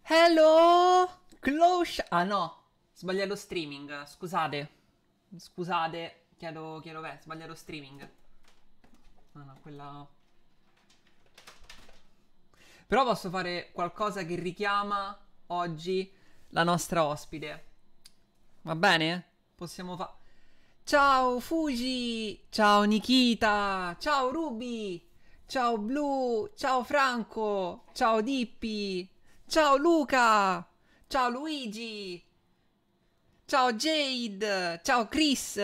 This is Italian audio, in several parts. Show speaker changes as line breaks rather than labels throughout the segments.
Hello! Close... Ah no, sbagliato streaming, scusate. Scusate, chiedo sbagliato streaming. No, no, quella... Però posso fare qualcosa che richiama oggi la nostra ospite. Va bene? Possiamo fare... Ciao Fuji! Ciao Nikita! Ciao Ruby! Ciao Blu! Ciao Franco! Ciao Dippi! Ciao Luca! Ciao Luigi! Ciao Jade! Ciao Chris!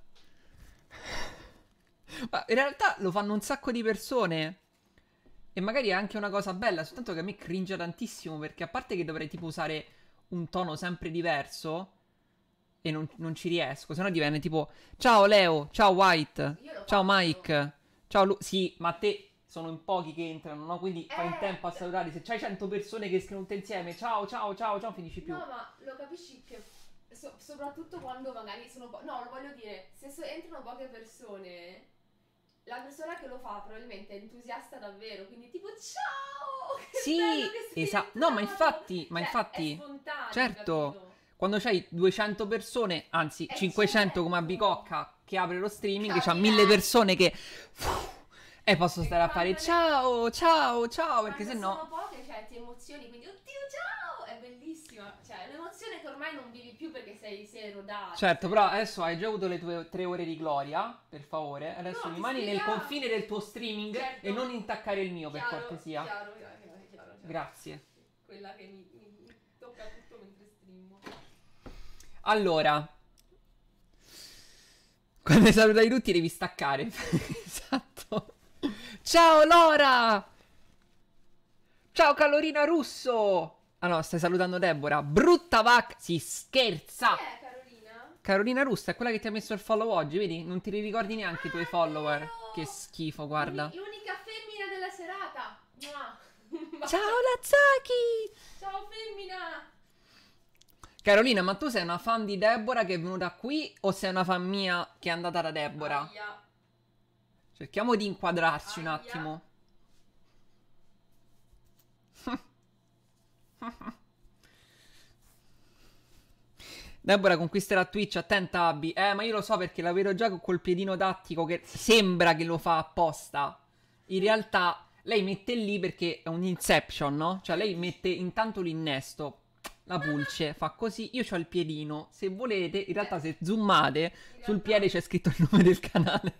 Ma in realtà lo fanno un sacco di persone. E magari è anche una cosa bella, soltanto che a me cringe tantissimo perché a parte che dovrei tipo usare un tono sempre diverso e non ci riesco, sennò diventa tipo ciao Leo, ciao White,
Io lo
ciao
faccio.
Mike, ciao Sì, ma a te sono in pochi che entrano, no? Quindi fai in tempo a salutare. Se c'hai 100 persone che scrivono tutte insieme ciao ciao ciao ciao, finisci più.
No, ma lo capisci che soprattutto quando magari sono no, lo voglio dire, se entrano poche persone, la persona che lo fa probabilmente è entusiasta davvero, quindi tipo ciao, che bello
Sì,
che sei
esatto. No,
entrato.
ma
Cioè, è
infatti,
spontaneo,
certo,
capito?
quando c'hai 200 persone, anzi 500 come a
Certo.
Bicocca che apre lo streaming, c'ha 1000
Capirà.
persone che... E posso
E
stare a fare ciao, ciao, ciao, perché
quando
se no...
sono poche, cioè, ti emozioni, quindi oddio, ciao! È bellissima. Cioè, è un'emozione che ormai non vivi più perché sei rodato.
Certo, però adesso hai già avuto le tue 3 ore di gloria, per favore. Adesso
No, ti
rimani nel
spiegavo.
confine del tuo streaming e
Certo.
non intaccare il mio, per
Chiaro,
cortesia.
chiaro.
Grazie.
Quella che mi tocca tutto mentre streamo.
Allora, quando salutai tutti devi staccare. Esatto. Ciao Lora! Ciao Calorina Russo! Ah no, stai salutando Deborah. Brutta vacca! Si
Chi
scherza!
è Carolina?
Carolina Russo è quella che ti ha messo il follow oggi, vedi? Non ti ricordi neanche i tuoi
Ah, è
follower. Che
vero!
schifo, guarda.
L'unica femmina della serata. Mua. Un
Ciao
bacio.
Lazzaki!
Ciao femmina!
Carolina, ma tu sei una fan di Deborah che è venuta qui o sei una fan mia che è andata da Deborah?
Aia,
Cerchiamo di inquadrarci un
aia.
attimo. Deborah conquisterà Twitch, attenta Abby. Ma io lo so perché la vedo già con col piedino tattico che sembra che lo fa apposta. In realtà lei mette lì perché è un inception, no? Cioè lei mette intanto l'innesto, la pulce, fa così. Io ho il piedino. Se volete, in realtà se zoomate,
In
sul
realtà...
piede c'è scritto il nome del canale.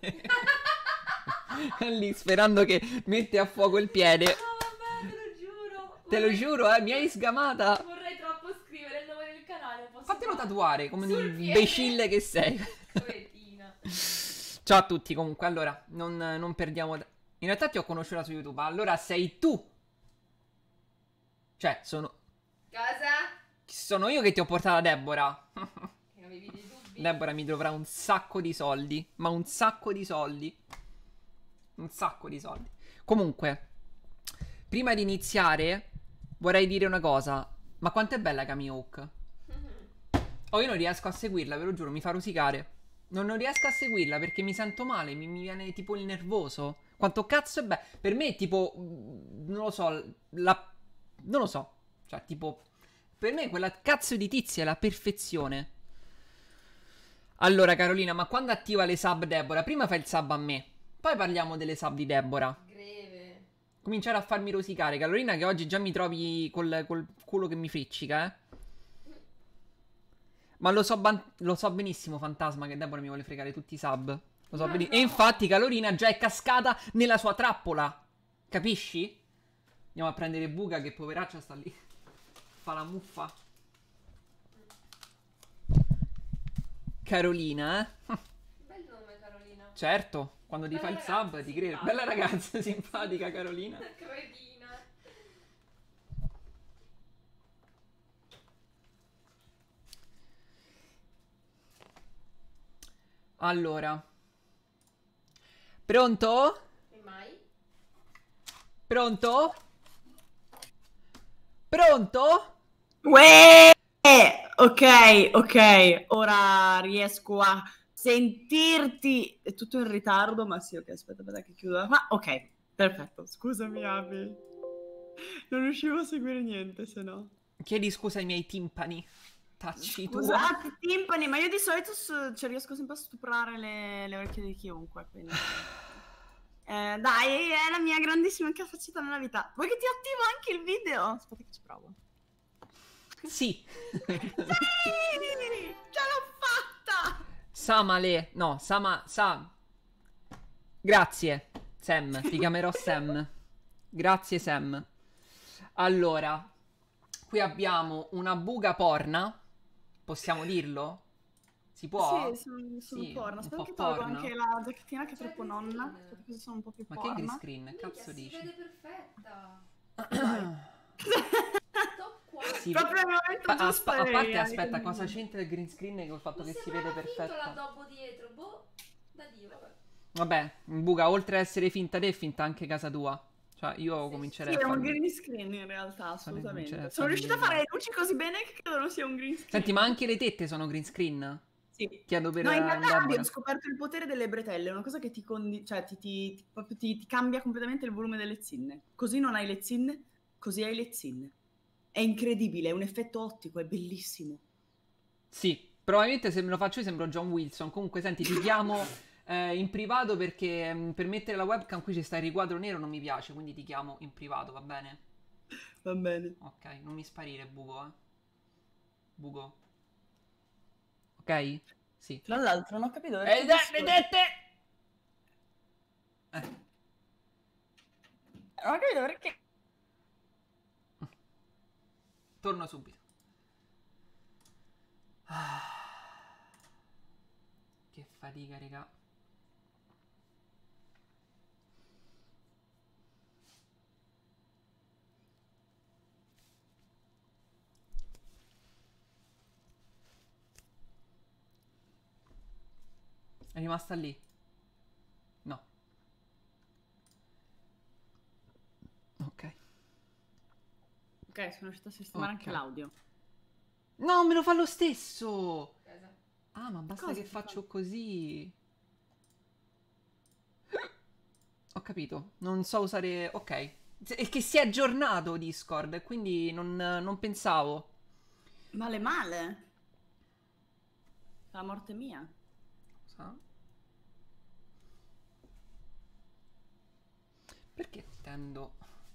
È lì sperando che mette a fuoco il piede.
No, vabbè, te lo giuro.
Te lo giuro, mi hai sgamata.
Vorrei troppo scrivere il nome del canale, posso
Fatelo
farlo?
tatuare come un
Sul piede.
imbecille che sei.
Poetina.
Ciao a tutti comunque, allora, non perdiamo... In realtà ti ho conosciuta su YouTube, allora sei tu. Cioè,
Cosa?
sono io che ti ho portato a Deborah.
Che avevi dei dubbi?
Deborah mi dovrà un sacco di soldi, ma un sacco di soldi. Un sacco di soldi. Comunque, prima di iniziare, vorrei dire una cosa. Ma quanto è bella Camille Hook? Oh, io non riesco a seguirla, ve lo giuro, mi fa rosicare. Non riesco a seguirla perché mi sento male, mi viene tipo il nervoso. Quanto cazzo è bello. Per me è tipo, non lo so, non lo so. Cioè, tipo, per me quella cazzo di tizia è la perfezione. Allora, Carolina, ma quando attiva le sub Deborah? Prima fai il sub a me, poi parliamo delle sub di Deborah.
Greve.
Cominciare a farmi rosicare, Carolina, che oggi già mi trovi col culo che mi friccica, eh. Ma lo so benissimo, Fantasma, che Deborah mi vuole fregare tutti i sub. Lo so
Ma
benissimo. E
no!
infatti Carolina già è cascata nella sua trappola. Capisci? Andiamo a prendere Buga che poveraccia sta lì. Fa la muffa. Carolina, eh?
Bel nome, Carolina.
Certo, quando ti fa
Bella
il
ragazza,
sub ti credo.
simpatica.
Bella ragazza, simpatica Carolina.
Credina.
Allora. Pronto?
E mai?
Pronto? Pronto?
Uè! Ok, ora riesco a sentirti. È tutto in ritardo, ma sì, ok, aspetta che chiudo. Ma ok, perfetto. Scusami, Abi. Non riuscivo a seguire niente, se no.
Chiedi scusa ai miei timpani. Tacci tu.
Scusate, timpani, ma io di solito cioè, riesco sempre a stuprare le orecchie di chiunque, quindi... dai, è la mia grandissima capacità nella vita. Vuoi che ti attivo anche il video? Aspetta che ci provo.
Sì.
Sì! Ce l'ho fatta!
Samale. No, Sam. Grazie, Sam. Ti chiamerò Sam. Grazie, Sam. Allora, qui abbiamo una buca porna. Possiamo dirlo? Si può?
Sì, sono
Sì,
porno.
un
Aspetta
po'
che tolgo
porno.
anche la giacchettina che è
C'è
troppo
green
nonna.
screen.
Aspetta, così sono un po' più
Ma che green
porno.
screen?
Minchia,
Cazzo
si
dici?
vede perfetta.
Dai.
Top quality.
Si
Proprio il momento giusto
a parte,
e-
aspetta, cosa c'entra il green screen col fatto
Mi
che si vede
sembrava finto
perfetta?
l'addobbo dietro, boh. Da Dio, vabbè.
Vabbè, Buca, oltre a essere finta te, è finta anche casa tua. Cioè, io
Sì,
comincerei
Sì, è
a
un
farmi...
green screen in realtà,
comincerei a
assolutamente. Sono
farmi
riuscita a
vedere.
fare le luci così bene che credo non sia un green screen.
Senti, ma anche le tette sono green screen?
Sì.
Chiedo per
No, in realtà
Deborah.
abbiamo scoperto il potere delle bretelle, una cosa che cioè, proprio ti cambia completamente il volume delle zinne. Così non hai le zinne, così hai le zinne. È incredibile, è un effetto ottico, è bellissimo.
Sì, probabilmente se me lo faccio io sembro John Wilson. Comunque, senti, ti chiamo in privato perché per mettere la webcam qui ci sta il riquadro nero, non mi piace, quindi ti chiamo in privato, va bene?
Va bene.
Ok, non mi sparire, Buco, Buco. Ok? Sì.
Tra l'altro non ho capito
Vedete?
Non ho capito perché.
Torno subito. Che fatica, raga. È rimasta lì? No. Ok.
Ok, sono riuscita a sistemare anche
Ok.
l'audio.
No, me lo fa lo stesso!
Casa.
Ah, ma basta
Cosa
che
ti fa?
faccio così. Ho capito. Non so usare... Ok. È che si è aggiornato Discord, quindi non pensavo.
Male male. La morte mia.
Sa? Perché tendo...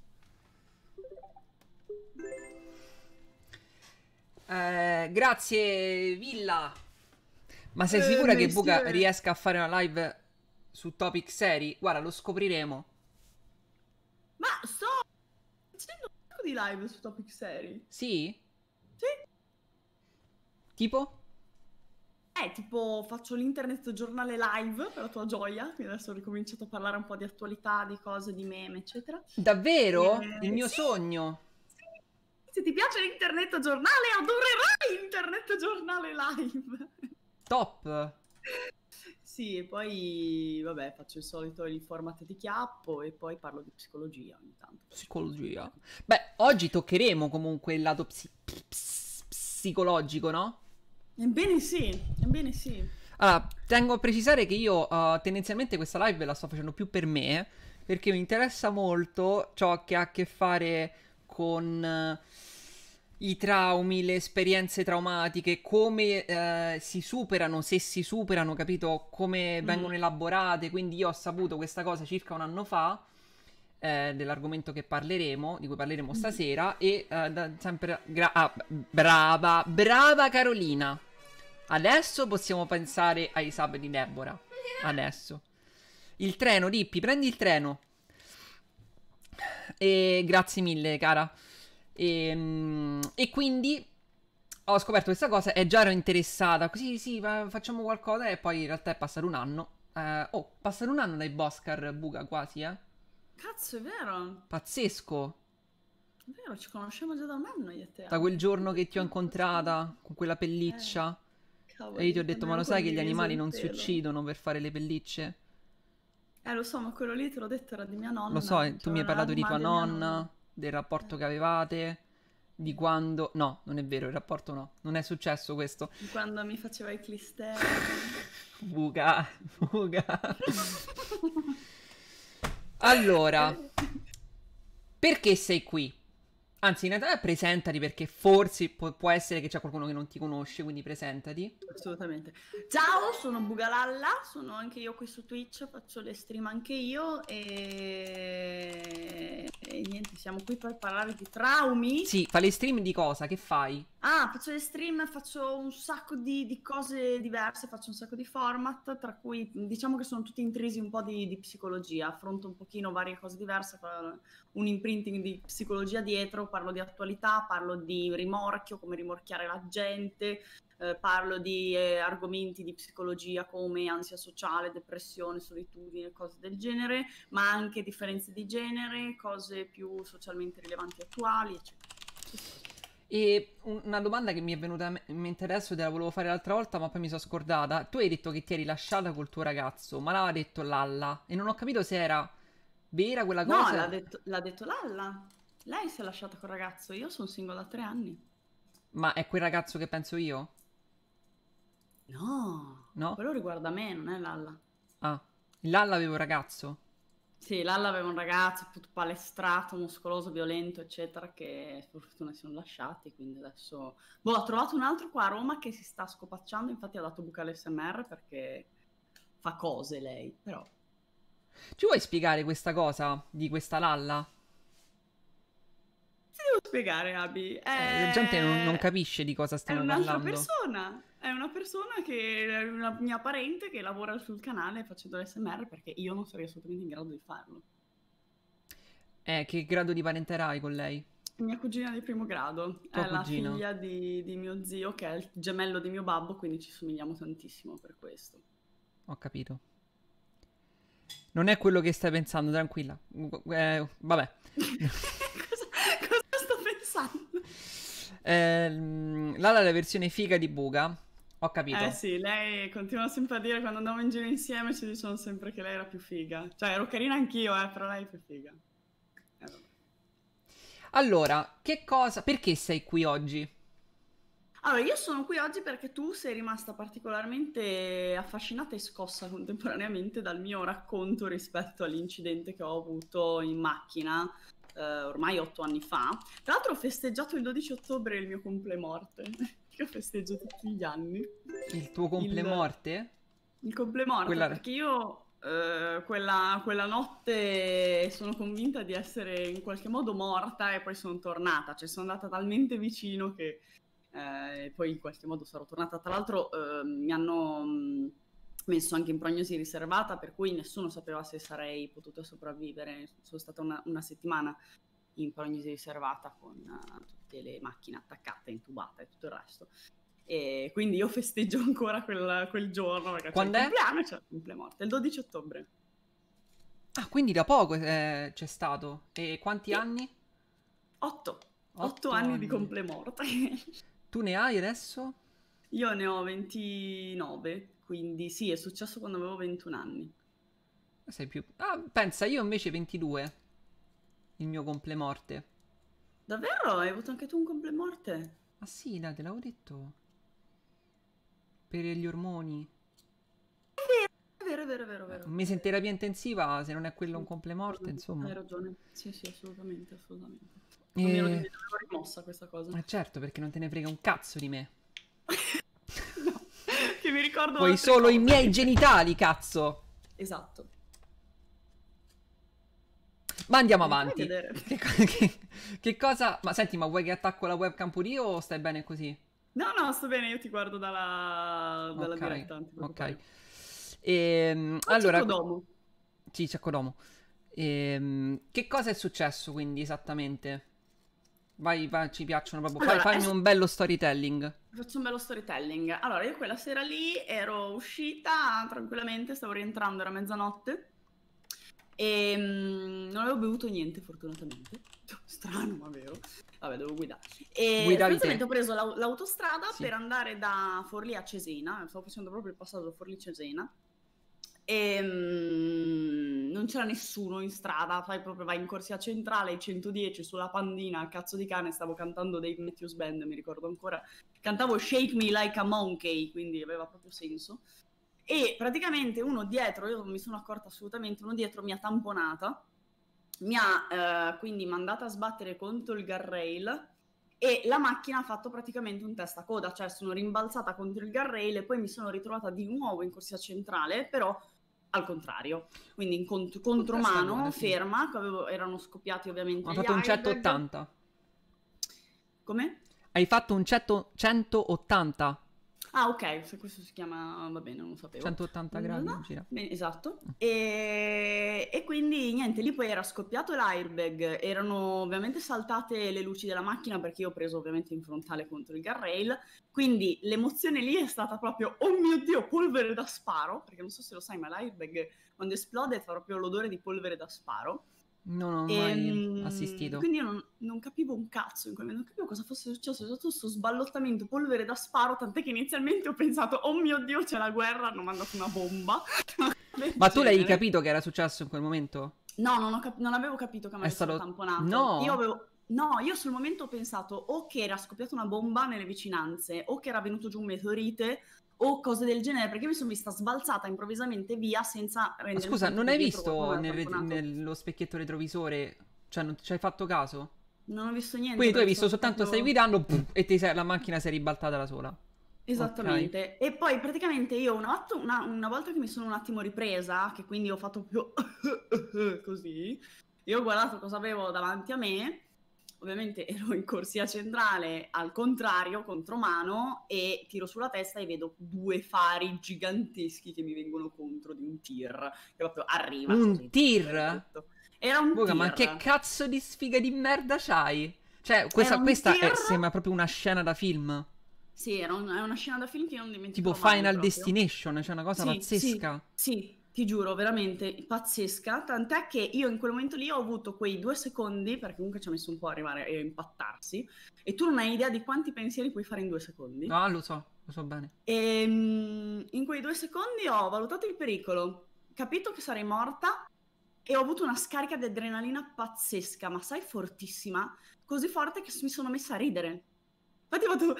grazie Villa. Ma sei sicura che Buca
monsieur.
riesca a fare una live su topic seri? Guarda, lo scopriremo.
Ma sto facendo un sacco di live su topic seri.
Sì?
Sì.
Tipo?
Tipo faccio l'internet giornale live per la tua gioia, quindi adesso ho ricominciato a parlare un po' di attualità, di cose, di meme, eccetera.
Davvero? Il mio
Sì.
sogno.
Se ti piace l'internet giornale, adorerai l'internet giornale live.
Top.
Sì, e poi, vabbè, faccio il format di Chiappo e poi parlo di psicologia ogni tanto.
Psicologia. Beh, oggi toccheremo comunque il lato psicologico, no?
Ebbene sì, ebbene sì.
Allora, tengo a precisare che io tendenzialmente questa live la sto facendo più per me, perché mi interessa molto ciò che ha a che fare con i traumi, le esperienze traumatiche, come si superano, se si superano, capito? Come vengono elaborate. Quindi io ho saputo questa cosa circa un anno fa, dell'argomento che parleremo, di cui parleremo stasera, e sempre... brava Carolina! Adesso possiamo pensare ai sub di Deborah. Adesso. Il treno, Lippi, prendi il treno. E grazie mille, cara. E quindi ho scoperto questa cosa e già ero interessata. Così, sì, facciamo qualcosa. E poi in realtà è passato un anno. Passare un anno dai Boscar Buca quasi,
Cazzo, è vero.
Pazzesco.
È vero, ci conosciamo già da un anno io e te.
Da quel giorno che ti ho incontrata con quella pelliccia.
Cavolo,
E io ti ho detto, ma lo sai che gli animali non si
uccidono?
uccidono per fare le pellicce?
Lo so, ma quello lì te l'ho detto, era di mia nonna.
Lo so, tu
Cioè,
mi hai
era
parlato di tua
animale mia
nonna, del rapporto che avevate, di quando... No, non è vero, il rapporto no. Non è successo questo.
Di quando mi faceva i clister.
Buca, buca. Allora, perché sei qui? Anzi, in realtà presentati perché forse può essere che c'è qualcuno che non ti conosce, quindi presentati.
Assolutamente. Ciao, sono Bugalalla, sono anche io qui su Twitch, faccio le stream anche io e niente, siamo qui per parlare di traumi.
Sì, fa le stream di cosa? Che fai?
Ah, faccio le stream, faccio un sacco di cose diverse, faccio un sacco di format, tra cui diciamo che sono tutti intrisi un po' di psicologia, affronto un pochino varie cose diverse, un imprinting di psicologia dietro, parlo di attualità, parlo di rimorchio, come rimorchiare la gente, parlo di argomenti di psicologia come ansia sociale, depressione, solitudine, cose del genere, ma anche differenze di genere, cose più socialmente rilevanti e attuali, eccetera.
E una domanda che mi è venuta in mente adesso, te la volevo fare l'altra volta, ma poi mi sono scordata. Tu hai detto che ti eri lasciata col tuo ragazzo, ma l'aveva detto Lalla, e non ho capito se era vera quella cosa.
No, l'ha detto Lalla. Lei si è lasciata col ragazzo, io sono single da 3 anni.
Ma è quel ragazzo che penso io?
No,
No?
quello riguarda me, non è Lalla.
Ah, Lalla aveva un ragazzo?
Sì, Lalla aveva un ragazzo tutto palestrato, muscoloso, violento, eccetera, che per fortuna si sono lasciati, quindi adesso... Boh, ha trovato un altro qua a Roma che si sta scopacciando, infatti ha dato buca all'SMR perché fa cose lei, però...
Ci vuoi spiegare questa cosa di questa Lalla?
Ti devo spiegare, Abi.
La gente non capisce di cosa
È
stiamo
un'altra
parlando.
persona, è una persona che è una mia parente che lavora sul canale facendo l'SMR perché io non sarei assolutamente in grado di farlo.
Che grado di parentela hai con lei?
Mia cugina di primo grado,
Tua
è la
cugina?
figlia di mio zio che è il gemello di mio babbo, quindi ci somigliamo tantissimo per questo.
Ho capito. Non è quello che stai pensando, tranquilla. Vabbè.
Cosa sto pensando?
Lalla è la versione figa di Buga. Ho capito.
Eh sì, lei continua sempre a dire quando andavamo in giro insieme ci dicevano sempre che lei era più figa. Cioè ero carina anch'io, però lei è più figa. Vabbè.
Allora, perché sei qui oggi?
Allora, io sono qui oggi perché tu sei rimasta particolarmente affascinata e scossa contemporaneamente dal mio racconto rispetto all'incidente che ho avuto in macchina ormai 8 anni fa. Tra l'altro ho festeggiato il 12 ottobre il mio complemorte, che festeggio tutti gli anni.
Il tuo complemorte?
Il complemorte,
Quella-
perché io quella notte sono convinta di essere in qualche modo morta e poi sono tornata, cioè sono andata talmente vicino che poi in qualche modo sarò tornata. Tra l'altro mi hanno messo anche in prognosi riservata, per cui nessuno sapeva se sarei potuta sopravvivere. Sono stata una settimana in prognosi riservata con tutte le macchine attaccate, intubate e tutto il resto. E quindi io festeggio ancora quel giorno perché
Quando
c'è
è?
il compleanno e c'è il complemorte, il 12 ottobre.
Ah, quindi da poco c'è stato. E quanti
Sì.
anni?
8
Otto
anni di
anni.
complemorte.
Tu ne hai adesso?
Io ne ho 29, quindi sì, è successo quando avevo 21 anni.
Sei più... Ah, pensa, io invece 22. Il mio complemorte.
Davvero? Hai avuto anche tu un complemorte?
Ah sì, dai, te l'avevo detto. Per gli ormoni.
È vero, è vero, è vero, è vero.
Un mese in terapia intensiva, se non è quello un complemorte, insomma.
Hai ragione. Sì, sì, assolutamente, assolutamente. Non mi ero l'avevo rimossa questa cosa.
Certo, perché non te ne frega un cazzo di me.
No, che mi ricordo
Vuoi
altre
solo i
cose.
miei genitali, cazzo.
Esatto.
Ma andiamo
Mi fai
avanti.
vedere?
Che cosa... Ma senti, ma vuoi che attacco la webcam pure io o stai bene così?
No, no, sto bene, io ti guardo dalla
Ok,
diretta, non ti preoccupare.
ok.
Allora,
Allora... Sì, c'è Kodomo. Che cosa è successo quindi esattamente? Vai, ci piacciono proprio.
Allora,
Fammi un bello storytelling.
faccio un bello storytelling. Allora, io quella sera lì ero uscita tranquillamente, stavo rientrando, era mezzanotte e non avevo bevuto niente, fortunatamente. Strano, ma vero. Vabbè, devo guidare. E
Guidavi
praticamente
te?
ho preso l'autostrada
Sì.
per andare da Forlì a Cesena, stavo facendo proprio il passaggio da Forlì-Cesena. E non c'era nessuno in strada, fai proprio vai in corsia centrale 110 sulla Pandina, cazzo di cane, stavo cantando Dave Matthews Band, mi ricordo ancora, cantavo Shake Me Like a Monkey, quindi aveva proprio senso. E praticamente uno dietro, io non mi sono accorta assolutamente, uno dietro mi ha tamponata mi ha quindi mandata a sbattere contro il guardrail e la macchina ha fatto praticamente un testa-coda, cioè sono rimbalzata contro il guardrail e poi mi sono ritrovata di nuovo in corsia centrale, però al contrario, quindi in contromano, ferma, erano scoppiati ovviamente
Ho
gli
fatto un
airbag.
180.
Come?
Hai fatto un 180.
Ah, ok, se questo si chiama, va bene, non lo sapevo.
180 gradi, gira.
Bene, esatto. E quindi niente, lì poi era scoppiato l'airbag, erano ovviamente saltate le luci della macchina perché io ho preso ovviamente in frontale contro il guardrail, quindi l'emozione lì è stata proprio, oh mio Dio, polvere da sparo, perché non so se lo sai, ma l'airbag quando esplode fa proprio l'odore di polvere da sparo.
Non ho mai assistito.
Quindi io non capivo un cazzo in quel momento, non capivo cosa fosse successo, c'è stato questo sballottamento, polvere da sparo, tant'è che inizialmente ho pensato, oh mio Dio, c'è la guerra, hanno mandato una bomba.
Ma tu l'hai capito che era successo in quel momento?
No, non avevo capito che mi avessero
stato
tamponato.
No!
Io sul momento ho pensato o che era scoppiata una bomba nelle vicinanze, o che era venuto giù un meteorite, o cose del genere, perché mi sono vista sbalzata improvvisamente via senza rendermi conto.
Scusa, non hai visto
nello
nello specchietto retrovisore? Cioè, non ci hai fatto caso?
Non ho visto niente.
Quindi tu hai visto
sono
soltanto
proprio-
stai guidando e la macchina si è ribaltata da sola.
Esattamente. E poi praticamente io una volta che mi sono un attimo ripresa, che quindi ho fatto più così, io ho guardato cosa avevo davanti a me. Ovviamente ero in corsia centrale al contrario, contromano, e tiro sulla testa e vedo due fari giganteschi che mi vengono contro di un tir, che proprio arriva.
Un
così,
tir?
Era un
Boga,
tir.
ma che cazzo di sfiga di merda c'hai? Cioè, questa sembra proprio una scena da film.
Sì, è una scena da film che non dimentico
Tipo
mai
Final
proprio.
Destination, cioè una cosa pazzesca.
Sì, ti giuro, veramente pazzesca. Tant'è che io in quel momento lì ho avuto quei 2 secondi, perché comunque ci ha messo un po' a arrivare e impattarsi, e tu non hai idea di quanti pensieri puoi fare in 2 secondi.
No, lo so bene.
E in quei 2 secondi ho valutato il pericolo, capito che sarei morta e ho avuto una scarica di adrenalina pazzesca, ma sai, fortissima, così forte che mi sono messa a ridere. Infatti ho fatto...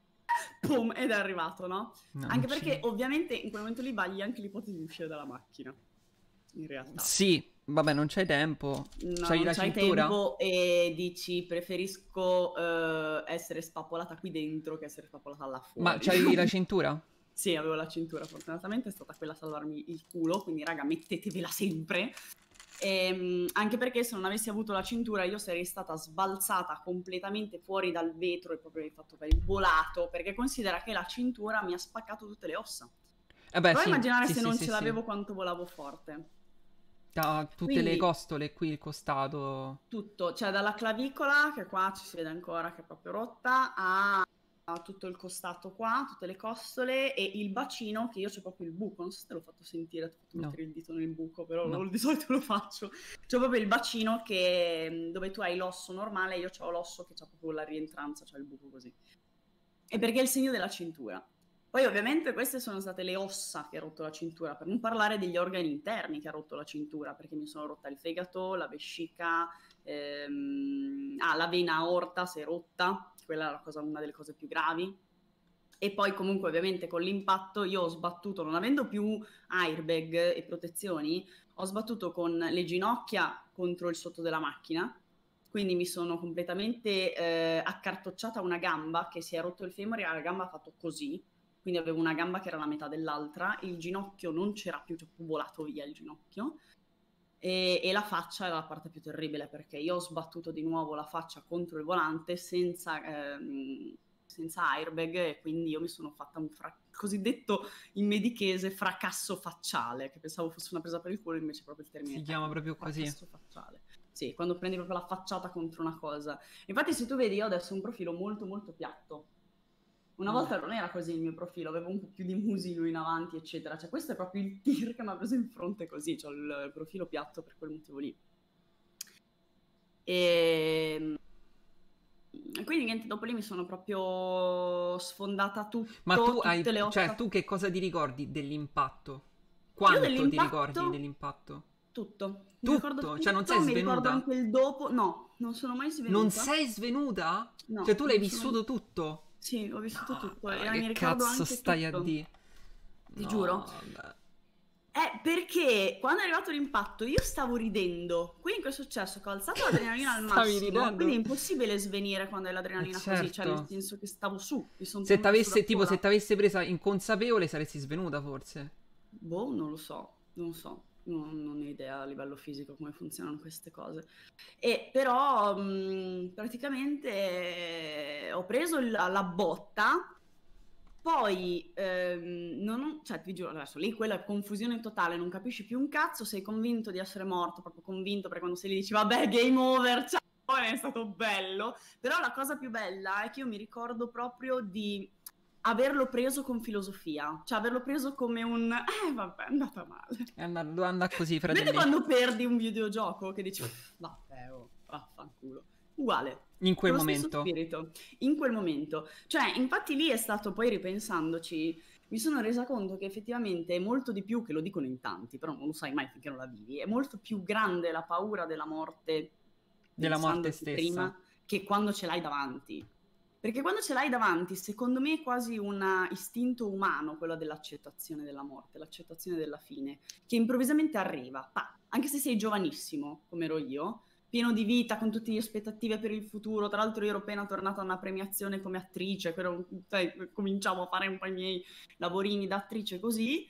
Pum, ed è arrivato, no? Anche perché ovviamente in quel momento lì vagli anche l'ipotesi di uscire dalla macchina. In realtà.
Sì, vabbè, non c'hai tempo.
No,
C'hai la cintura?
tempo e dici preferisco essere spappolata qui dentro che essere spappolata là fuori.
Ma c'hai la cintura?
Sì, avevo la cintura, fortunatamente è stata quella a salvarmi il culo, quindi raga, mettetevela sempre. Anche perché se non avessi avuto la cintura io sarei stata sbalzata completamente fuori dal vetro e proprio fatto per il volato, perché considera che la cintura mi ha spaccato tutte le ossa. Prova a immaginare se non ce l'avevo quanto volavo forte.
Da tutte le costole qui, il costato.
Tutto, cioè dalla clavicola, che qua ci si vede ancora che è proprio rotta, a tutto il costato qua, tutte le costole e il bacino, che io c'ho proprio il buco, non so se te l'ho fatto sentire, ti ho fatto mettere il dito nel buco, però di solito lo faccio. C'ho proprio il bacino che dove tu hai l'osso normale, io c'ho l'osso che c'ha proprio la rientranza, c'ha il buco così. E perché è il segno della cintura. Poi ovviamente queste sono state le ossa che ha rotto la cintura, per non parlare degli organi interni che ha rotto la cintura, perché mi sono rotta il fegato, la vescica, la vena aorta si è rotta, quella è una delle cose più gravi. E poi comunque ovviamente con l'impatto io ho sbattuto, non avendo più airbag e protezioni, ho sbattuto con le ginocchia contro il sotto della macchina, quindi mi sono completamente accartocciata una gamba che si è rotto il femore e la gamba ha fatto così. Quindi avevo una gamba che era la metà dell'altra, il ginocchio non c'era più, cioè volato via il ginocchio, e la faccia era la parte più terribile, perché io ho sbattuto di nuovo la faccia contro il volante senza airbag, e quindi io mi sono fatta un cosiddetto in medichese fracasso facciale, che pensavo fosse una presa per il culo, invece proprio il termine
si chiama proprio così.
Fracasso facciale. Sì, quando prendi proprio la facciata contro una cosa. Infatti se tu vedi, io adesso ho un profilo molto molto piatto. Una volta non era così il mio profilo, avevo un po' più di musino in avanti, eccetera. Cioè, questo è proprio il tir che mi ha preso in fronte così, c'ho il profilo piatto per quel motivo lì. E quindi niente, dopo lì mi sono proprio sfondata tutto.
Ma tu
tutte le ossa.
Cioè, tu che cosa ti ricordi dell'impatto? Quanto ti ricordi dell'impatto?
Tutto.
Tutto? Cioè, non sei svenuta?
Mi ricordo anche il dopo. No, non sono mai svenuta.
Non sei svenuta?
No.
Cioè, tu l'hai vissuto tutto?
Sì, ho vissuto tutto.
Ma
mi
che
ricordo
cazzo
anche
stai
tutto.
a dire?
Ti giuro. Perché quando è arrivato l'impatto io stavo ridendo, quindi cosa è successo? Che ho alzato l'adrenalina al
Stavi
massimo,
ridendo?
quindi è impossibile svenire quando hai l'adrenalina così, cioè nel
Certo.
senso che stavo su, mi sono
Se
tenuta su da
t'avesse, tipo, se
sola.
t'avesse presa inconsapevole saresti svenuta forse.
Boh, non lo so, non so, non ho idea a livello fisico come funzionano queste cose. E però praticamente ho preso la botta, poi cioè ti giuro, adesso lì quella è confusione totale, non capisci più un cazzo, sei convinto di essere morto, proprio convinto, perché quando sei lì dici vabbè, game over, ciao, è stato bello. Però la cosa più bella è che io mi ricordo proprio di averlo preso con filosofia, cioè averlo preso come un vabbè, è andata male.
Doveva andare così,
Vedi
fratelli.
quando perdi un videogioco che dici vabbè, oh, vaffanculo. Uguale.
In quel
Con lo stesso
momento.
spirito, in quel momento. Cioè, infatti lì è stato, poi ripensandoci, mi sono resa conto che effettivamente è molto di più, che lo dicono in tanti, però non lo sai mai finché non la vivi, è molto più grande la paura della morte,
Della morte
pensandoci
stessa.
prima, che quando ce l'hai davanti. Perché quando ce l'hai davanti, secondo me è quasi un istinto umano, quello dell'accettazione della morte, l'accettazione della fine, che improvvisamente arriva, anche se sei giovanissimo, come ero io, pieno di vita, con tutte le aspettative per il futuro. Tra l'altro io ero appena tornata a una premiazione come attrice, cominciavo a fare un po' i miei lavorini da attrice così,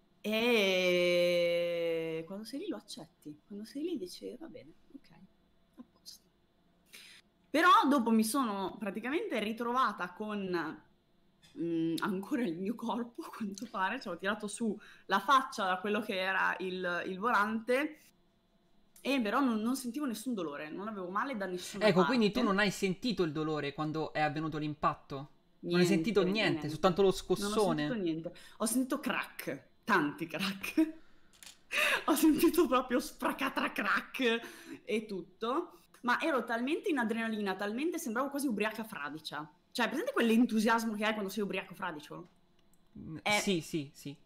e quando sei lì lo accetti, quando sei lì dici va bene, ok, a posto. Però dopo mi sono praticamente ritrovata con ancora il mio corpo, a quanto pare, cioè ho tirato su la faccia da quello che era il volante, e però non sentivo nessun dolore, non avevo male da nessuna
Ecco,
parte.
quindi tu non hai sentito il dolore quando è avvenuto l'impatto? Non hai
Niente,
sentito niente, soltanto lo
Non ho sentito
scossone?
niente. Ho sentito crack, tanti crack. Ho sentito proprio spracatra crack e tutto. Ma ero talmente in adrenalina, talmente sembravo quasi ubriaca fradicia. Cioè, presente quell'entusiasmo che hai quando sei ubriaco fradicio?
Sì, sì, sì.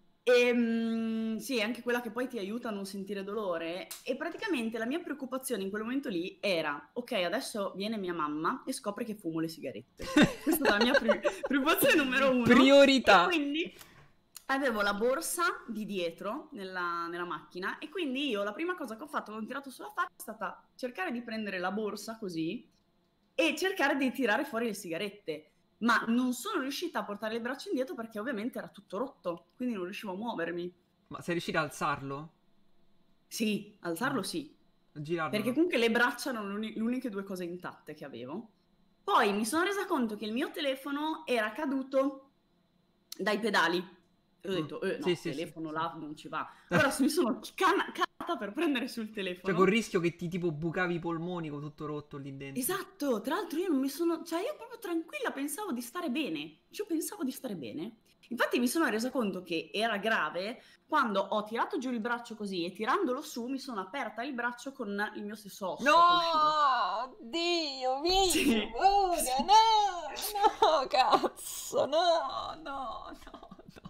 Sì, anche quella che poi ti aiuta a non sentire dolore. E praticamente la mia preoccupazione in quel momento lì era: ok, adesso viene mia mamma e scopre che fumo le sigarette. Questa è la mia preoccupazione numero uno.
Priorità.
E quindi avevo la borsa di dietro nella macchina, e quindi io la prima cosa che ho fatto quando ho tirato sulla faccia è stata cercare di prendere la borsa così e cercare di tirare fuori le sigarette. Ma non sono riuscita a portare le braccia indietro perché ovviamente era tutto rotto, quindi non riuscivo a muovermi.
Ma sei riuscito ad alzarlo?
Sì, alzarlo sì,
A girarlo?
perché
No?
comunque le braccia erano le uniche due cose intatte che avevo. Poi mi sono resa conto che il mio telefono era caduto dai pedali. E ho detto, no,
Sì, sì,
il
sì,
telefono
sì.
là non ci va. Allora mi sono cata per prendere sul
Cioè,
telefono.
col rischio che ti tipo bucavi i polmoni con tutto rotto lì dentro.
Esatto, tra l'altro io non mi sono, cioè io proprio tranquilla pensavo di stare bene, io pensavo di stare bene. Infatti mi sono resa conto che era grave quando ho tirato giù il braccio così e tirandolo su mi sono aperta il braccio con il mio stesso osso che usciva.
No! Dio mio!
Sì,
Ora,
sì.
no! No, cazzo! No, no, no, no!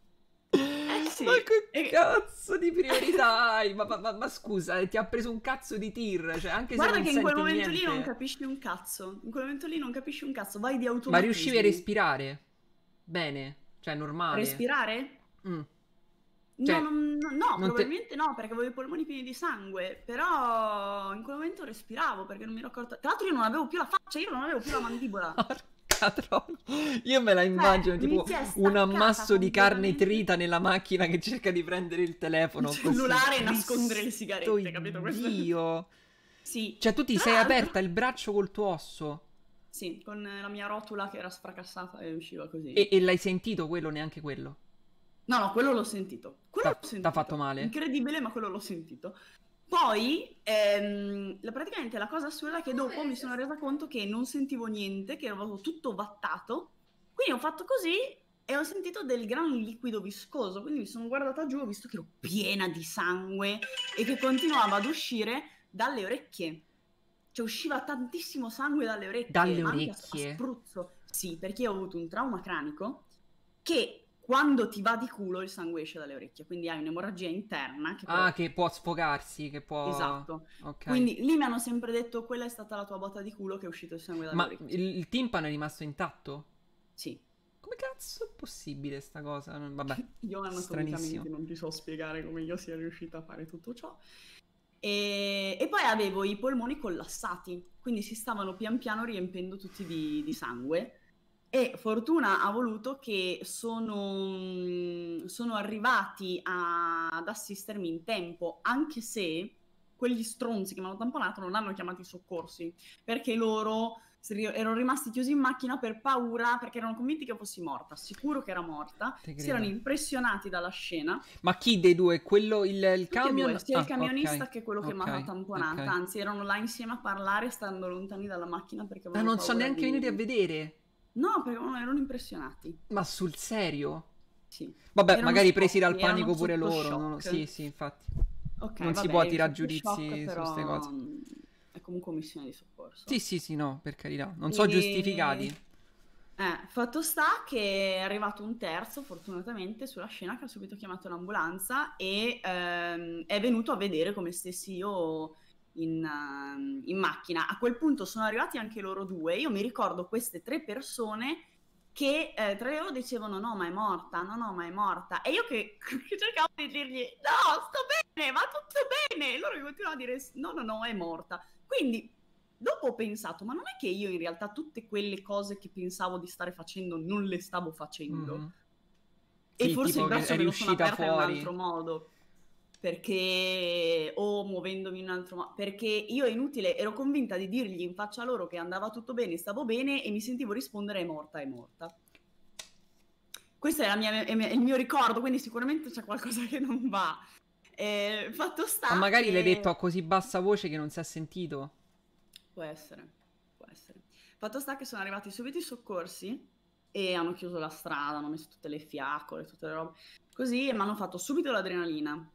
Sì.
Ma che
E-
cazzo di priorità hai? Ma scusa, ti ha preso un cazzo di tir, cioè anche se
Guarda
non
che in quel
senti
momento lì non
niente.
capisci un cazzo, in quel momento lì non capisci un cazzo, vai di
Ma riuscivi a
automatismo.
respirare? Bene, cioè normale.
Respirare?
Mm.
No,
Cioè,
no,
non te...
probabilmente no, perché avevo i polmoni pieni di sangue, però in quel momento respiravo perché non mi ero accorta. Tra l'altro io non avevo più la faccia, io non avevo più la mandibola.
Porca troia. Io me la immagino
Cioè, mi
tipo
si è
un
staccata
ammasso di carne
completamente
trita nella macchina che cerca di prendere il telefono
il
così.
cellulare e nascondere le
Cristo
sigarette, capito? Questo...
Dio.
Sì,
Cioè tu ti
tra
sei
l'altro...
aperta il braccio col tuo osso
Sì, con la mia rotula che era sfracassata e usciva così.
e l'hai sentito quello, neanche quello.
No, quello l'ho sentito. Quello l'ho
T'ha
sentito.
fatto male?
Incredibile, ma quello l'ho sentito. Poi, praticamente la cosa assurda è che dopo mi sono resa conto che non sentivo niente, che ero tutto vattato. Quindi ho fatto così e ho sentito del gran liquido viscoso. Quindi mi sono guardata giù, ho visto che ero piena di sangue e che continuava ad uscire dalle orecchie. Cioè usciva tantissimo sangue dalle orecchie,
Dalle
ma anche a
orecchie?
spruzzo. Sì, perché ho avuto un trauma cranico che quando ti va di culo il sangue esce dalle orecchie, quindi hai un'emorragia interna che però...
Ah, che può sfogarsi, che può...
Esatto.
Ok.
Quindi lì mi hanno sempre detto quella è stata la tua botta di culo che è uscito il sangue dalle
Ma
orecchie.
il timpano è rimasto intatto?
Sì.
Come cazzo è possibile sta cosa? Vabbè,
Io
stranissimo.
anatomicamente non ti so spiegare come io sia riuscita a fare tutto ciò. E poi avevo i polmoni collassati, quindi si stavano pian piano riempendo tutti di sangue. E fortuna ha voluto che sono arrivati ad assistermi in tempo, anche se quegli stronzi che mi hanno tamponato non hanno chiamato i soccorsi, perché loro erano rimasti chiusi in macchina per paura, perché erano convinti che fossi morta, sicuro che era morta,
Te
si erano
credo.
impressionati dalla scena.
Ma chi dei due? Quello, il
Tutti e
camion?
due, sia il
Ah,
camionista
ok,
che quello che mi
ok,
ha tamponata,
ok.
anzi erano là insieme a parlare stando lontani dalla macchina perché
Ah,
avevano
non sono
paura
neanche venuti a vedere.
No, perché non erano impressionati.
Ma sul serio?
Sì.
Vabbè,
Erano
magari presi
sciocchi,
dal
erano
panico pure
sotto
loro.
shock.
Sì, sì, infatti.
Ok,
Non si
vabbè,
può
ero
tirare
sotto shock,
giudizi su queste
però
cose.
è comunque missione di soccorso.
Sì, sì, sì, no, per carità. Non so giustificati.
Fatto sta che è arrivato un terzo, fortunatamente, sulla scena che ha subito chiamato l'ambulanza e è venuto a vedere come stessi io in macchina. A quel punto sono arrivati anche loro due. Io mi ricordo queste 3 persone che tra loro dicevano no, ma è morta, no, no, ma è morta. E io che cercavo di dirgli no, sto bene, va tutto bene. E loro mi continuavano a dire no, no, no, è morta. Quindi dopo ho pensato, ma non è che io in realtà tutte quelle cose che pensavo di stare facendo non le stavo facendo?
Mhm.
E
Sì,
forse
tipo
il
che
braccio
è
me lo sono
riuscita
aperta in un
fuori.
altro modo. Perché, o muovendomi in un altro modo, perché io è inutile, ero convinta di dirgli in faccia loro che andava tutto bene, stavo bene e mi sentivo rispondere è morta, è morta. Questo è il mio ricordo, quindi sicuramente c'è qualcosa che non va. Fatto sta
Ma magari l'hai detto
che...
a così bassa voce che non si è sentito.
Può essere, può essere. Fatto sta che sono arrivati subito i soccorsi e hanno chiuso la strada, hanno messo tutte le fiaccole, tutte le robe così e mi hanno fatto subito l'adrenalina.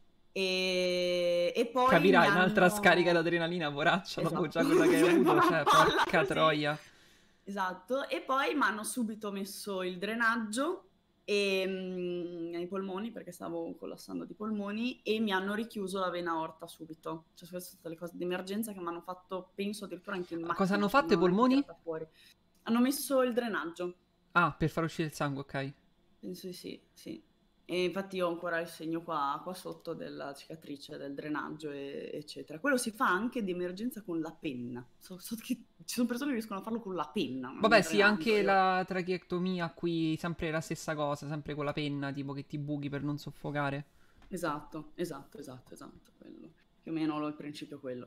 E poi mi
Capirai, un'altra
hanno...
scarica d'adrenalina, poraccia, dopo già
Esatto,
quella che hai
sembra
avuto,
una
cioè,
palla
porca
così.
troia.
Esatto, e poi mi hanno subito messo il drenaggio ai polmoni perché stavo collassando di polmoni e mi hanno richiuso la vena aorta subito. Cioè, sono state le cose di emergenza che mi hanno fatto, penso addirittura anche in
Cosa hanno
macchina, cioè,
fatto
non
i
l'ho neanche
polmoni?
tirata fuori. Hanno messo il drenaggio.
Ah, per far uscire il sangue, ok.
Penso di sì, sì. E infatti ho ancora il segno qua sotto della cicatrice, del drenaggio, eccetera. Quello si fa anche di emergenza con la penna. So che ci sono persone che riescono a farlo con la penna, non
Vabbè,
il
sì,
drenaggio.
anche la tracheectomia qui, sempre la stessa cosa, sempre con la penna, tipo che ti buchi per non soffocare.
Esatto, quello. Più o meno il principio è quello.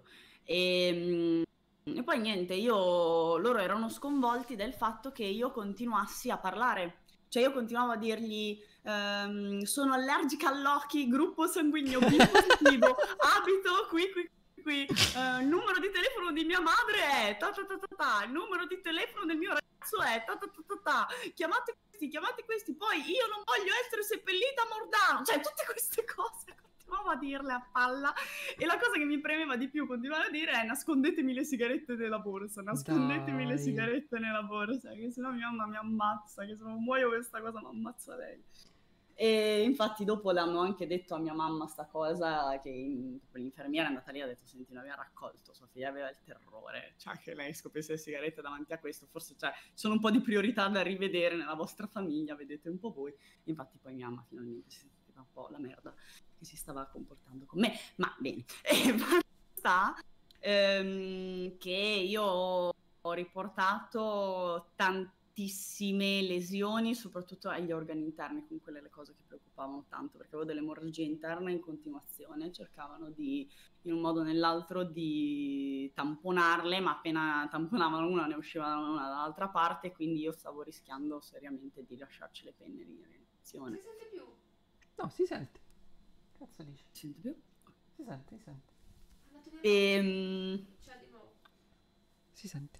E poi niente, loro erano sconvolti del fatto che io continuassi a parlare. Cioè io continuavo a dirgli sono allergica all'occhi, gruppo sanguigno B positivo, abito qui, il numero di telefono di mia madre è ta ta ta ta ta, il numero di telefono del mio ragazzo è ta ta ta ta ta, chiamate questi, poi io non voglio essere seppellita a Mordano, cioè tutte queste cose continuavo a dirle a palla e la cosa che mi premeva di più continuare a dire è nascondetemi le sigarette nella borsa, nascondetemi le
Dai.
sigarette nella borsa, che sennò mia mamma mi ammazza, che se non muoio questa cosa mi ammazza lei. E infatti dopo le hanno anche detto a mia mamma sta cosa che l'infermiera è andata lì e ha detto senti non aveva raccolto, sua figlia aveva il terrore, cioè che lei scoprisse le sigarette davanti a questo, forse cioè, sono un po' di priorità da rivedere nella vostra famiglia, vedete un po' voi. Infatti poi mia mamma finalmente si sentiva un po' la merda che si stava comportando con me, ma bene. E basta che io ho riportato tantissime lesioni, soprattutto agli organi interni, con quelle le cose che preoccupavano tanto, perché avevo delle emorragie interne in continuazione, cercavano di, in un modo o nell'altro, di tamponarle, ma appena tamponavano una ne usciva una dall'altra parte, quindi io stavo rischiando seriamente di lasciarci le penne di
Non
rianimazione.
si sente più?
No, si sente. Cazzo dici?
Senti più?
Si sente, si sente.
È andato via. Cioè di nuovo.
Si sente.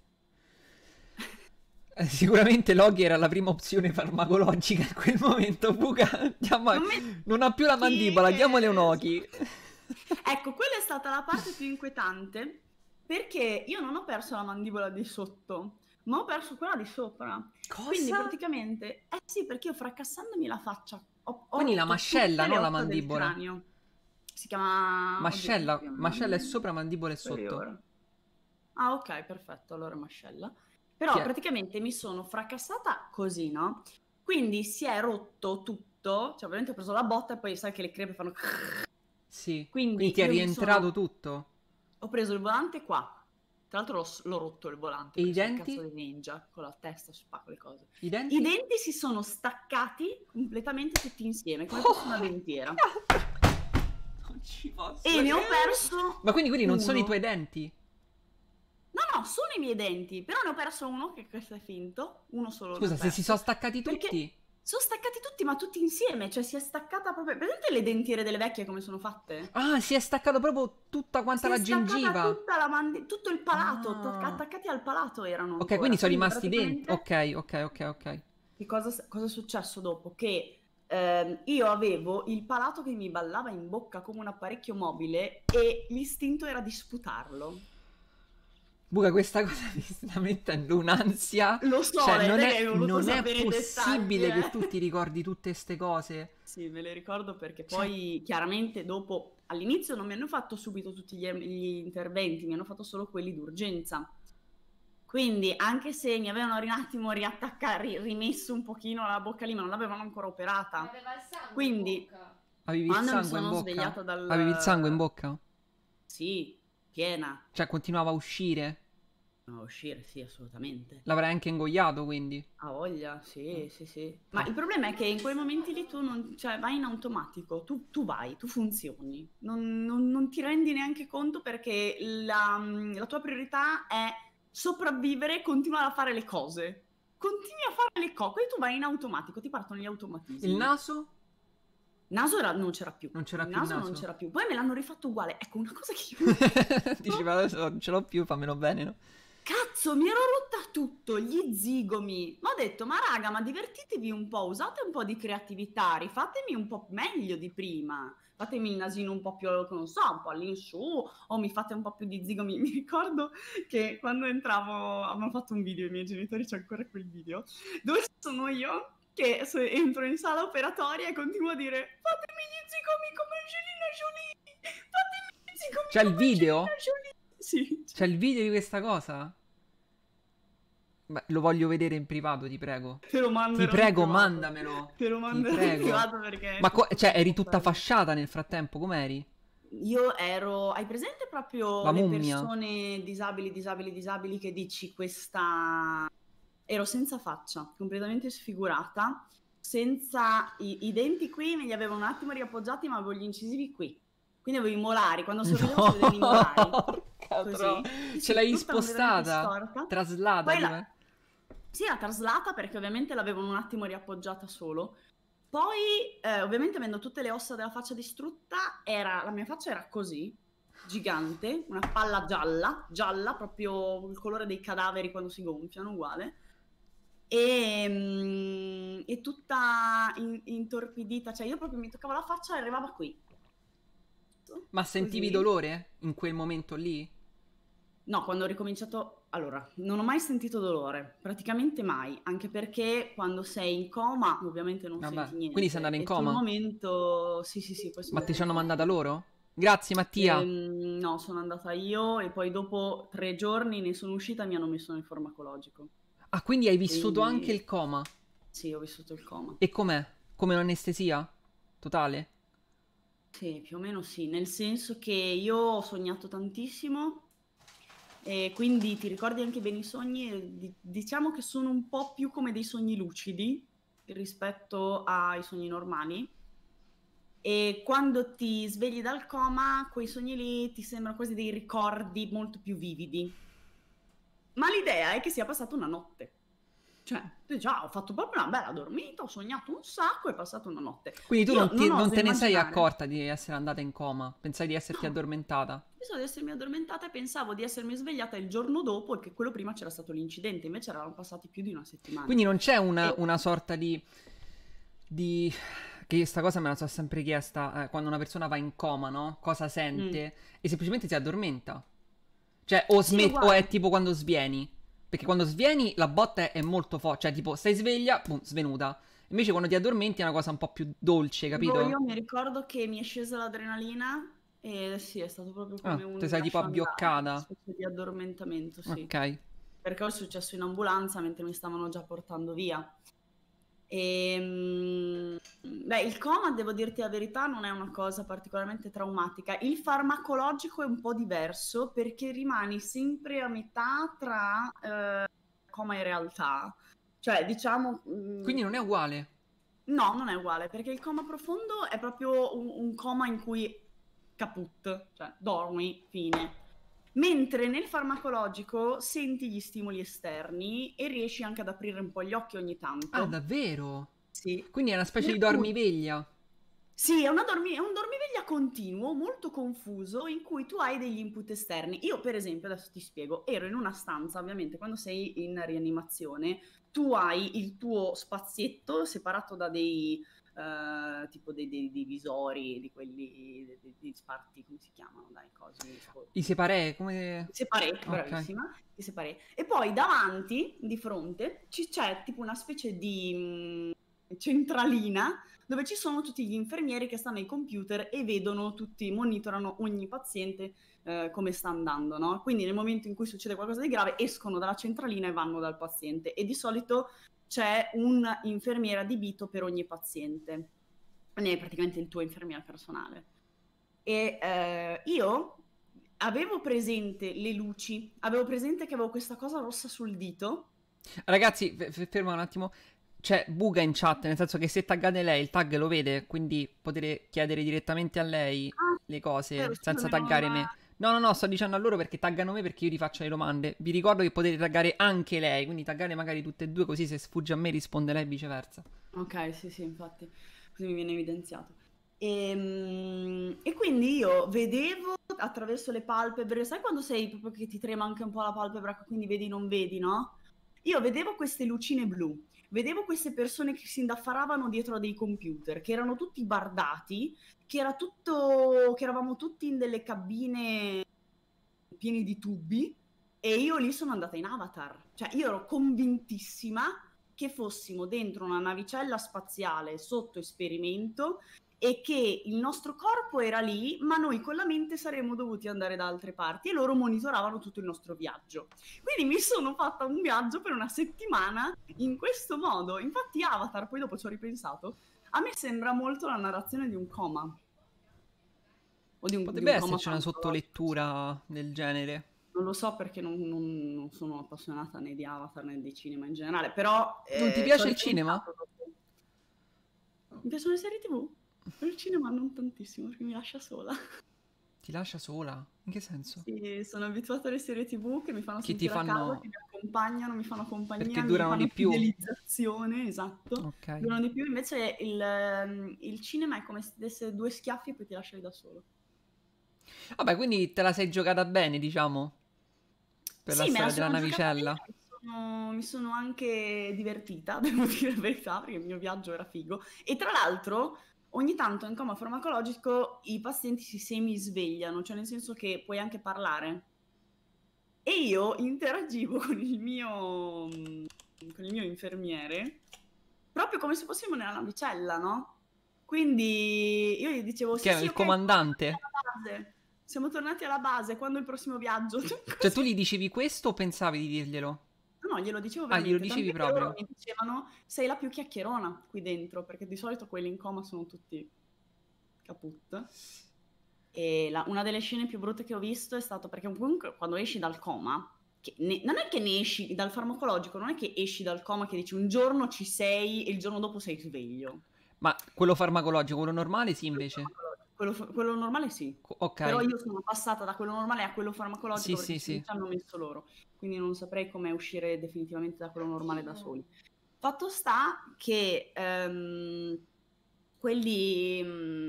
Sicuramente Loki era la prima opzione farmacologica in quel momento. Buca, non ha più la mandibola, diamole un Oki.
Ecco, quella è stata la parte più inquietante perché io non ho perso la mandibola di sotto, ma ho perso quella di sopra.
Cosa?
Quindi praticamente, sì, perché io fracassandomi la faccia ho
Quindi la
rotto
mascella,
tutte le
non la
ossa del
mandibola.
cranio. Si chiama...
Mascella,
oddio,
mascella è sopra, mandibola è sotto.
superiore. Ah, ok, perfetto, allora mascella. Però
Chi è?
praticamente mi sono fracassata così, no? Quindi si è rotto tutto, cioè ovviamente ho preso la botta e poi sai che le crepe fanno...
Sì.
Quindi
Quindi ti è
io mi
rientrato
sono-
tutto?
Ho preso il volante qua. Tra l'altro l'ho rotto il volante
E i
perché sono un
denti?
cazzo di ninja, con la testa spacco le cose.
I
I
denti?
denti si sono staccati completamente tutti insieme, come fosse una dentiera.
Non ci posso
E ne ho
credere.
perso
Ma quindi non sono i
uno.
tuoi denti?
No, sono i miei denti, però ne ho perso uno, che questo è finto, uno solo ne ho
Scusa, se si
perso.
sono staccati
Perché
tutti?
sono staccati tutti, ma tutti insieme, cioè si è staccata proprio... Vedete le dentiere delle vecchie come sono fatte?
Ah, si è staccato proprio tutta quanta
Si è
la
staccata
gengiva.
tutta tutto il palato,
Ah.
attaccati al palato erano
Ok,
ancora.
quindi sono
Quindi
rimasti dentro.
praticamente
Ok.
che cosa è successo dopo? Che io avevo il palato che mi ballava in bocca come un apparecchio mobile e l'istinto era di sputarlo.
Buca, questa cosa mi sta mettendo un'ansia.
Lo so,
Cioè,
lei hai voluto
non è
sapere i
possibile
dettagli,
che tu ti ricordi tutte ste cose.
Sì, me le ricordo perché
Cioè-
poi chiaramente dopo, all'inizio non mi hanno fatto subito tutti gli interventi, mi hanno fatto solo quelli d'urgenza. Quindi anche se mi avevano un attimo rimesso un pochino la bocca lì, ma non l'avevano ancora operata.
Aveva il sangue
Quindi
in bocca.
Avevi il
quando mi
sangue in
sono
bocca?
svegliata dal...
Avevi il sangue in bocca?
Sì, piena.
Cioè, continuava a uscire?
A uscire, sì, assolutamente.
L'avrai anche ingoiato, quindi?
Ha voglia, sì. Ma il problema è che in quei momenti lì tu non, cioè, vai in automatico, tu vai, tu funzioni, non ti rendi neanche conto perché la tua priorità è sopravvivere e continuare a fare le cose. Continui a fare le cose, quindi tu vai in automatico, ti partono gli automatismi.
Il naso?
Naso non c'era più.
Non c'era
Il
più il
naso non
naso.
c'era più. Poi me l'hanno rifatto uguale. Ecco, una cosa che io...
Dici, ma adesso non ce l'ho più, fammelo bene, no?
Cazzo, mi ero rotta tutto, gli zigomi. Ma ho detto, ma raga, ma divertitevi un po', usate un po' di creatività, rifatemi un po' meglio di prima. Fatemi il nasino un po' più, non so, un po' all'insù, o mi fate un po' più di zigomi. Mi ricordo che quando entravo, avevano fatto un video, i miei genitori, c'è ancora quel video, dove sono io che entro in sala operatoria e continuo a dire, fatemi gli zigomi come Angelina Jolie, fatemi gli zigomi
C'è il
come
video?
Angelina Jolie. Sì,
C'è il video di questa cosa? Beh, lo voglio vedere in privato, ti prego.
te lo
Ti
manderò in
prego,
privato.
mandamelo.
Te lo
Ti
manderò in
prego.
privato perché...
Ma cioè, eri tutta
bello.
fasciata nel frattempo, com'eri?
Io ero... Hai presente proprio
La
le
mummia?
persone disabili che dici questa... Ero senza faccia, completamente sfigurata, senza i denti qui, me li avevo un attimo riappoggiati, ma avevo gli incisivi qui. Quindi avevo i molari, quando sorridevo si vedevano i molari.
Porca
Così.
tro-
Sì,
Ce l'hai
tutta completamente
spostata?
storta.
Traslata?
Poi
come?
Sì, la traslata perché ovviamente l'avevano un attimo riappoggiata solo. Poi, ovviamente avendo tutte le ossa della faccia distrutta, la mia faccia era così, gigante, una palla gialla, proprio il colore dei cadaveri quando si gonfiano, uguale. E tutta intorpidita, cioè io proprio mi toccavo la faccia e arrivava qui.
Ma sentivi
Così.
dolore in quel momento lì?
No, quando ho ricominciato... Allora, non ho mai sentito dolore, praticamente mai, anche perché quando sei in coma ovviamente non
Vabbè,
senti niente.
quindi sei andata in
E sul
coma?
momento... Sì, poi sono
Ma ti
andata
ci hanno
in coma.
mandata loro? Grazie, Mattia.
No, sono andata io e poi dopo 3 giorni ne sono uscita e mi hanno messo nel farmacologico.
Ah, quindi hai vissuto
Quindi-
anche il coma.
Sì, ho vissuto il coma.
E com'è? Come un'anestesia? Totale?
Sì, più o meno sì, nel senso che io ho sognato tantissimo e quindi ti ricordi anche bene i sogni, e diciamo che sono un po' più come dei sogni lucidi rispetto ai sogni normali e quando ti svegli dal coma quei sogni lì ti sembrano quasi dei ricordi molto più vividi. Ma l'idea è che sia passata una notte. Cioè, tu dici, ho fatto proprio una bella dormita, ho sognato un sacco, è passata una notte.
Quindi tu
Io
non
oso
te ne sei
immaginare.
accorta di essere andata in coma? Pensai di esserti
No.
addormentata?
Pensavo di essermi addormentata e pensavo di essermi svegliata il giorno dopo e che quello prima c'era stato l'incidente, invece erano passati più di una settimana.
Quindi non c'è
E-
una sorta di... Che sta cosa me la sono sempre chiesta quando una persona va in coma, no? Cosa sente? E semplicemente si addormenta. Cioè, o
Sì,
o
uguale.
è tipo quando svieni. Perché quando svieni la botta è molto forte. Cioè, tipo, stai sveglia, boom, svenuta. Invece quando ti addormenti è una cosa un po' più dolce, capito?
Io mi ricordo che mi è scesa l'adrenalina e sì, è stato proprio
Ah,
come un
ti sei tipo
lascio andare, una
abbioccata.
specie di addormentamento, sì.
Ok.
Perché è successo in ambulanza mentre mi stavano già portando via. Beh, il coma, devo dirti la verità, non è una cosa particolarmente traumatica. Il farmacologico è un po' diverso perché rimani sempre a metà tra coma e realtà. Cioè, diciamo,
Quindi non è uguale.
no, non è uguale, perché il coma profondo è proprio un coma in cui caput, cioè dormi, fine. Mentre nel farmacologico senti gli stimoli esterni e riesci anche ad aprire un po' gli occhi ogni
Ah,
tanto.
davvero?
Sì.
Quindi è una specie di
Per cui
dormiveglia.
sì, è è un dormiveglia continuo, molto confuso, in cui tu hai degli input esterni. Io, per esempio, adesso ti spiego, ero in una stanza, ovviamente, quando sei in rianimazione, tu hai il tuo spazietto separato da dei, tipo dei visori, di quelli, dei sparti, come si chiamano, dai, cosi,
I separé, come...
i separé,
Ok.
bravissima, i separé. E poi davanti, di fronte, c'è tipo una specie di centralina dove ci sono tutti gli infermieri che stanno ai computer e vedono tutti, monitorano ogni paziente come sta andando, no? Quindi nel momento in cui succede qualcosa di grave escono dalla centralina e vanno dal paziente e di solito c'è un infermiere adibito per ogni paziente, quindi è praticamente il tuo infermiere personale. E io avevo presente le luci, avevo presente che avevo questa cosa rossa sul dito.
Ragazzi, ferma un attimo. C'è buga in chat, nel senso che se taggate lei, il tag lo vede, quindi potete chiedere direttamente a lei
Ah,
le cose senza
scusami, non
taggare me. No, no, no, sto dicendo a loro perché taggano me perché io ti faccio le domande. Vi ricordo che potete taggare anche lei, quindi taggare magari tutte e due così se sfugge a me risponde lei e viceversa.
Ok, sì, sì, infatti, così mi viene evidenziato. E quindi io vedevo attraverso le palpebre, sai quando sei proprio che ti trema anche un po' la palpebra, quindi vedi non vedi, no? Io vedevo queste lucine blu, vedevo queste persone che si indaffaravano dietro a dei computer, che erano tutti bardati, che era tutto, che eravamo tutti in delle cabine pieni di tubi e io lì sono andata in Avatar. Cioè io ero convintissima che fossimo dentro una navicella spaziale sotto esperimento e che il nostro corpo era lì, ma noi con la mente saremmo dovuti andare da altre parti e loro monitoravano tutto il nostro viaggio. Quindi mi sono fatta un viaggio per una settimana in questo modo. Infatti Avatar, poi dopo ci ho ripensato, a me sembra molto la narrazione di un coma. O di
Potrebbe
un coma
esserci una
farmacologico.
sottolettura del genere.
Non lo so perché non sono appassionata né di Avatar né di cinema in generale, però
Non ti
ci ho
piace il cinema?
ripensato dopo. Mi piacciono le serie TV, però il cinema non tantissimo perché mi lascia sola.
Ti lascia sola? In che senso?
Sì, sono abituata alle serie TV che mi fanno
Che ti
sentire a casa, che
fanno...
mi accompagnano, mi fanno
perché
compagnia, mi
durano
fanno
di più.
fidelizzazione, esatto.
Ok.
Durano di più, invece il cinema è come se ti desse due schiaffi e poi ti lasciavi da solo.
Vabbè, quindi te la sei giocata bene, diciamo, per la
Sì, me la
storia della
sono giocata bene,
navicella.
mi sono anche divertita, devo dire la verità, perché il mio viaggio era figo. E tra l'altro, ogni tanto in coma farmacologico i pazienti si semisvegliano, cioè nel senso che puoi anche parlare. E io interagivo con il mio infermiere, proprio come se fossimo nella navicella, no? Quindi io gli dicevo,
Che
sì,
era
sì,
il
ok, siamo tornati
comandante.
alla base. Siamo tornati alla base, quando è il prossimo viaggio?
Cioè, tu
Così.
gli dicevi questo o pensavi di dirglielo?
No, glielo dicevo
Ah, glielo
veramente,
dicevi
tant'è che loro
proprio.
mi dicevano sei la più chiacchierona qui dentro, perché di solito quelli in coma sono tutti caput. E una delle scene più brutte che ho visto è stato perché comunque quando esci dal coma, non è che ne esci dal farmacologico, non è che esci dal coma che dici un giorno ci sei e il giorno dopo sei sveglio.
Ma quello farmacologico, quello normale sì,
Quello
invece.
farmacologico. Quello normale sì,
Ok.
però io sono passata da quello normale a quello
Sì,
farmacologico perché
sì,
ci
sì.
hanno messo loro, quindi non saprei come uscire definitivamente da quello normale da soli. Fatto sta che quelli,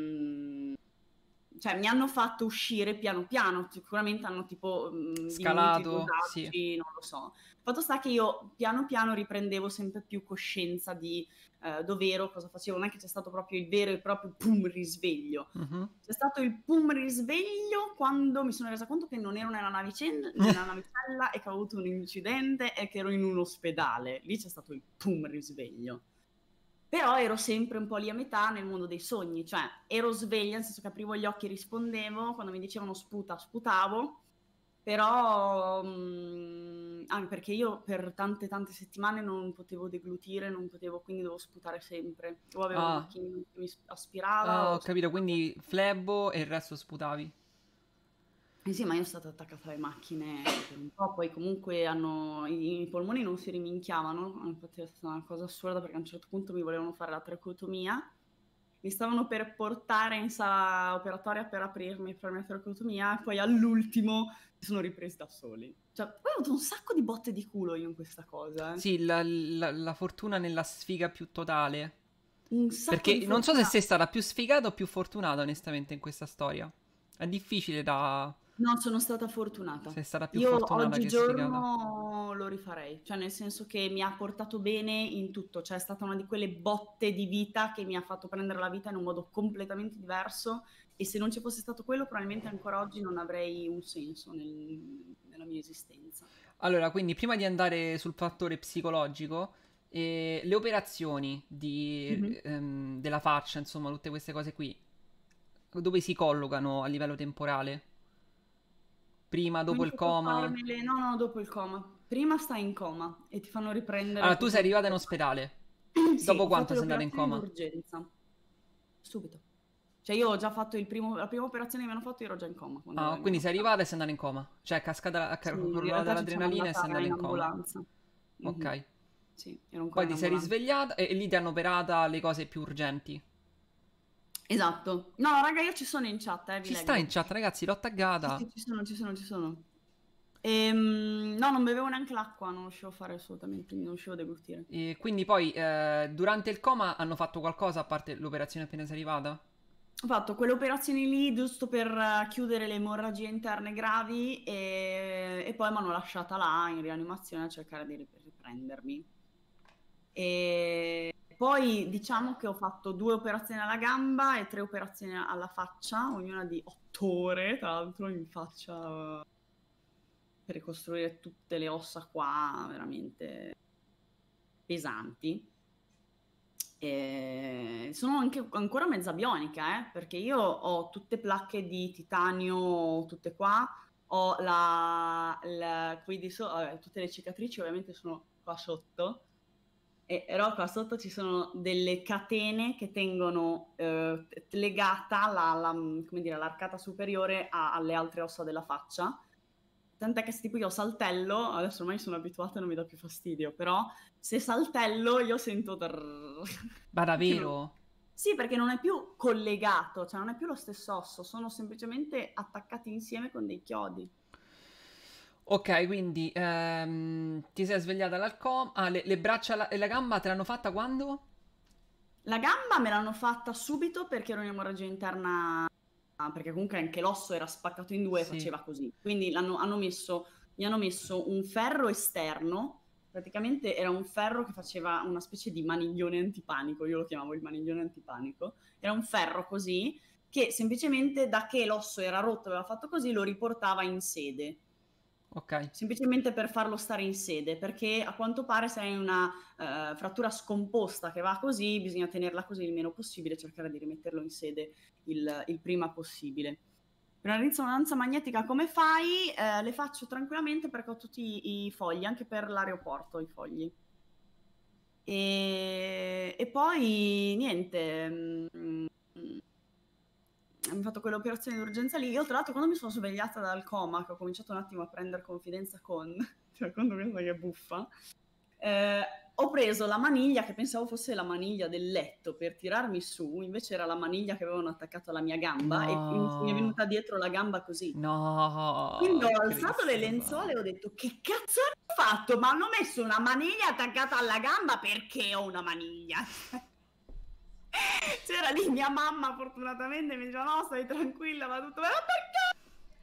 cioè mi hanno fatto uscire piano piano, sicuramente hanno tipo diminuito i
Scalato, sì.
dosaggi, non lo so. Fatto sta che io piano piano riprendevo sempre più coscienza di dov'ero, cosa facevo, non è che c'è stato proprio il vero e proprio pum risveglio.
Mhm.
C'è stato il pum risveglio quando mi sono resa conto che non ero nella navicella e che avevo avuto un incidente e che ero in un ospedale. Lì c'è stato il pum risveglio. Però ero sempre un po' lì a metà nel mondo dei sogni, cioè ero sveglia, nel senso che aprivo gli occhi e rispondevo, quando mi dicevano sputa, sputavo, Però anche perché io per tante settimane non potevo deglutire, non potevo, quindi dovevo sputare sempre. O avevo la
Ah,
macchinina che mi aspirava
ah,
o
ho capito,
sputavo.
quindi flebo e il resto sputavi.
Eh sì, ma io sono stata attaccata alle macchine per un po', poi comunque i polmoni non si riminchiavano, infatti è stata una cosa assurda perché a un certo punto mi volevano fare la tracheotomia, mi stavano per portare in sala operatoria per aprirmi per la mia tracheotomia e poi all'ultimo si sono ripresi da soli. Cioè, poi ho avuto un sacco di botte di culo io in questa cosa, eh.
Sì, la fortuna nella sfiga più totale.
Un sacco
Perché
di
non so se
fortuna.
sei stata più sfigata o più fortunata, onestamente, in questa storia. È difficile da...
No, sono stata fortunata.
Sei stata più
Io
fortunata che sfigata.
oggigiorno lo rifarei, cioè nel senso che mi ha portato bene in tutto, cioè è stata una di quelle botte di vita che mi ha fatto prendere la vita in un modo completamente diverso e se non ci fosse stato quello probabilmente ancora oggi non avrei un senso nella mia esistenza.
Allora, quindi prima di andare sul fattore psicologico, le operazioni
Mhm.
della faccia, insomma, tutte queste cose qui, dove si collocano a livello temporale? Prima,
Ho
dopo il
iniziato a
coma?
farmele, no, no, dopo il coma. Prima stai in coma e ti fanno riprendere
Allora, tu sei
proprio.
arrivata in ospedale.
Sì,
Dopo
ho fatto
quanto
le
sei andata in
operazioni
coma?
d'urgenza, subito. Cioè io ho già fatto la prima operazione che mi hanno fatto, io ero già in coma quando
Ah,
mi
quindi
hanno
sei
operato.
arrivata e sei andata in coma. Cioè, è cascata, è
Sì, in
crollata
realtà ci sono
l'adrenalina e sei
andata
andata
in
in coma.
ambulanza. Mhm.
Ok.
Sì, ero ancora
Poi
in
ti sei
ambulanza.
risvegliata e lì ti hanno operata le cose più urgenti.
Esatto. No, raga, io ci sono in chat, vi
Ci sta in
leggo.
chat, ragazzi, l'ho
Sì,
taggata.
sì, ci sono. No, non bevevo neanche l'acqua, non riuscivo a fare assolutamente, non riuscivo a deglutire.
E quindi poi, durante il coma, hanno fatto qualcosa a parte l'operazione appena sei arrivata?
Ho fatto quelle operazioni lì giusto per chiudere le emorragie interne gravi e poi mi hanno lasciata là in rianimazione a cercare di riprendermi. E poi diciamo che ho fatto 2 operazioni alla gamba e 3 operazioni alla faccia, ognuna di 8 ore, tra l'altro in faccia per ricostruire tutte le ossa qua, veramente pesanti. E sono anche ancora mezza bionica, perché io ho tutte placche di titanio, tutte qua, ho qui di vabbè, tutte le cicatrici ovviamente sono qua sotto, però qua sotto ci sono delle catene che tengono legata come dire, l'arcata superiore alle altre ossa della faccia. Tant'è che se tipo io saltello, adesso ormai sono abituata e non mi dà più fastidio, però se saltello io sento
Ma
che non.
davvero?
Sì, perché non è più collegato, cioè non è più lo stesso osso, sono semplicemente attaccati insieme con dei chiodi.
Ok, quindi ti sei svegliata dal coma. Ah, le braccia e la gamba te l'hanno fatta quando?
La gamba me l'hanno fatta subito perché ero in emorragia interna, perché comunque anche l'osso era spaccato in due e
Sì.
faceva così. Quindi gli hanno messo un ferro esterno, praticamente era un ferro che faceva una specie di maniglione antipanico, io lo chiamavo il maniglione antipanico, era un ferro così che semplicemente da che l'osso era rotto, aveva fatto così, lo riportava in sede.
Ok.
Semplicemente per farlo stare in sede, perché a quanto pare se hai una frattura scomposta che va così, bisogna tenerla così il meno possibile e cercare di rimetterlo in sede il prima possibile. Per una risonanza magnetica come fai? Le faccio tranquillamente perché ho tutti i fogli, anche per l'aeroporto i fogli. E poi niente, abbiamo fatto quell'operazione di urgenza lì. Io, tra l'altro, quando mi sono svegliata dal coma, che ho cominciato un attimo a prendere confidenza con, cioè, quando questa che è buffa, eh, ho preso la maniglia che pensavo fosse la maniglia del letto per tirarmi su, invece era la maniglia che avevano attaccato alla mia gamba e mi è
No.
venuta dietro la gamba così. Quindi
No,
ho alzato le lenzuola
Cristian.
e ho detto: Che cazzo hanno fatto? Ma hanno messo una maniglia attaccata alla gamba perché ho una maniglia? C'era lì mia mamma, fortunatamente, mi diceva: No, stai tranquilla, va tutto bene. Ma perché?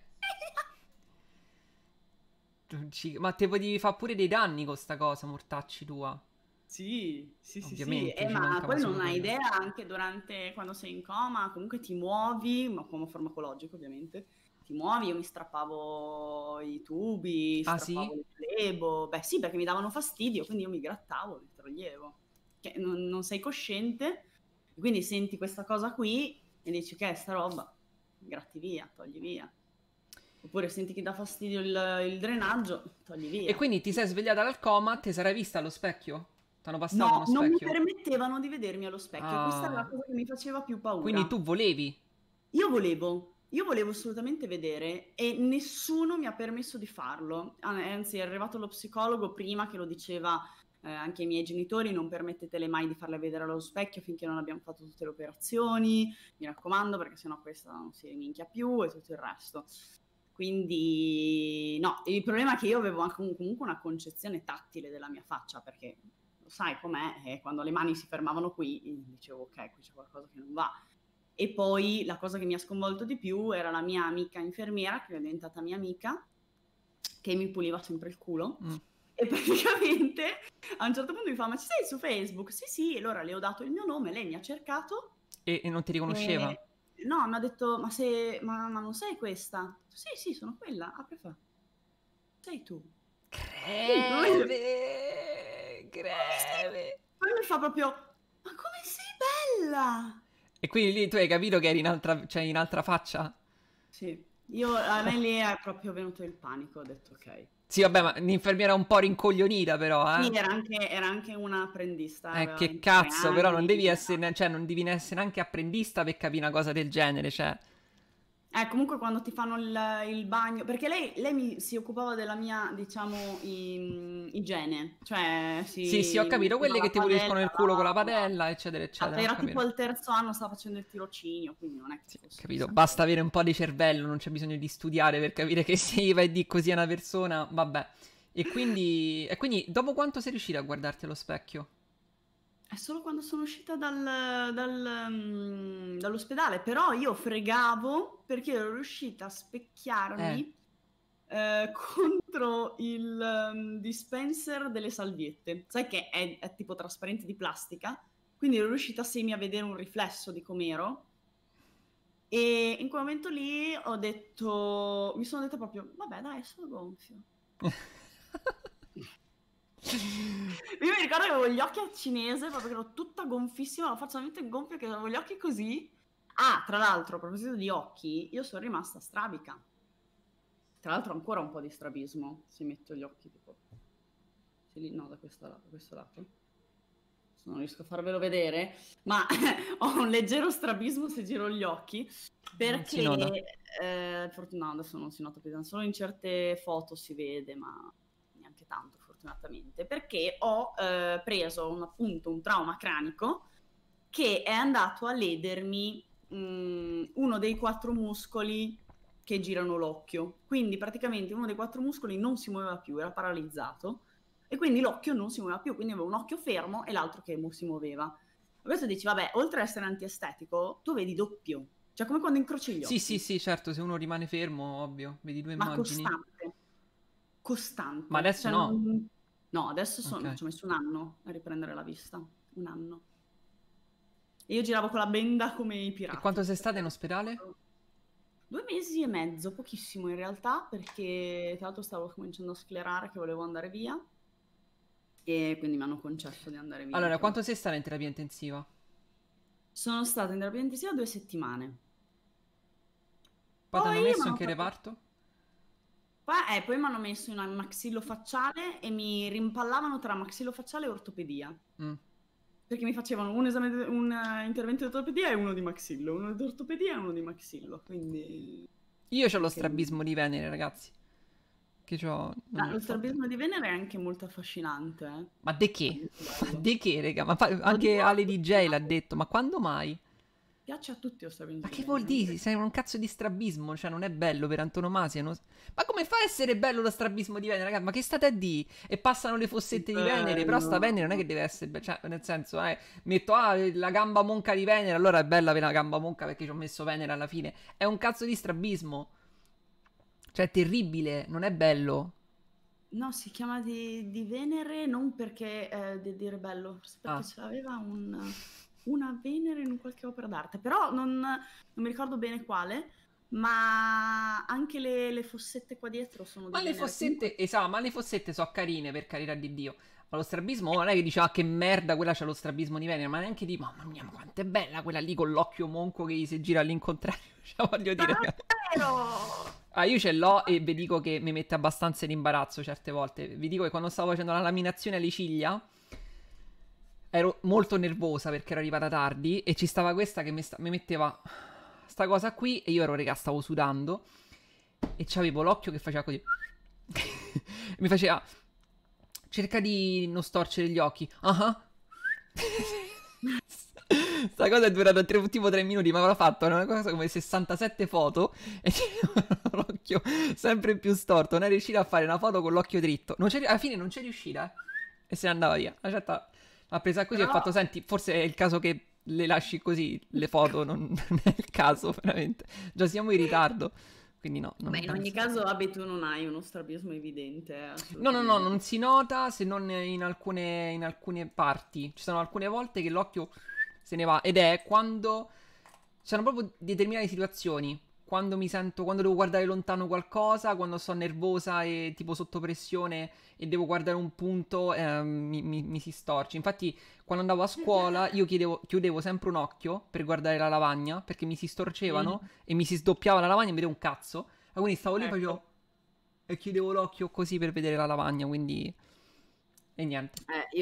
Ma te potevi fare pure dei danni con sta cosa, mortacci tua.
Sì, sì, sì, sì,
Ovviamente, ci
ma
mancava
poi
solo
non hai
quello.
idea anche durante quando sei in coma, comunque ti muovi, ma coma farmacologico ovviamente, ti muovi, io mi strappavo i tubi,
Ah, sì?
strappavo il flebo, beh sì perché mi davano fastidio, quindi io mi grattavo, li toglievo, che non sei cosciente, quindi senti questa cosa qui e dici che è sta roba, gratti via, togli via. Oppure senti che dà fastidio il drenaggio, togli via.
E quindi ti sei svegliata dal coma, ti sarai vista allo specchio? T'hanno passato
No,
uno
non mi
specchio?
permettevano di vedermi allo specchio, questa era la
Ah,
cosa che mi faceva più
quindi
paura.
tu volevi?
Io volevo assolutamente vedere e nessuno mi ha permesso di farlo. Anzi, è arrivato lo psicologo prima che lo diceva anche ai miei genitori, non permettetele mai di farle vedere allo specchio finché non abbiamo fatto tutte le operazioni, mi raccomando, perché sennò questa non si riminchia più e tutto il resto. Quindi no, il problema è che io avevo anche comunque una concezione tattile della mia faccia, perché lo sai com'è, quando le mani si fermavano qui, dicevo ok, qui c'è qualcosa che non va. E poi la cosa che mi ha sconvolto di più era la mia amica infermiera, che è diventata mia amica, che mi puliva sempre il culo.
Mm.
E praticamente a un certo punto mi fa: ma ci sei su Facebook? Sì, sì. E allora le ho dato il mio nome, lei mi ha cercato.
E non ti riconosceva?
No, mi ha detto: ma non sei questa? Sì, sì, sono quella. Apre e fa: sei tu.
Greve, greve.
Poi mi fa proprio: ma come sei bella?
E quindi lì tu hai capito che eri in altra faccia?
Sì, a me lì è proprio venuto il panico, ho detto ok.
Sì, vabbè, ma l'infermiera un po' rincoglionita però,
Sì,
eh?
era anche una apprendista, aveva
Che
23
cazzo, però non
anni.
devi essere, cioè non devi essere neanche apprendista per capire una cosa del genere, cioè.
Comunque quando ti fanno il bagno, perché lei si occupava della mia, diciamo, igiene, cioè
Sì, ho
mi
capito,
metteva
quelle
la
che ti puliscono il
padella,
culo con la
lavava.
padella, eccetera,
Esatto,
eccetera, ho
era tipo
capito.
al terzo anno, stava facendo il tirocinio, quindi non è che
Sì, ho
fosse
capito.
chissà
Basta
cosa.
avere un po' di cervello, non c'è bisogno di studiare per capire che se vai di così a una persona, vabbè. E quindi dopo quanto sei riuscita a guardarti allo specchio?
È solo quando sono uscita dall'ospedale, però io fregavo perché ero riuscita a
Eh.
specchiarmi contro il dispenser delle salviette. Sai che è tipo trasparente di plastica, quindi ero riuscita semi a vedere un riflesso di com'ero. E in quel momento lì mi sono detta proprio, vabbè dai, sono gonfio. Io mi ricordo che avevo gli occhi a cinese, proprio che ero tutta gonfissima, la faccia talmente gonfia che avevo gli occhi così. Ah, tra l'altro, a proposito di occhi, io sono rimasta strabica. Tra l'altro ho ancora un po' di strabismo, se metto gli occhi tipo... No, da questo lato. Non riesco a farvelo vedere, ma ho un leggero strabismo se giro gli occhi,
Non si nota.
perché... no, adesso non si nota più, solo in certe foto si vede, ma neanche tanto fortunatamente, perché ho preso appunto un trauma cranico che è andato a ledermi uno dei 4 muscoli che girano l'occhio. Quindi praticamente uno dei 4 muscoli non si muoveva più, era paralizzato, e quindi l'occhio non si muoveva più, quindi avevo un occhio fermo e l'altro che si muoveva. Questo dici, vabbè, oltre ad essere antiestetico, tu vedi doppio, cioè come quando incroci gli
Sì, sì,
occhi,
sì, certo, se uno rimane fermo, ovvio, vedi due
ma
immagini.
costante,
Ma
costante.
adesso
Cioè,
no.
no, adesso
Ok.
ci ho messo un anno a riprendere la vista, un anno. E io giravo con la benda come i
E
pirati.
quanto sei stata in ospedale?
2 mesi e mezzo, pochissimo in realtà, perché tra l'altro stavo cominciando a sclerare che volevo andare via e quindi mi hanno concesso di andare via
Allora,
anche
quanto
abbastanza.
sei stata in terapia intensiva?
Sono stata in terapia intensiva 2 settimane.
Poi ti hanno
Poi mi
messo in
hanno
che
fatto...
reparto?
poi mi hanno messo in una maxillofacciale e mi rimpallavano tra maxillofacciale e ortopedia.
Mm.
Perché mi facevano un intervento di ortopedia e uno di maxillo, uno di ortopedia e uno di maxillo. Quindi
Io ho lo
anche lì.
strabismo di Venere, ragazzi. Che c'ho... Non
Ma
ho
lo
fatto...
strabismo di Venere è anche molto affascinante, eh.
Ma de
È
che?
molto
Ma
bello.
de che, raga? Ma
Lo
anche
dicono
Ale
tutti,
DJ
ma
l'ha detto, ma quando mai?
piace a tutti lo strabismo
Ma
di
che vuol
Venere.
dire? Sei un cazzo di strabismo, cioè non è bello per antonomasia. Ma come fa a essere bello lo strabismo di Venere, ragazzi? Ma che state a dire? E passano le fossette di Venere, però sta Venere non è
Bello.
che deve essere cioè, nel senso, metto la gamba monca di Venere, allora è bella avere la gamba monca perché ci ho messo Venere alla fine. È un cazzo di strabismo. Cioè, è terribile, non è bello.
No, si chiama di Venere non perché di dire bello, forse perché
Ah.
ce l'aveva una Venere in qualche opera d'arte, però non mi ricordo bene quale, ma anche le fossette qua dietro sono
Ma
di
le
Venere. Comunque,
fossette, esatto, ma le fossette sono carine, per carità di Dio. Ma lo strabismo non è che dice, ah, che merda, quella c'ha lo strabismo di Venere, ma neanche di, mamma mia, ma quanto è bella quella lì con l'occhio monco che gli si gira all'incontrario. Cioè, voglio
ma
dire,
non è vero!
Ah, io ce l'ho e vi dico che mi mette abbastanza in imbarazzo certe volte. Vi dico che quando stavo facendo la laminazione alle ciglia ero molto nervosa perché ero arrivata tardi e ci stava questa che mi metteva sta cosa qui e io ero, raga, stavo sudando e c'avevo l'occhio che faceva così. Mi faceva cerca di non storcere gli occhi. Ah. Sta cosa è durata tipo 3 minuti, ma l'ho fatto. Era una cosa come 67 foto e c'era l'occhio sempre più storto. Non è riuscita a fare una foto con l'occhio dritto. Alla fine non c'è riuscita, e se ne andava via. La certa l'ha presa così e ha
Però-
fatto: senti, forse è il caso che le lasci così le foto. Non è il caso, veramente. Già siamo in ritardo. Quindi no, non
Beh, in ogni
penso.
caso, vabbè, tu non hai uno strabismo evidente,
No,
assolutamente.
non si nota se non in alcune parti. Ci sono alcune volte che l'occhio se ne va. Ed è quando ci sono proprio determinate situazioni. Quando mi sento, quando devo guardare lontano qualcosa, quando sto nervosa e tipo sotto pressione e devo guardare un punto, mi si storce. Infatti, quando andavo a scuola, io chiudevo sempre un occhio per guardare la lavagna perché mi si storcevano
Mm,
e mi si sdoppiava la lavagna e mi vedevo un cazzo. E quindi stavo lì e
ecco.
facevo e chiudevo l'occhio così per vedere la lavagna, quindi e niente.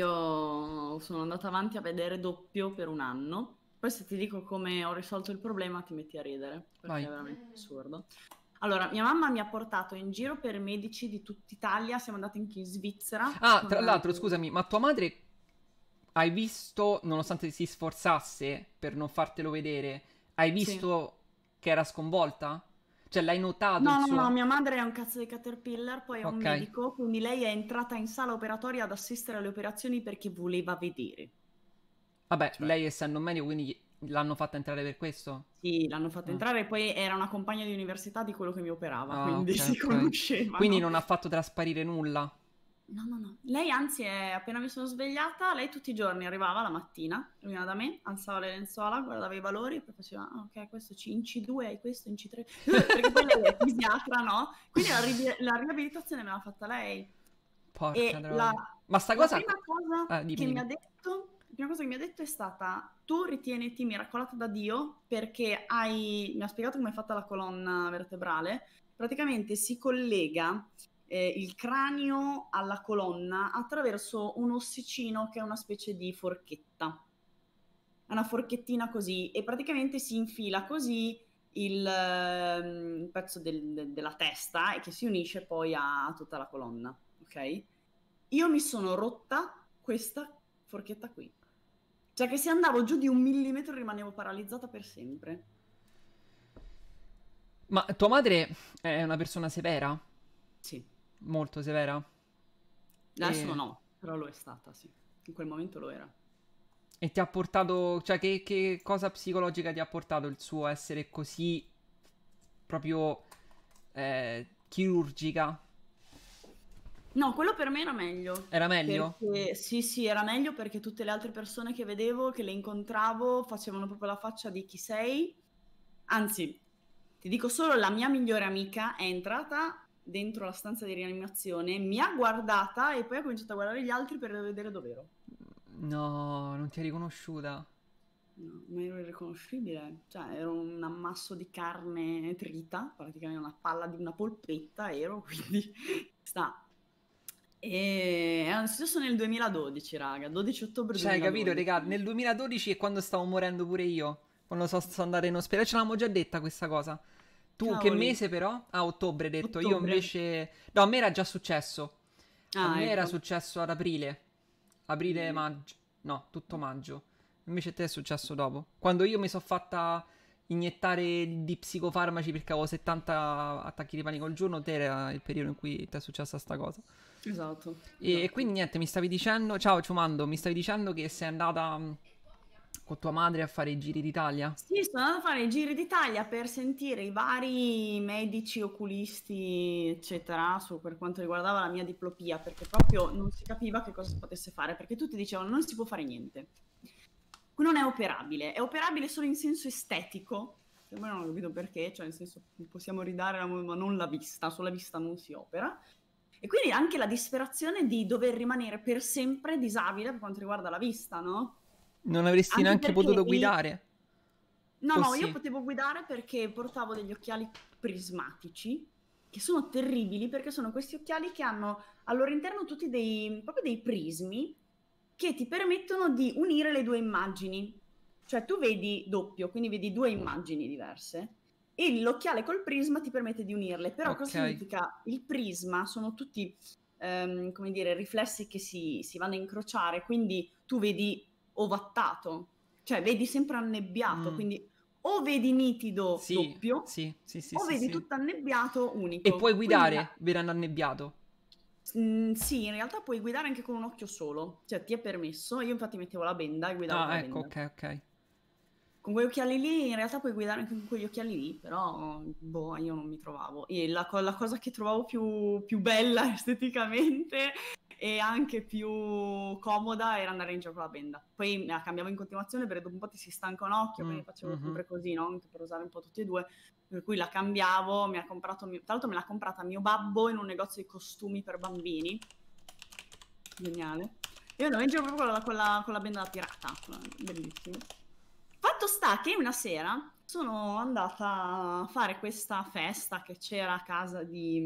Io sono andata avanti a vedere doppio per un anno. Poi se ti dico come ho risolto il problema ti metti a ridere, perché è
Vai.
veramente assurdo. Allora, mia mamma mi ha portato in giro per medici di tutta Italia, siamo andati anche in Svizzera
Ah,
con...
tra l'altro, scusami, ma tua madre hai visto, nonostante si sforzasse per non fartelo vedere, hai
Sì.
visto che era sconvolta? Cioè, l'hai notato il
No, no, no,
suo.
mia madre è un cazzo di Caterpillar, poi è un
Ok.
medico, quindi lei è entrata in sala operatoria ad assistere alle operazioni perché voleva vedere.
Vabbè,
Cioè,
lei essendo un medico, quindi l'hanno fatta entrare per questo?
sì, l'hanno fatta
Ah,
entrare e poi era una compagna di università di quello che mi operava,
ah,
quindi
ok,
si
ok. Quindi
conoscevano.
non ha fatto trasparire nulla.
No, no, no. Lei anzi è appena mi sono svegliata, lei tutti i giorni arrivava la mattina, veniva da me, alzava le lenzuola, guardava i valori e poi faceva, ah, ok, questo in C2, hai questo in C3, perché poi lei è fisiatra, no? Quindi la riabilitazione me l'ha fatta lei.
Porca
E la,
troia. Ma sta
la
cosa.
prima cosa
Dimmi,
che mi
dimmi.
ha detto, la prima cosa che mi ha detto è stata, tu ritieniti miracolata da Dio perché mi ha spiegato come è fatta la colonna vertebrale, praticamente si collega il cranio alla colonna attraverso un ossicino che è una specie di forchetta. È una forchettina così e praticamente si infila così il pezzo della testa e che si unisce poi a tutta la colonna, ok? Io mi sono rotta questa forchetta qui. Cioè che se andavo giù di 1 millimetro rimanevo paralizzata per sempre.
Ma tua madre è una persona severa?
Sì,
Molto severa?
adesso
E,
no, però lo è stata, sì. In quel momento lo era.
e ti ha portato, cioè che cosa psicologica ti ha portato il suo essere così proprio chirurgica?
No, quello per me era meglio,
Era meglio?
perché sì, sì, era meglio perché tutte le altre persone che vedevo, che le incontravo, facevano proprio la faccia di chi sei. Anzi, ti dico solo, la mia migliore amica è entrata dentro la stanza di rianimazione, mi ha guardata e poi ha cominciato a guardare gli altri per vedere dov'ero.
No, non ti ha riconosciuta.
No, ma ero irriconoscibile, cioè ero un ammasso di carne trita, praticamente una palla di una polpetta ero, quindi sta. E è successo nel 2012, raga, 12 ottobre
Cioè, capito, regà,
2012.
nel 2012 è quando stavo morendo pure io. Quando sono andata in ospedale. Ce l'avevamo già detta questa cosa. Tu che
Cavoli,
mese però? Ah, ottobre hai detto. Io
ottobre.
invece. No, a me era già successo. A
Ah,
me era
ecco.
successo ad aprile. Aprile,
Mm.
maggio. No, tutto maggio. Invece a te è successo dopo. Quando io mi sono fatta iniettare di psicofarmaci perché avevo 70 attacchi di panico al giorno, te era il periodo in cui ti è successa sta cosa.
Esatto,
E
esatto.
quindi niente, mi stavi dicendo. Ciao, Ciumando, mi stavi dicendo che sei andata con tua madre a fare i giri d'Italia?
Sì, sono andata a fare i giri d'Italia per sentire i vari medici, oculisti, eccetera, per quanto riguardava la mia diplopia, perché proprio non si capiva che cosa si potesse fare, perché tutti dicevano non si può fare niente. Non è operabile solo in senso estetico, che poi non ho capito perché, cioè nel senso possiamo ridare ma non la vista, sulla vista non si opera. E quindi anche la disperazione di dover rimanere per sempre disabile per quanto riguarda la vista, no?
Non avresti
Anche
neanche
perché
potuto guidare?
no,
O
no, io
sì?
potevo guidare perché portavo degli occhiali prismatici che sono terribili perché sono questi occhiali che hanno al loro interno tutti proprio dei prismi che ti permettono di unire le due immagini. Cioè tu vedi doppio, quindi vedi due immagini diverse e l'occhiale col prisma ti permette di unirle. Però cosa
Ok.
significa? Il prisma sono tutti, come dire, riflessi che si vanno a incrociare, quindi tu vedi ovattato, cioè vedi sempre annebbiato,
Mm.
quindi o vedi nitido
Sì,
doppio
sì, sì, sì,
o
sì,
vedi
sì.
tutto annebbiato
E puoi
unico. Quindi
guidare vedendo annebbiato.
sì, in realtà puoi guidare anche con un occhio solo, cioè ti è permesso. Io infatti mettevo la benda e guidavo con
Ah,
la
ecco,
benda.
ok, ok.
Con quegli occhiali lì, in realtà puoi guidare anche con quegli occhiali lì, però boh, io non mi trovavo. E la cosa che trovavo più bella esteticamente e anche più comoda era andare in giro con la benda. Poi me la cambiavo in continuazione perché dopo un po' ti si stanca un occhio, quindi facevo
Mhm.
sempre così, no? Anche per usare un po' tutti e due. Per cui la cambiavo, mi ha comprato, tra l'altro me l'ha comprata mio babbo in un negozio di costumi per bambini. Geniale. Io andavo in giro proprio con la benda da pirata, bellissimo. Fatto sta che una sera sono andata a fare questa festa che c'era a casa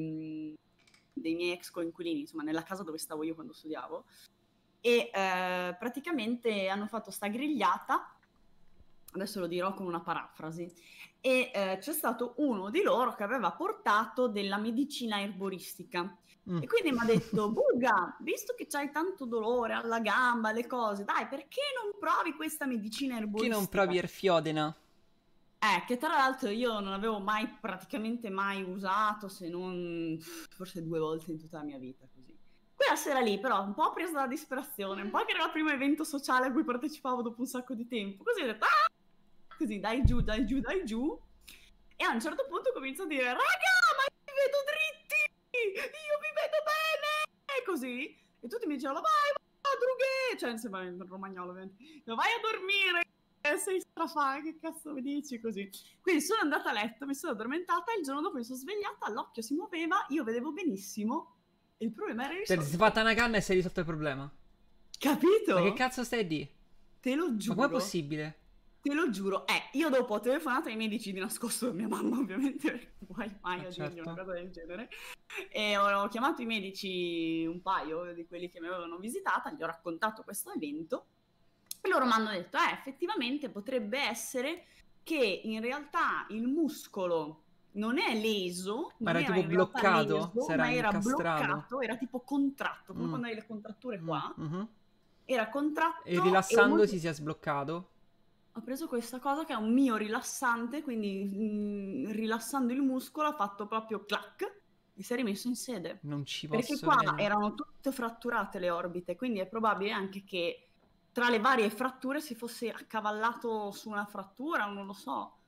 dei miei ex coinquilini, insomma nella casa dove stavo io quando studiavo, e praticamente hanno fatto sta grigliata, adesso lo dirò con una parafrasi, e c'è stato uno di loro che aveva portato della medicina erboristica.
Mm.
E quindi mi ha detto, Buga, visto che c'hai tanto dolore alla gamba, le cose, dai, perché non provi questa medicina
Chi non
erboristica?
provi Erfiodena?
Che tra l'altro io non avevo praticamente mai usato, se non forse 2 volte in tutta la mia vita, così. Quella sera lì, però, un po' presa dalla disperazione, un po' che era il primo evento sociale a cui partecipavo dopo un sacco di tempo, così ho detto, così, dai giù, dai giù, dai giù. E a un certo punto comincio a dire, raga, ma vi vedo dritti, io vi vedo bene, e così. E tutti mi dicevano, vai, drughe, cioè, insomma, in romagnolo, ovviamente. Vai a dormire, sei strafà, che cazzo mi dici così? Quindi sono andata a letto, mi sono addormentata e il giorno dopo mi sono svegliata, l'occhio si muoveva, io vedevo benissimo e il problema era
Cioè, ti sei
risolto.
fatta una canna e sei risolto il problema. Ma che
Capito?
cazzo stai di?
Te lo
Ma com'è
giuro.
possibile?
Te lo giuro. Io dopo ho telefonato ai medici di nascosto a mia mamma, ovviamente, perché guai mai a dirgli una
Certo.
cosa del genere. E ho chiamato i medici, un paio di quelli che mi avevano visitata, gli ho raccontato questo evento e loro mi hanno detto, effettivamente potrebbe essere che in realtà il muscolo non è leso,
Ma
non
era
era
tipo
in realtà
bloccato?
leso,
Si era
ma era
incastrato?
bloccato, era tipo contratto, come
Mm.
quando hai le contratture
Mm,
qua.
mhm.
Era
E
contratto e
rilassandosi si è sbloccato?
ho preso questa cosa che è un mio rilassante, quindi rilassando il muscolo ha fatto proprio clac e si è rimesso in sede.
Non ci
Perché
posso
qua
credere.
erano tutte fratturate le orbite, quindi è probabile anche che tra le varie fratture si fosse accavallato su una frattura, non lo so.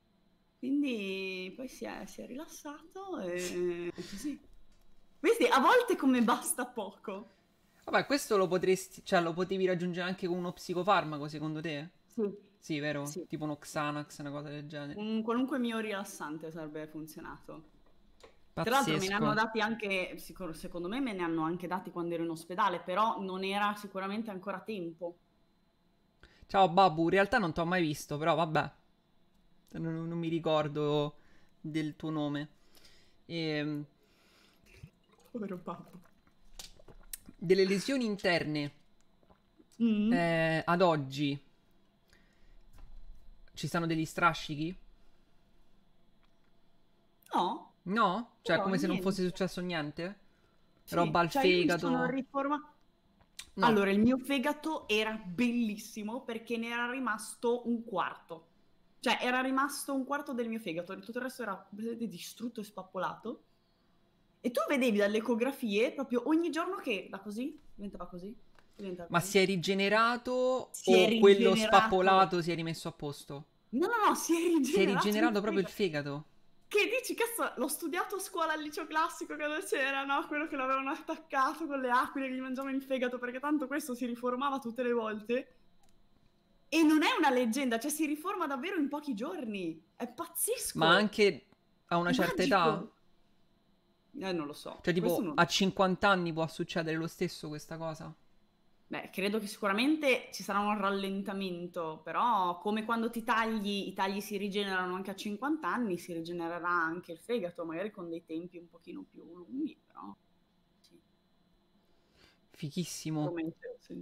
Quindi poi si è rilassato e così. Vedi, a volte come basta poco.
Vabbè, questo lo potresti... Cioè, lo potevi raggiungere anche con uno psicofarmaco, secondo te?
Sì,
Sì, vero?
sì.
Tipo uno Xanax, una cosa del genere.
Un qualunque mio rilassante sarebbe funzionato. Tra l'altro me ne hanno
Pazzesco.
dati anche, secondo me me ne hanno anche dati quando ero in ospedale, però non era sicuramente ancora tempo.
Ciao, Babu. In realtà non ti ho mai visto, però vabbè. Non mi ricordo del tuo nome. Ehm,
Povero babbo.
delle lesioni interne
Mm.
ad oggi ci stanno degli strascichi?
No,
No? Cioè,
però
come se non fosse
niente.
successo niente? Roba
Sì,
al
cioè io mi sono
fegato?
riformata.
No.
Allora, il mio fegato era bellissimo perché ne era rimasto un quarto. Cioè, era rimasto un quarto del mio fegato, tutto il resto era completamente distrutto e spappolato. E tu vedevi dalle ecografie proprio ogni giorno che da così diventava così, diventava
Ma
così.
si è rigenerato
Si è
o quello
rigenerato.
spappolato si è rimesso a posto?
No, no, no, si è
Si è
rigenerato il
rigenerato proprio il
fegato.
fegato?
Che dici, cazzo, l'ho studiato a scuola al liceo classico quando c'era, no? Quello che l'avevano attaccato con le aquile che gli mangiavano il fegato, perché tanto questo si riformava tutte le volte. E non è una leggenda, cioè si riforma davvero in pochi giorni. È
Ma
pazzesco,
anche a
è
una certa età?
magico. Non lo so,
Cioè,
questo
tipo,
non lo
a
so.
50 anni può succedere lo stesso questa cosa?
Beh, credo che sicuramente ci sarà un rallentamento, però come quando ti tagli, i tagli si rigenerano anche a 50 anni, si rigenererà anche il fegato, magari con dei tempi un pochino più lunghi, però sì,
Fighissimo.
prometto, sì.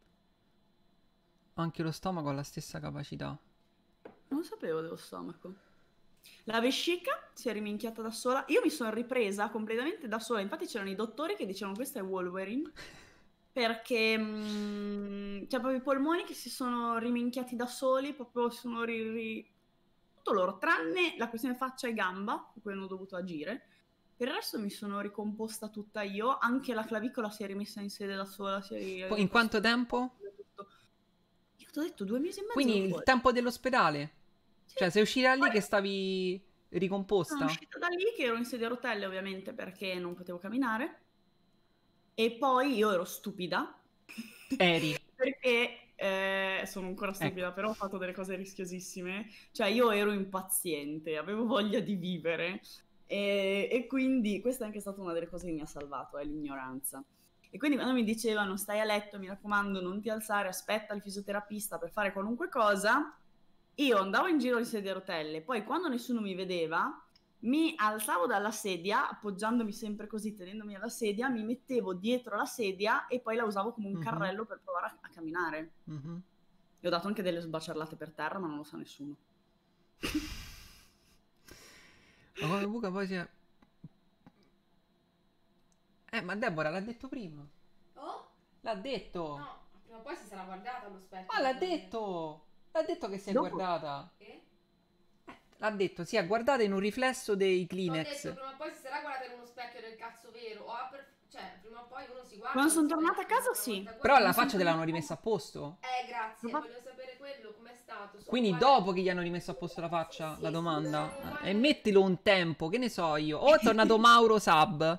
Anche lo stomaco ha la stessa capacità.
Non lo sapevo dello stomaco. La vescica si è riminchiata da sola. Io mi sono ripresa completamente da sola. Infatti c'erano i dottori che dicevano questo è Wolverine. Perché c'è proprio i polmoni che si sono riminchiati da soli, proprio sono tutto loro, tranne la questione faccia e gamba, su cui hanno dovuto agire. Per il resto mi sono ricomposta tutta io, anche la clavicola si è rimessa in sede da sola.
In quanto tempo?
Tutto. Io ti ho detto 2 mesi e mezzo
Quindi
ero
il
fuori.
tempo dell'ospedale?
Sì.
Cioè, sei uscita lì
Poi
che stavi
sono
ricomposta?
uscita da lì che ero in sedia a rotelle ovviamente perché non potevo camminare. E poi io ero stupida.
Eri.
Perché sono ancora
Ecco.
stupida, però ho fatto delle cose rischiosissime. Cioè, io ero impaziente, avevo voglia di vivere. E quindi questa è anche stata una delle cose che mi ha salvato, è l'ignoranza. E quindi quando mi dicevano stai a letto, mi raccomando, non ti alzare, aspetta il fisioterapista per fare qualunque cosa, io andavo in giro in sedia a rotelle. Poi quando nessuno mi vedeva, mi alzavo dalla sedia, appoggiandomi sempre così, tenendomi alla sedia, mi mettevo dietro la sedia e poi la usavo come un carrello per provare a camminare. E ho dato anche delle sbaciarlate per terra, ma non lo sa nessuno.
Ma come buca poi si è... ma Deborah l'ha detto prima.
Oh?
L'ha detto.
No, prima o poi si sarà guardata allo specchio.
Ma l'ha detto. L'ha detto che si è
Dopo-
guardata.
Eh?
L'ha detto, si è guardata in un riflesso dei
Ho
Kleenex.
detto prima o poi si sarà guardata in uno specchio del cazzo vero. Cioè, prima o poi uno si guarda.
Quando sono
allo
tornata a
specchio,
casa,
una
sì.
volta
Però la
Non
faccia
sono
te l'hanno
tornata.
rimessa a posto?
Grazie,
Ma-
voglio sapere quello, com'è stato. Sono
Quindi
uguale-
dopo che gli hanno rimesso a posto la faccia,
Sì,
la
sì,
domanda?
sono uguale.
E mettilo un tempo, che ne so io. Oh, è tornato Mauro Sab.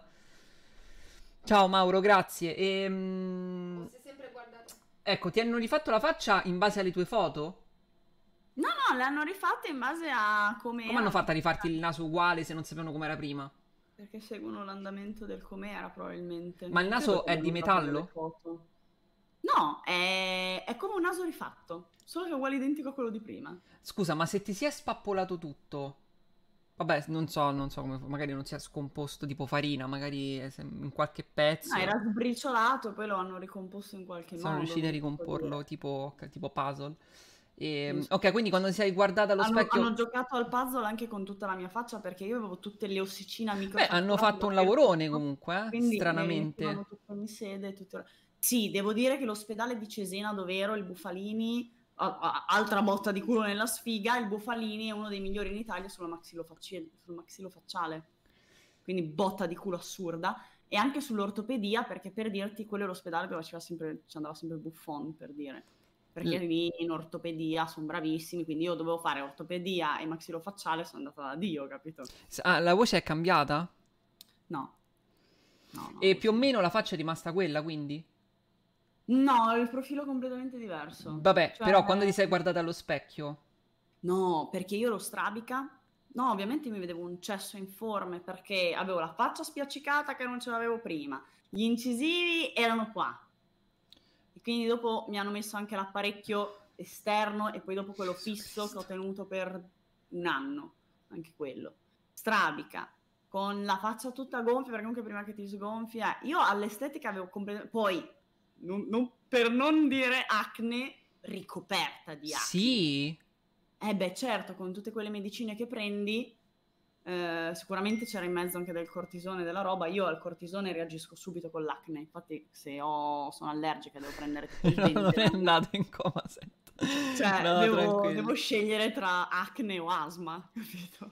Ciao Mauro, grazie.
O si è sempre guardato.
Ecco, ti hanno rifatto la faccia in base alle tue foto?
No, no, le hanno rifatte in base a come
Come hanno
erano.
fatto a rifarti il naso uguale se non sapevano com'era prima?
Perché seguono l'andamento del com'era, probabilmente.
Ma il
Non credo
naso
che
è di
abbiano usato delle
metallo?
foto. No, è come un naso rifatto, solo che è uguale identico a quello di prima.
Scusa, ma se ti si è spappolato tutto... Vabbè, non so come... Magari non si è scomposto tipo farina, magari è in qualche
No,
pezzo.
era sbriciolato, poi lo hanno ricomposto in qualche
Sono
modo.
riusciti a
Non so
ricomporlo
dire.
tipo puzzle.
Non so.
Ok, quindi quando sei guardata allo
Hanno
specchio...
giocato al puzzle anche con tutta la mia faccia perché io avevo tutte le ossicine
Beh, hanno
microfratturate
fatto un lavorone
dappertutto,
comunque,
quindi le rimettevano
stranamente.
tutte in sede. Sì, devo dire che l'ospedale di Cesena, dove ero, il Bufalini, altra botta di culo nella sfiga, il Bufalini è uno dei migliori in Italia sul maxillofacciale. Quindi botta di culo assurda. E anche sull'ortopedia, perché per dirti, quello è l'ospedale dove ci andava sempre Buffon, per dire. Perché lì in ortopedia sono bravissimi, quindi io dovevo fare ortopedia e maxillofacciale, sono andata da Dio, capito?
La voce è cambiata?
No. No,
E più o
sì.
meno la faccia è rimasta quella, quindi?
No, il profilo è completamente diverso.
Vabbè,
Cioè,
però quando ti sei guardata allo specchio...
no, perché io ero strabica. No, ovviamente mi vedevo un cesso informe perché avevo la faccia spiaccicata che non ce l'avevo prima. Gli incisivi erano qua. E quindi dopo mi hanno messo anche l'apparecchio esterno e poi dopo quello fisso che ho tenuto per un anno, anche quello. Strabica, con la faccia tutta gonfia, perché comunque prima che ti sgonfia, io all'estetica avevo completamente... Poi, per non dire acne, ricoperta di acne.
Sì?
Beh, certo, con tutte quelle medicine che prendi, sicuramente c'era in mezzo anche del cortisone, della roba. Io al cortisone reagisco subito con l'acne. Infatti, se sono allergica, devo prendere tipo il
No, non è
Bentenon.
andato in coma, sento.
Cioè,
No, tranquillo.
devo scegliere tra acne o asma, capito?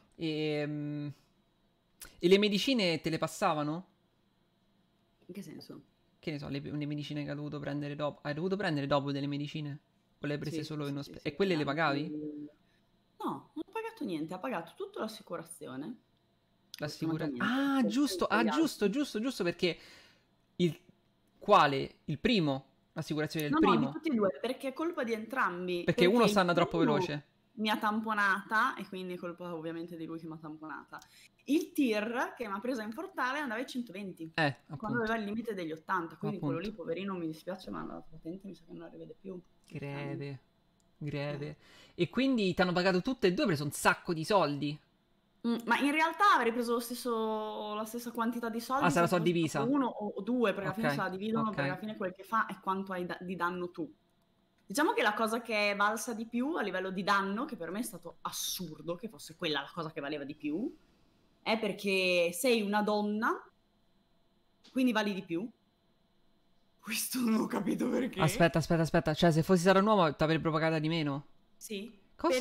E le medicine te le passavano?
In che senso?
Che ne so, le medicine che hai dovuto prendere dopo. Hai dovuto prendere dopo delle medicine? O le hai prese
Sì,
solo
sì,
in
sì,
ospedale?
sì,
E quelle le
anche-
pagavi?
No, non ho pagato niente, ha pagato tutta l'assicurazione.
L'assicurazione.
Fortunatamente,
Ah, giusto,
poi altri.
giusto, perché il quale? Il primo? L'assicurazione del
No, no, di
primo?
tutti e due, perché è colpa di entrambi.
Perché
Perché
uno
il
sta andando troppo
primo...
veloce.
mi ha tamponata, e quindi è colpa ovviamente di lui che mi ha tamponata. Il tir che mi ha presa in portale andava ai 120, quando
appunto.
aveva il limite degli 80, quindi quello lì,
Appunto.
poverino, mi dispiace, ma la patente mi sa che non la rivede più.
Greve. Greve. E quindi ti hanno pagato tutte e due, hai preso un sacco di soldi.
Ma in realtà avrei preso la stessa quantità di soldi
Se la
se
so
fosse
divisa.
stato uno o due, perché alla fine se la
Ok,
dividono, perché alla
ok.
fine quel che fa è quanto hai di danno tu. Diciamo che la cosa che è valsa di più a livello di danno, che per me è stato assurdo che fosse quella la cosa che valeva di più, è perché sei una donna, quindi vali di più. Questo non ho capito perché.
Aspetta. Cioè, se fossi stato un uomo, ti avrebbero pagata di meno?
Sì,
Cosa?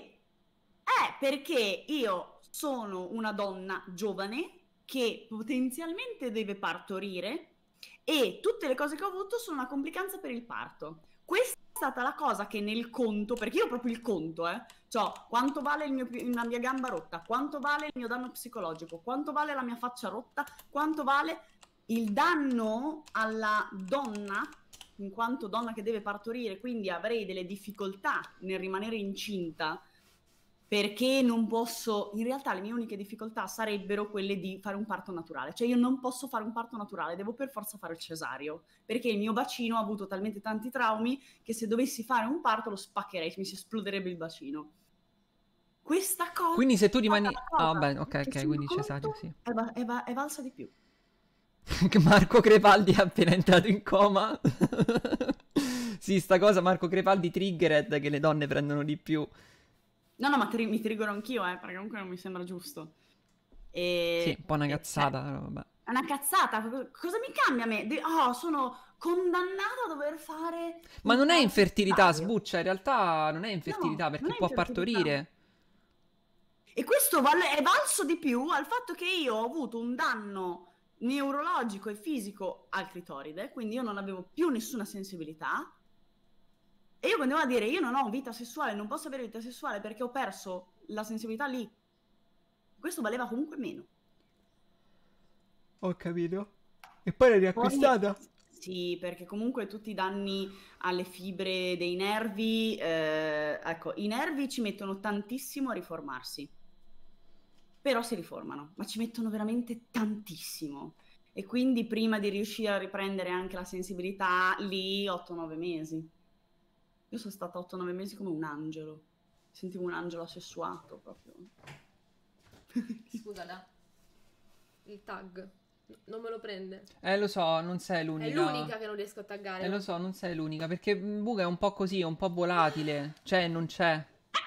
perché io sono una donna giovane che potenzialmente deve partorire e tutte le cose che ho avuto sono una complicanza per il parto. Questa è stata la cosa che nel conto, perché io ho proprio il conto, cioè quanto vale la mia gamba rotta, quanto vale il mio danno psicologico, quanto vale la mia faccia rotta, quanto vale il danno alla donna, in quanto donna che deve partorire, quindi avrei delle difficoltà nel rimanere incinta, perché non posso, in realtà le mie uniche difficoltà sarebbero quelle di fare un parto naturale, cioè io non posso fare un parto naturale, devo per forza fare il cesareo, perché il mio bacino ha avuto talmente tanti traumi che se dovessi fare un parto lo spaccherei, mi si esploderebbe il bacino. Questa cosa,
Quindi se tu rimani... Ah,
cosa
vabbè, ok,
che sul
quindi cesareo,
conto
sì.
è valsa di più.
Che Marco Crepaldi è appena entrato in coma. Sì, sta cosa Marco Crepaldi triggered che le donne prendono di più.
No, ma mi triggero anch'io, perché comunque non mi sembra giusto.
Sì, un po' una
Cioè,
cazzata, però vabbè.
è una cazzata. Cosa mi cambia a me? Sono condannata a dover fare
Ma
un
non è
parto
infertilità,
cesareo.
sbuccia, in realtà non è infertilità
No, non
perché
è
può
infertilità.
partorire.
E questo è valso di più al fatto che io ho avuto un danno neurologico e fisico al clitoride, quindi io non avevo più nessuna sensibilità. E io continuavo a dire, io non ho vita sessuale, non posso avere vita sessuale perché ho perso la sensibilità lì. Questo valeva comunque meno.
Ho capito. E poi l'hai
Poi,
riacquistata?
sì, perché comunque tutti i danni alle fibre dei nervi, ecco, i nervi ci mettono tantissimo a riformarsi, però si riformano, ma ci mettono veramente tantissimo. E quindi prima di riuscire a riprendere anche la sensibilità, lì 8-9 mesi. Io sono stata 8-9 mesi come un angelo, sentivo un angelo assessuato proprio.
Scusa, da. Il tag. Non me lo prende.
Lo so, non sei
È
l'unica.
l'unica che non riesco a taggare.
Lo so, non sei l'unica, perché Buga è un po' così, è un po' volatile. Cioè, non c'è.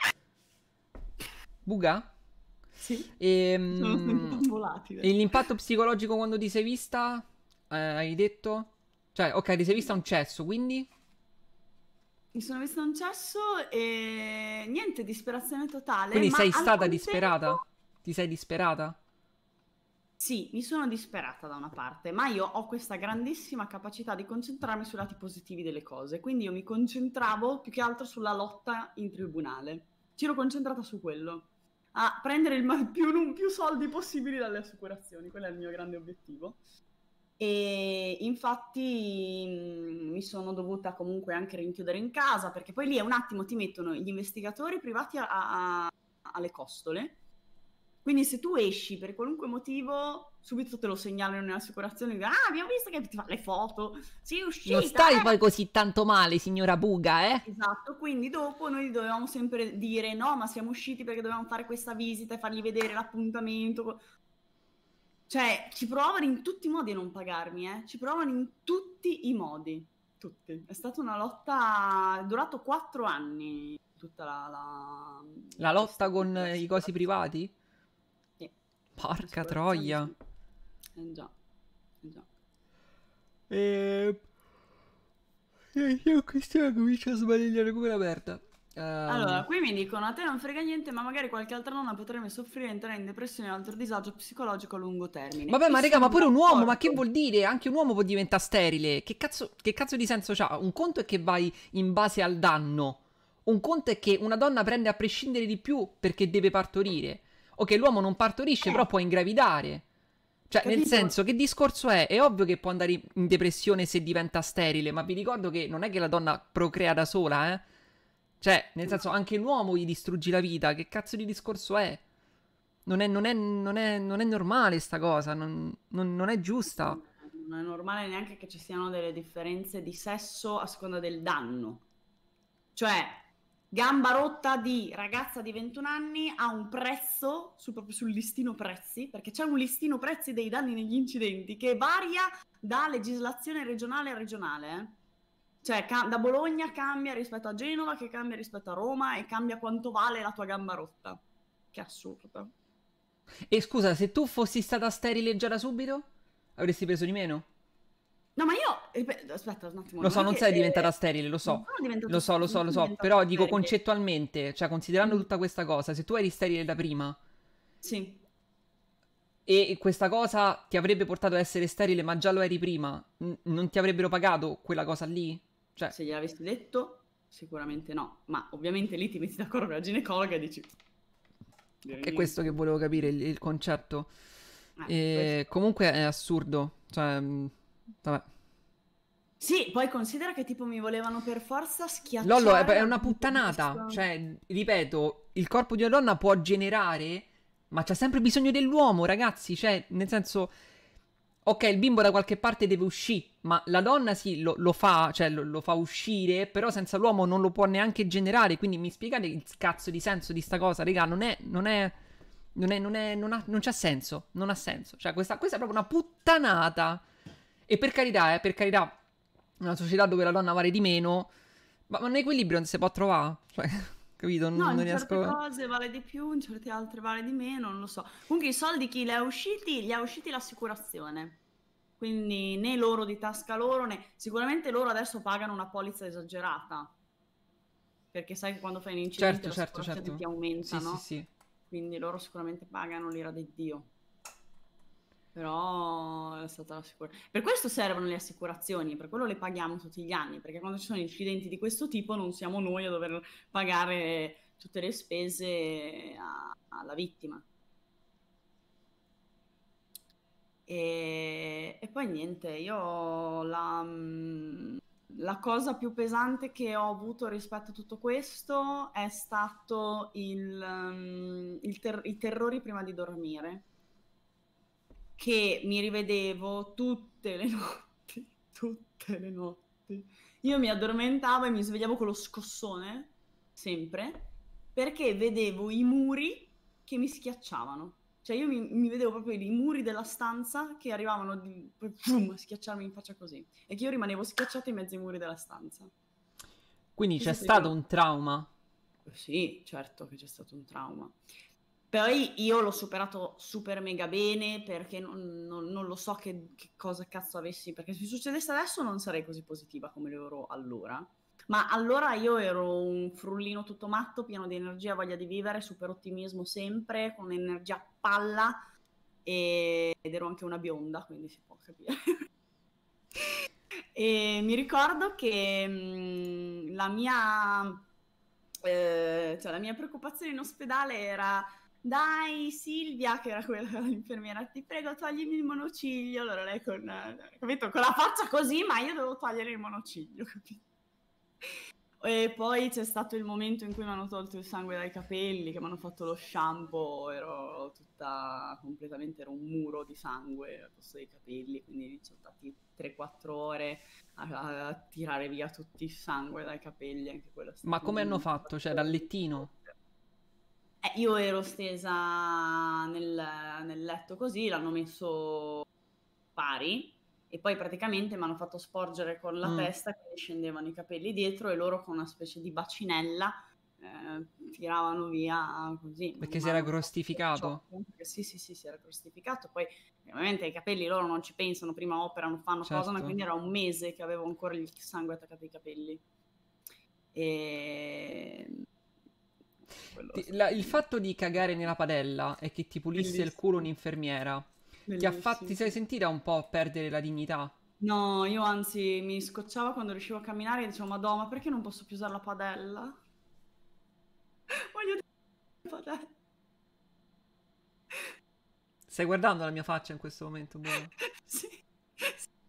Buga?
Sì,
E,
sono sempre un volatile.
e l'impatto psicologico quando ti sei vista? Hai detto? Cioè, ok, ti sei vista un cesso, quindi?
Mi sono vista un cesso e niente, disperazione totale,
Quindi
ma
sei
al
stata disperata?
contempo
Ti sei disperata?
sì, mi sono disperata da una parte, ma io ho questa grandissima capacità di concentrarmi sui lati positivi delle cose, quindi io mi concentravo più che altro sulla lotta in tribunale. Ci ero concentrata su quello, a prendere più soldi possibili dalle assicurazioni, quello è il mio grande obiettivo. E infatti mi sono dovuta comunque anche rinchiudere in casa, perché poi lì è un attimo ti mettono gli investigatori privati alle costole. Quindi se tu esci per qualunque motivo, subito te lo segnalano in assicurazione, abbiamo visto che ti fa le foto, sei uscita,
Non stai poi così tanto male, signora Buga, eh?
Esatto, quindi dopo noi dovevamo sempre dire no, ma siamo usciti perché dovevamo fare questa visita e fargli vedere l'appuntamento. Cioè, ci provano in tutti i modi a non pagarmi, ci provano in tutti i modi, tutti. È stata una lotta, è durato 4 anni, tutta
La lotta con i
l'assicurazione.
cosi privati?
Sì,
Porca
l'assicurazione,
troia.
sì. Già, già.
Io questa comincia a sbadigliare come la merda.
Allora, qui mi dicono, a te non frega niente, ma magari qualche altra donna potrebbe soffrire e entrare in depressione o altro disagio psicologico a lungo termine.
Vabbè,
E
ma raga, ma
sono
pure un uomo, ma che
d'accordo.
vuol dire? Anche un uomo può diventare sterile. Che cazzo di senso c'ha? Un conto è che vai in base al danno. Un conto è che una donna prende a prescindere di più perché deve partorire. Ok, l'uomo non partorisce, però può ingravidare. Cioè, nel
Capito?
senso, che discorso è? È ovvio che può andare in depressione se diventa sterile, ma vi ricordo che non è che la donna procrea da sola, eh? Cioè, nel senso, anche l'uomo gli distruggi la vita. Che cazzo di discorso è? Non è normale sta cosa. Non è giusta.
Non è normale neanche che ci siano delle differenze di sesso a seconda del danno. Cioè, gamba rotta di ragazza di 21 anni ha un prezzo proprio sul listino prezzi, perché c'è un listino prezzi dei danni negli incidenti che varia da legislazione regionale a regionale. Cioè, da Bologna cambia rispetto a Genova, che cambia rispetto a Roma, e cambia quanto vale la tua gamba rotta. Che assurdo.
E scusa, se tu fossi stata sterile già da subito, avresti preso di meno?
No, ma io... aspetta un attimo.
Lo so, non
che,
sei diventata sterile, lo
non
so.
sono diventata
Lo so, lo so,
non
lo
sono
so. Però
diventata
dico
sterile.
concettualmente, cioè considerando tutta questa cosa, se tu eri sterile da prima
Sì.
e questa cosa ti avrebbe portato ad essere sterile, ma già lo eri prima, non ti avrebbero pagato quella cosa lì? Cioè,
Se gliel'avessi detto, sicuramente no. Ma ovviamente lì ti metti d'accordo con la ginecologa e dici...
è questo che volevo capire, il concetto. E comunque è assurdo. Cioè, vabbè.
Sì, poi considera che tipo mi volevano per forza
Lollo
schiacciare...
è una puttanata. Cioè, ripeto, il corpo di una donna può generare, ma c'ha sempre bisogno dell'uomo, ragazzi. Cioè, nel senso, ok, il bimbo da qualche parte deve uscire, ma la donna sì, lo fa, cioè lo fa uscire, però senza l'uomo non lo può neanche generare. Quindi mi spiegate il cazzo di senso di sta cosa, raga? Non c'ha senso. Non ha senso. Cioè, questa è proprio una puttanata. E per carità, una società dove la donna vale di meno, ma un equilibrio non si può trovare. Cioè, capito?
No,
Non
in
riesco.
certe cose vale di più, in certe altre vale di meno, non lo so. Comunque i soldi chi li ha usciti? Gli ha usciti l'assicurazione. Quindi né loro di tasca loro, né... Sicuramente loro adesso pagano una polizza esagerata. Perché sai che quando fai un incidente le assicurazioni ti
Sì,
aumentano.
sì.
Quindi loro sicuramente pagano l'ira di Dio. Però è stata l'assicurazione. Per questo servono le assicurazioni, per quello le paghiamo tutti gli anni, perché quando ci sono incidenti di questo tipo non siamo noi a dover pagare tutte le spese alla vittima. E poi niente, io la cosa più pesante che ho avuto rispetto a tutto questo è stato i terrori prima di dormire, che mi rivedevo tutte le notti, tutte le notti. Io mi addormentavo e mi svegliavo con lo scossone, sempre, perché vedevo i muri che mi schiacciavano. Cioè io mi vedevo proprio i muri della stanza che arrivavano a schiacciarmi in faccia così. E che io rimanevo schiacciata in mezzo ai muri della stanza.
Quindi
Questo
c'è stato
periodo...
un trauma.
Sì, certo che c'è stato un trauma. Poi io l'ho superato super mega bene perché non lo so che cosa cazzo avessi, perché se mi succedesse adesso non sarei così positiva come lo ero allora. Ma allora io ero un frullino tutto matto, pieno di energia, voglia di vivere, super ottimismo sempre, con un'energia a palla ed ero anche una bionda, quindi si può capire. E mi ricordo che la mia preoccupazione in ospedale era: dai Silvia, che era quella l'infermiera, ti prego toglimi il monociglio. Allora lei capito, con la faccia così, ma io devo togliere il monociglio, capito? E poi c'è stato il momento in cui mi hanno tolto il sangue dai capelli, che mi hanno fatto lo shampoo, ero completamente, ero un muro di sangue al posto dei capelli, quindi sono stati 3-4 ore a tirare via tutto il sangue dai capelli, anche quello è stato
Ma come hanno fatto? Cioè, dal lettino?
Io ero stesa nel letto così, l'hanno messo pari e poi praticamente mi hanno fatto sporgere con la testa, quindi scendevano i capelli dietro e loro con una specie di bacinella tiravano via così.
Perché si era crostificato?
Sì, si era crostificato. Poi ovviamente i capelli loro non ci pensano, prima operano, fanno cosa, ma quindi era un mese che avevo ancora il sangue attaccato ai capelli. E...
Il fatto di cagare nella padella e che ti pulisse il culo un'infermiera ti sei sentita un po' perdere la dignità?
No, io anzi mi scocciava quando riuscivo a camminare e dicevo: Madonna, ma perché non posso più usare la padella? Voglio la padella.
Stai guardando la mia faccia in questo momento, Boh?
Sì.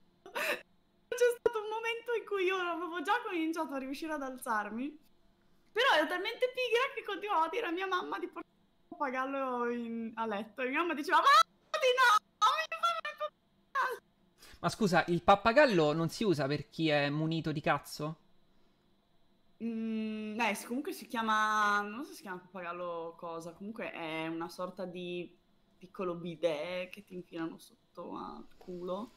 C'è stato un momento in cui io avevo già cominciato a riuscire ad alzarmi Però ero talmente pigra che continuavo a dire a mia mamma di portare il pappagallo a letto. E mia mamma diceva, ma di no, voglio fare il pappagallo.
Ma scusa, il pappagallo non si usa per chi è munito di cazzo?
Comunque si chiama, non so se si chiama pappagallo cosa, comunque è una sorta di piccolo bidet che ti infilano sotto al culo.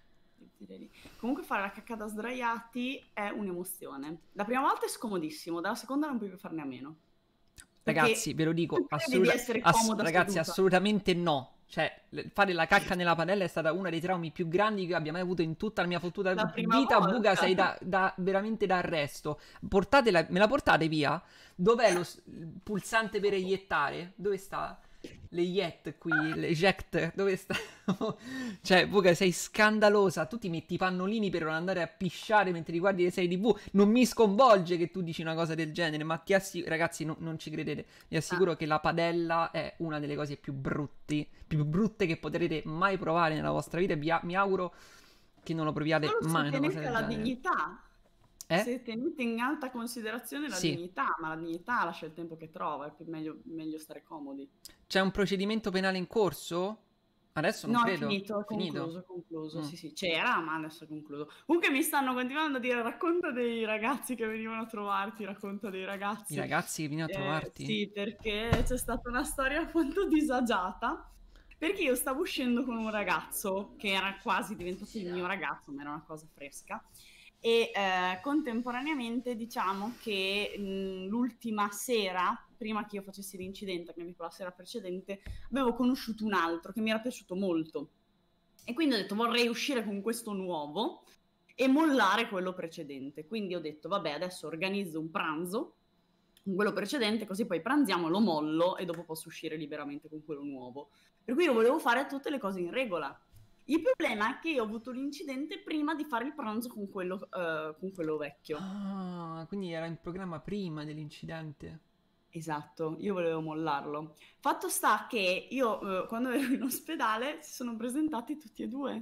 Comunque fare la cacca da sdraiati è un'emozione. La prima volta è scomodissimo, dalla seconda non puoi più farne a meno. Perché
Ragazzi, ve lo dico,
tu credi di essere comoda
ragazzi,
seduta.
assolutamente no. Cioè, fare la cacca nella padella è stata uno dei traumi più grandi che abbia mai avuto in tutta la mia fottuta
La prima
vita.
volta.
Buga, sei veramente da arresto. Me la portate via? Dov'è il pulsante per eiettare? Dove sta? L'eiet qui, l'eject, dove sta? Cioè, Buga, sei scandalosa. Tu ti metti i pannolini per non andare a pisciare mentre ti guardi le serie TV. Non mi sconvolge che tu dici una cosa del genere, ma ragazzi, non ci credete. Vi assicuro che la padella è una delle cose più brutte che potrete mai provare nella vostra vita. E mi auguro che non lo proviate
Solo
mai
se
una cosa
tenete
del
la
genere.
dignità.
Eh?
Se tenete in alta considerazione la
Sì.
dignità, ma la dignità lascia il tempo che trova, è meglio stare comodi.
C'è un procedimento penale in corso? Adesso non
No,
credo.
è finito, è concluso,
Mm.
sì, c'era, ma adesso è concluso. Comunque mi stanno continuando a dire racconta dei ragazzi che venivano a trovarti, racconta dei ragazzi.
I ragazzi che venivano a trovarti?
Sì, perché c'è stata una storia alquanto disagiata, perché io stavo uscendo con un ragazzo che era quasi diventato il mio ragazzo, ma era una cosa fresca, e contemporaneamente diciamo che l'ultima sera, prima che io facessi l'incidente, che la sera precedente, avevo conosciuto un altro che mi era piaciuto molto e quindi ho detto vorrei uscire con questo nuovo e mollare quello precedente. Quindi ho detto vabbè, adesso organizzo un pranzo con quello precedente, così poi pranziamo, lo mollo e dopo posso uscire liberamente con quello nuovo. Per cui io volevo fare tutte le cose in regola. Il problema è che io ho avuto l'incidente prima di fare il pranzo con quello vecchio.
Ah, quindi era in programma prima dell'incidente.
Esatto, io volevo mollarlo. Fatto sta che io, quando ero in ospedale, si sono presentati tutti e due.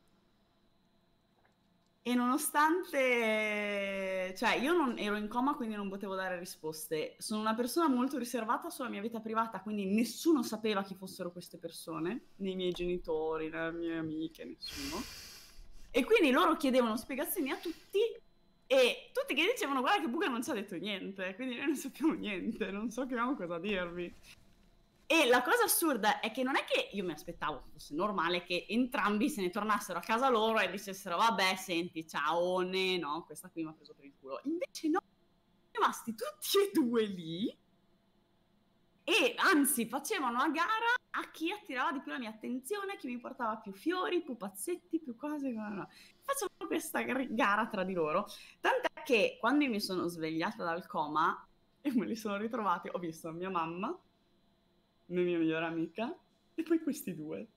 E nonostante, cioè io non ero in coma, quindi non potevo dare risposte. Sono una persona molto riservata sulla mia vita privata, quindi nessuno sapeva chi fossero queste persone, né i miei genitori, né le mie amiche, nessuno. E quindi loro chiedevano spiegazioni a tutti e tutti che dicevano guarda che Buga non ci ha detto niente, quindi noi non sappiamo niente, non sappiamo cosa dirvi. E la cosa assurda è che non è che io mi aspettavo fosse normale che entrambi se ne tornassero a casa loro e dicessero vabbè senti ciao no, questa qui mi ha preso per il culo. Invece no, sono rimasti tutti e due lì e anzi facevano a gara a chi attirava di più la mia attenzione, chi mi portava più fiori, pupazzetti, più cose. Facevano questa gara tra di loro, tant'è che quando io mi sono svegliata dal coma e me li sono ritrovati, ho visto mia mamma, la mia migliore amica e poi questi due.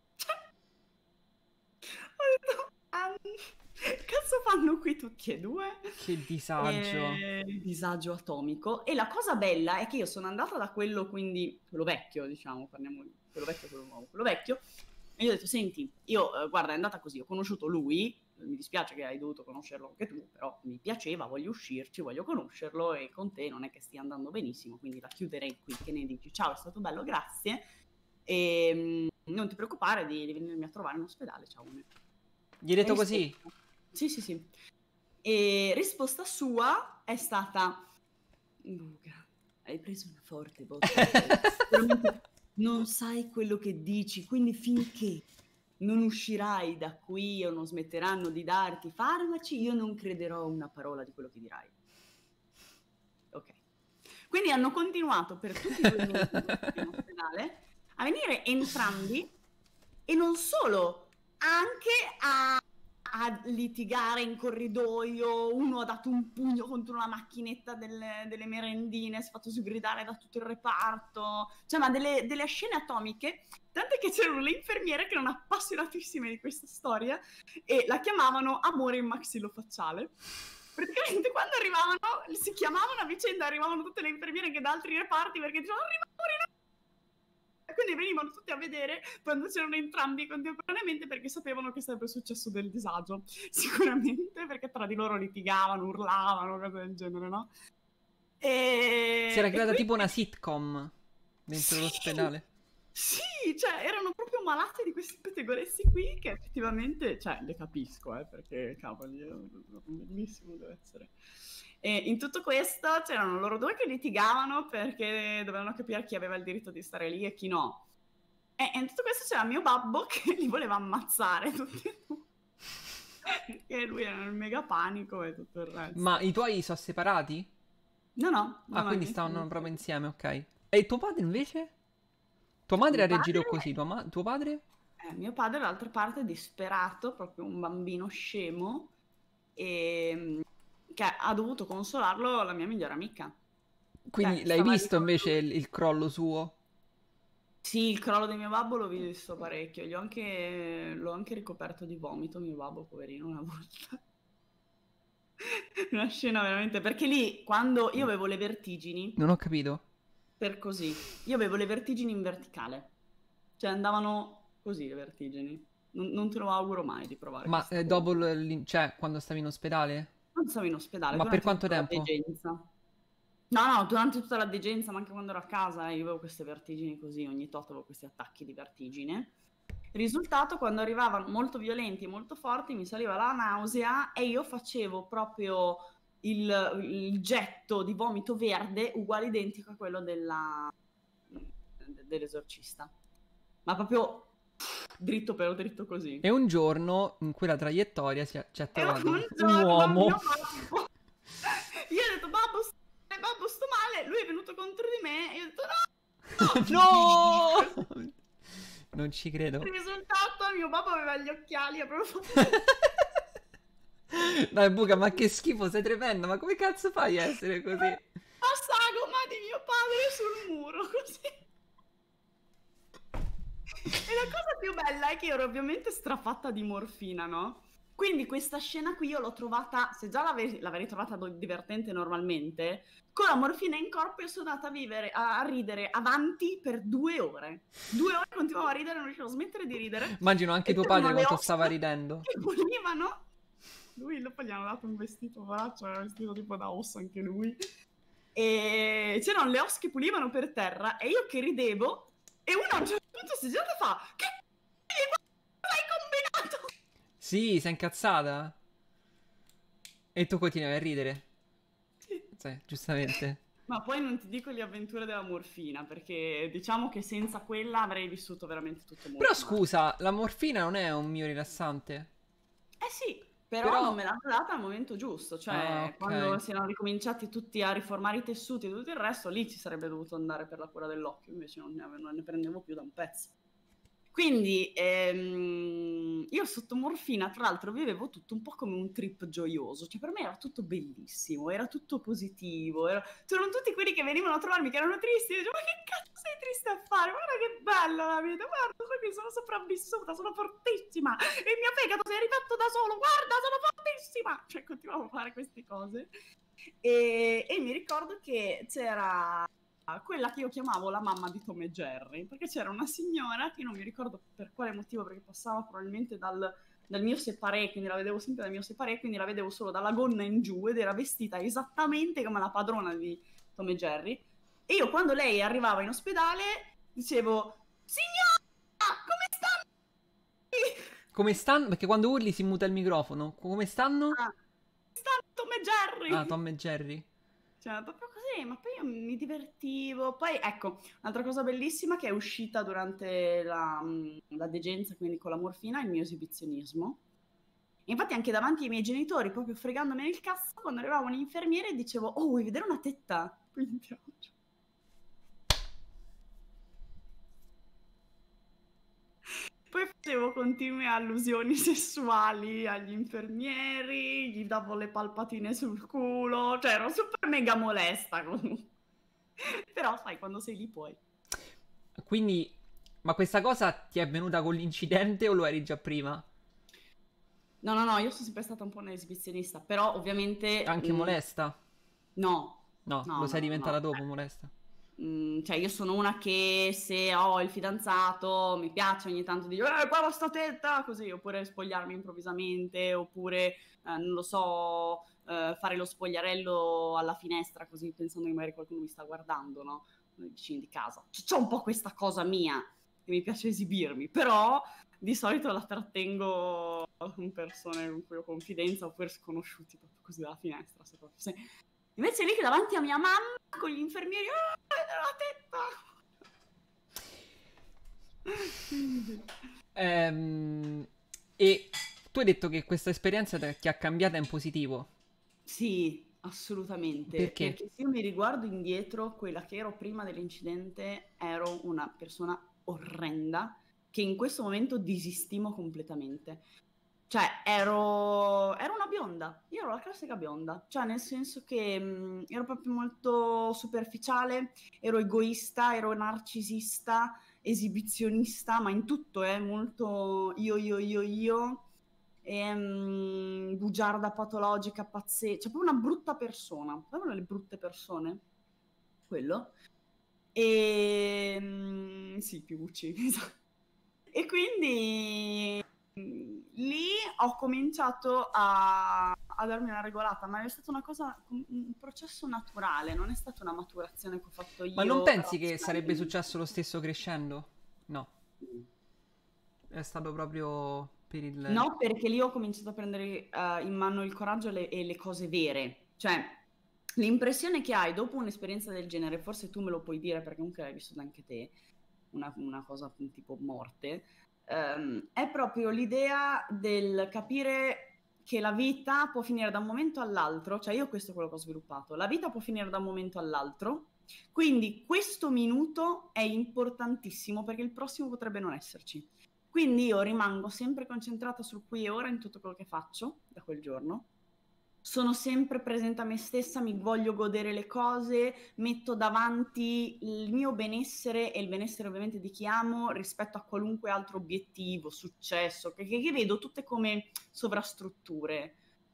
Ho detto cazzo fanno qui tutti e due?
Che disagio.
Disagio atomico. E la cosa bella è che io sono andata da quello, quindi quello vecchio, diciamo, parliamo di quello vecchio e quello nuovo, quello vecchio, e io ho detto senti, io guarda è andata così, ho conosciuto lui, mi dispiace che hai dovuto conoscerlo anche tu, però mi piaceva, voglio uscirci, voglio conoscerlo e con te non è che stia andando benissimo, quindi la chiuderei qui, che ne dici? Ciao, è stato bello, grazie, e non ti preoccupare di venirmi a trovare in ospedale, ciao.
Gli hai detto così?
Sì. E risposta sua è stata Luca, hai preso una forte botta. Non sai quello che dici, quindi finché non uscirai da qui o non smetteranno di darti farmaci, io non crederò a una parola di quello che dirai. Ok. Quindi hanno continuato per tutti i 2 mesi in ospedale a venire entrambi e non solo, anche a litigare in corridoio, uno ha dato un pugno contro una macchinetta delle merendine, si è fatto sgridare da tutto il reparto, cioè ma delle scene atomiche, tant'è che c'erano le infermiere che erano appassionatissime di questa storia e la chiamavano amore in maxillofacciale. Praticamente quando arrivavano, si chiamavano a vicenda, arrivavano tutte le infermiere che da altri reparti perché dicevano arriva amore. Quindi venivano tutti a vedere quando c'erano entrambi contemporaneamente perché sapevano che sarebbe successo del disagio, sicuramente, perché tra di loro litigavano, urlavano, cose del genere, no?
Si era
E
creata tipo
quindi
una sitcom dentro
sì,
l'ospedale.
sì, cioè erano proprio malati di questi pettegolezzi qui che effettivamente, cioè, le capisco, perché cavoli, è bellissimo deve essere. E in tutto questo c'erano loro due che litigavano perché dovevano capire chi aveva il diritto di stare lì e chi no. E in tutto questo c'era mio babbo che li voleva ammazzare tutti e due. Perché lui era nel mega panico e tutto il
Ma
resto.
i tuoi sono separati?
No, no,
Ah,
no, no,
quindi
niente,
stavano
niente.
proprio insieme, ok. E tuo padre invece? Tua madre
Mio
a Reggio
padre,
così, tuo padre?
mio padre dall'altra parte è disperato, proprio un bambino scemo, e che ha dovuto consolarlo la mia migliore amica. Cioè,
Quindi l'hai
stava lì
visto
con
invece
lui.
il crollo suo?
Sì, il crollo di mio babbo l'ho visto parecchio, l'ho anche ricoperto di vomito, mio babbo, poverino, una volta. Una scena veramente, perché lì, quando io avevo le vertigini,
Non ho capito.
per così, io avevo le vertigini in verticale, cioè andavano così le vertigini. Non te lo auguro mai di provare
Ma
questa cosa.
dopo, cioè, quando stavi in ospedale?
Non stavo in ospedale
Ma per
durante
quanto
tutta la
tempo?
degenza. No, no, durante tutta la degenza, ma anche quando ero a casa, io avevo queste vertigini così, ogni tot avevo questi attacchi di vertigine. Risultato, quando arrivavano molto violenti e molto forti, mi saliva la nausea e io facevo proprio il getto di vomito verde uguale identico a quello dell'esorcista. Ma proprio dritto per dritto così.
E un giorno, in quella traiettoria, ci ha
E un
trovato un
giorno
uomo.
mio babbo, io ho detto babbo sto male, lui è venuto contro di me e io ho detto
No!
no!
Non ci credo.
Risultato, mio babbo aveva gli occhiali, ha proprio fatto
Dai, Buca, ma che schifo, sei tremenda. Ma come cazzo fai a essere così?
la sagoma di mio padre sul muro, così. E la cosa più bella è che io ero ovviamente strafatta di morfina, no? Quindi questa scena qui io l'ho trovata, se già l'avrei trovata divertente normalmente, con la morfina in corpo io sono andata a ridere avanti per 2 ore. 2 ore continuavo a ridere, non riuscivo a smettere di ridere.
Immagino anche
E
tuo
c'erano
padre
le
quanto stava
ossa
ridendo.
che pulivano. Lui dopo gli hanno dato un vestito, braccio, era vestito tipo da osso anche lui. E c'erano le ossa che pulivano per terra e io che ridevo e uno a un certo punto si gira e fa che hai combinato?
Sì, sei incazzata? E tu continuavi a ridere.
Sì.
Sì, giustamente.
Ma poi non ti dico le avventure della morfina, perché diciamo che senza quella avrei vissuto veramente tutto
Però
molto male.
scusa, la morfina non è un mio rilassante.
Eh sì, però
Però...
non me l'hanno data al momento giusto,
Ah,
cioè quando
ok.
si erano ricominciati tutti a riformare i tessuti e tutto il resto, lì ci sarebbe dovuto andare per la cura dell'occhio, invece non ne prendevo più da un pezzo. Quindi io sotto morfina, tra l'altro, vivevo tutto un po' come un trip gioioso, cioè per me era tutto bellissimo, era tutto positivo, c'erano tutti quelli che venivano a trovarmi che erano tristi, e dicevo, ma che cazzo sei triste a fare? Guarda che bella la vita, guarda, qui sono sopravvissuta, sono fortissima, il mio fegato si è rifatto da solo, guarda, sono fortissima! Cioè continuavo a fare queste cose e mi ricordo che c'era quella che io chiamavo la mamma di Tom e Jerry, perché c'era una signora che non mi ricordo per quale motivo, perché passava probabilmente dal mio separé, quindi la vedevo sempre dal mio separé, quindi la vedevo solo dalla gonna in giù ed era vestita esattamente come la padrona di Tom e Jerry. E io quando lei arrivava in ospedale dicevo, signora, come stanno?
Come stanno? Perché quando urli si muta il microfono. Come stanno?
Come stanno Tom e
Ah,
Jerry?
Tom e Jerry.
Cioè, proprio così, ma poi io mi divertivo. Poi, ecco, un'altra cosa bellissima che è uscita durante la degenza, quindi con la morfina, è il mio esibizionismo. Infatti anche davanti ai miei genitori, proprio fregandomi nel cazzo, quando arrivava un infermiere dicevo, oh, vuoi vedere una tetta? Quindi, poi facevo continue allusioni sessuali agli infermieri, gli davo le palpatine sul culo, cioè ero super mega molesta comunque. Però sai, quando sei lì puoi.
Quindi, ma questa cosa ti è venuta con l'incidente o lo eri già prima?
No, no, no, io sono sempre stata un po' un'esibizionista, però ovviamente
Anche molesta?
no,
No,
no,
lo
no,
sei
no,
diventata
no.
dopo molesta.
Cioè io sono una che se ho il fidanzato mi piace ogni tanto dico qua va sta tetta così, oppure spogliarmi improvvisamente, oppure non lo so, fare lo spogliarello alla finestra, così pensando che magari qualcuno mi sta guardando, no? I vicini di casa. C'ho un po' questa cosa mia, che mi piace esibirmi, però di solito la trattengo con persone con cui ho confidenza oppure sconosciuti, proprio così dalla finestra. Invece lì che davanti a mia mamma con gli infermieri, la tetta!
E tu hai detto che questa esperienza ti ha cambiata in positivo.
Sì, assolutamente.
Perché?
Perché se io mi riguardo indietro, quella che ero prima dell'incidente, ero una persona orrenda che in questo momento disistimo completamente. Cioè, ero una bionda, io ero la classica bionda, cioè nel senso che ero proprio molto superficiale, ero egoista, ero narcisista, esibizionista, ma in tutto, molto io, bugiarda patologica, pazzesca, cioè proprio una brutta persona, proprio le brutte persone, quello. Sì, Piucci, esatto. E quindi lì ho cominciato a darmi una regolata, ma è stata una cosa, un processo naturale, non è stata una maturazione che ho fatto
Ma non
io
pensi che sarebbe
razionalmente.
successo lo stesso crescendo? No, è stato proprio per il...
No, perché lì ho cominciato a prendere in mano il coraggio e le cose vere. Cioè, l'impressione che hai dopo un'esperienza del genere, forse tu me lo puoi dire perché comunque l'hai vissuto anche te, una cosa tipo morte, è proprio l'idea del capire che la vita può finire da un momento all'altro, cioè io questo è quello che ho sviluppato, la vita può finire da un momento all'altro, quindi questo minuto è importantissimo perché il prossimo potrebbe non esserci. Quindi io rimango sempre concentrata sul qui e ora in tutto quello che faccio da quel giorno. Sono sempre presente a me stessa, mi voglio godere le cose, metto davanti il mio benessere e il benessere ovviamente di chi amo rispetto a qualunque altro obiettivo, successo, che vedo tutte come sovrastrutture.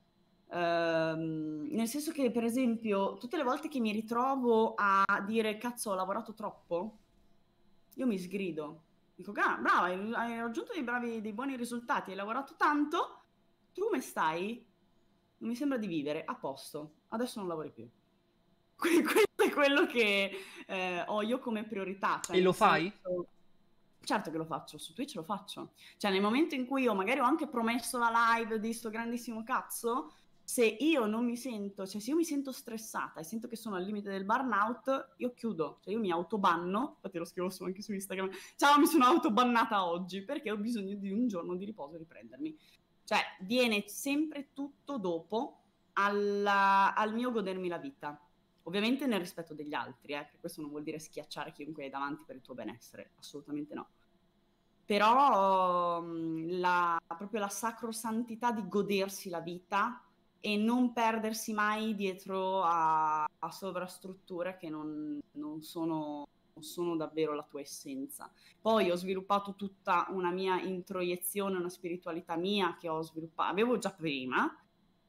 Nel senso che, per esempio, tutte le volte che mi ritrovo a dire cazzo, ho lavorato troppo, io mi sgrido. Dico, brava, hai raggiunto dei buoni risultati, hai lavorato tanto, tu come stai? Non mi sembra di vivere, a posto, adesso non lavori più. Questo è quello che ho io come priorità, cioè
E lo
nel
fai?
senso... Certo che lo faccio, su Twitch lo faccio. Cioè nel momento in cui io magari ho anche promesso la live di sto grandissimo cazzo, se io non mi sento, cioè se io mi sento stressata e sento che sono al limite del burnout, io chiudo, cioè io mi autobanno, infatti lo scrivo anche su Instagram, ciao mi sono autobannata oggi perché ho bisogno di un giorno di riposo e riprendermi. Cioè viene sempre tutto dopo al mio godermi la vita. Ovviamente nel rispetto degli altri, che questo non vuol dire schiacciare chiunque hai davanti per il tuo benessere, assolutamente no. Però proprio la sacrosantità di godersi la vita e non perdersi mai dietro a sovrastrutture che non sono davvero la tua essenza. Poi ho sviluppato tutta una mia introiezione, una spiritualità mia che ho sviluppato, avevo già prima,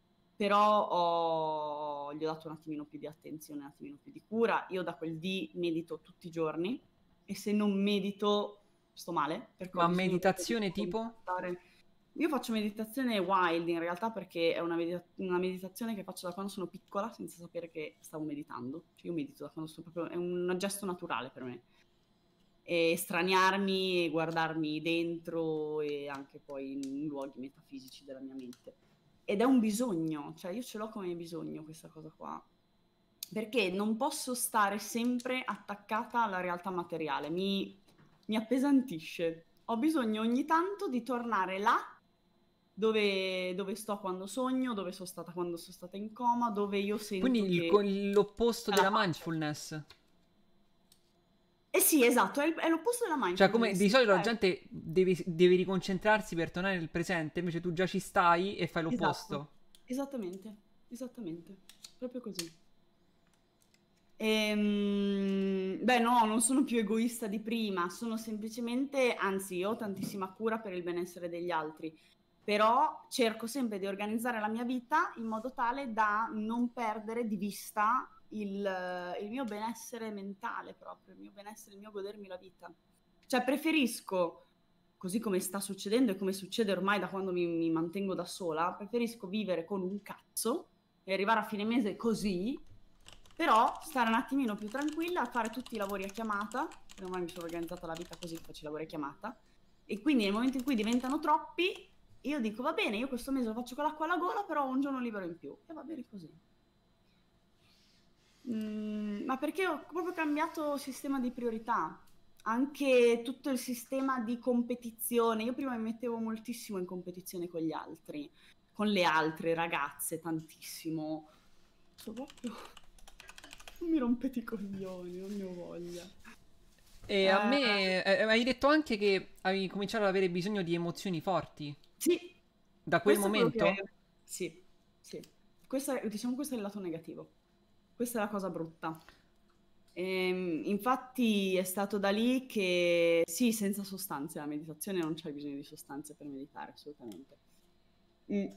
però gli ho dato un attimino più di attenzione, un attimino più di cura. Io da quel dì medito tutti i giorni e se non medito sto male perché ho
Ma
bisogno proprio di
meditazione tipo?
contattare. Io faccio meditazione wild in realtà perché è una meditazione che faccio da quando sono piccola senza sapere che stavo meditando. Cioè io medito da quando sono proprio, è un gesto naturale per me. E straniarmi e guardarmi dentro e anche poi in luoghi metafisici della mia mente. Ed è un bisogno, cioè io ce l'ho come bisogno questa cosa qua. Perché non posso stare sempre attaccata alla realtà materiale, mi appesantisce. Ho bisogno ogni tanto di tornare là dove sto quando sogno, dove sono stata quando sono stata in coma, dove io
Quindi
sento che
l'opposto
c'è la
della
pace.
mindfulness.
Eh sì, esatto, è l'opposto della
Cioè, come
mindfulness.
di solito la
Cioè,
gente deve riconcentrarsi per tornare nel presente, invece tu già ci stai e fai
esatto,
l'opposto.
esattamente, esattamente, proprio così. Beh, no, non sono più egoista di prima, sono semplicemente, anzi, ho tantissima cura per il benessere degli altri, però cerco sempre di organizzare la mia vita in modo tale da non perdere di vista il mio benessere mentale proprio, il mio benessere, il mio godermi la vita. Cioè, preferisco, così come sta succedendo e come succede ormai da quando mi mantengo da sola, preferisco vivere con un cazzo e arrivare a fine mese così, però stare un attimino più tranquilla, fare tutti i lavori a chiamata, perché ormai mi sono organizzata la vita così, faccio i lavori a chiamata, e quindi nel momento in cui diventano troppi, io dico va bene, io questo mese lo faccio con l'acqua alla gola, però ho un giorno libero in più, e va bene così. Ma perché ho proprio cambiato sistema di priorità, anche tutto il sistema di competizione. Io prima mi mettevo moltissimo in competizione con gli altri, con le altre ragazze, tantissimo. Sono proprio... Non mi rompete i coglioni, non ne ho voglia.
E a me hai detto anche che avevi cominciato ad avere bisogno di emozioni forti.
Sì,
Da quel
questo è quello
momento?
che... Sì, sì. Diciamo questo è il lato negativo. Questa è la cosa brutta. Infatti è stato da lì che sì, senza sostanze, la meditazione non c'è bisogno di sostanze per meditare, assolutamente. Mm.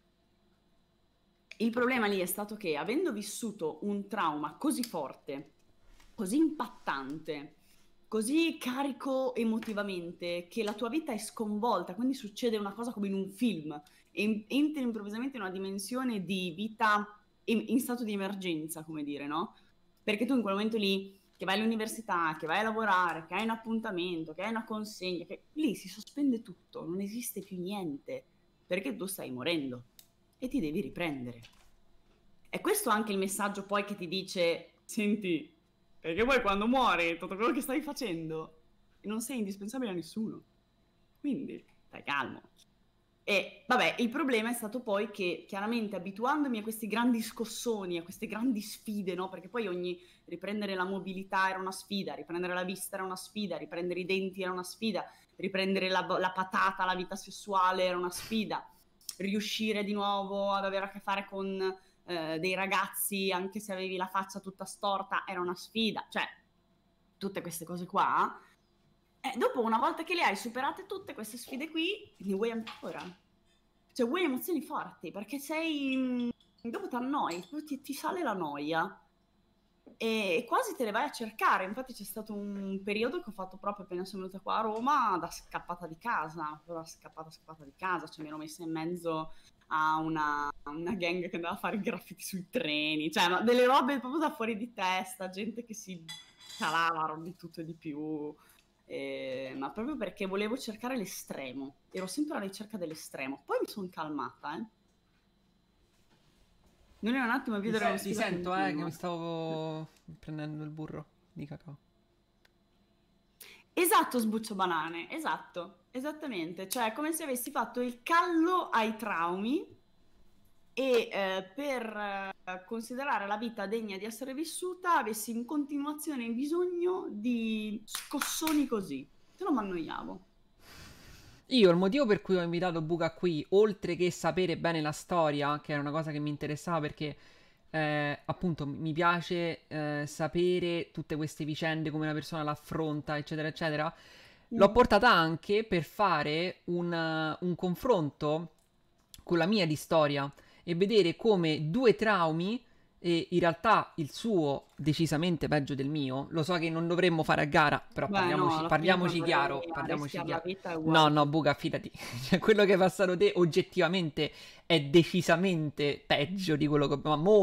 Il problema lì è stato che avendo vissuto un trauma così forte, così impattante, così carico emotivamente, che la tua vita è sconvolta, quindi succede una cosa come in un film, e entri improvvisamente in una dimensione di vita in stato di emergenza, come dire, no? Perché tu in quel momento lì, che vai all'università, che vai a lavorare, che hai un appuntamento, che hai una consegna, che lì si sospende tutto, non esiste più niente, perché tu stai morendo e ti devi riprendere. E questo è anche il messaggio poi che ti dice, senti, perché poi quando muori tutto quello che stai facendo non sei indispensabile a nessuno. Quindi stai calmo. E vabbè, il problema è stato poi che chiaramente abituandomi a questi grandi scossoni, a queste grandi sfide, no? Perché poi riprendere la mobilità era una sfida, riprendere la vista era una sfida, riprendere i denti era una sfida, riprendere la patata, la vita sessuale era una sfida, riuscire di nuovo ad avere a che fare con dei ragazzi, anche se avevi la faccia tutta storta, era una sfida. Cioè, tutte queste cose qua. Dopo, una volta che le hai superate tutte queste sfide qui, ne vuoi ancora. Cioè, vuoi emozioni forti, perché sei... Dopo ti annoi, poi ti sale la noia. E quasi te le vai a cercare. Infatti c'è stato un periodo che ho fatto proprio appena sono venuta qua a Roma, da scappata di casa. Da scappata di casa. Cioè, mi ero messa in mezzo a una gang che andava a fare i graffiti sui treni. Cioè, ma delle robe proprio da fuori di testa. Gente che si calava di tutto e di più. Ma proprio perché volevo cercare l'estremo, ero sempre alla ricerca dell'estremo, poi mi sono calmata, non era un attimo a vivere una
Ti
sfida
sento, che
continua.
mi stavo prendendo il burro di cacao.
Esatto, sbuccio banane, esatto, esattamente, cioè è come se avessi fatto il callo ai traumi e per considerare la vita degna di essere vissuta avessi in continuazione bisogno di scossoni così, se no mi annoiavo.
Io il motivo per cui ho invitato Buca qui, oltre che sapere bene la storia, che era una cosa che mi interessava perché appunto mi piace sapere tutte queste vicende, come una persona l'affronta, eccetera, eccetera, l'ho portata anche per fare un confronto con la mia di storia e vedere come due traumi, e in realtà il suo decisamente peggio del mio, lo so che non dovremmo fare a gara, però
Beh no, alla fine
parliamoci
quando
chiaro,
vai a
parliamoci
rischiare la
chiaro.
vita è
No,
uguale
no,
che...
Buga, fidati. Cioè, quello che hai passato te oggettivamente è decisamente peggio di quello che...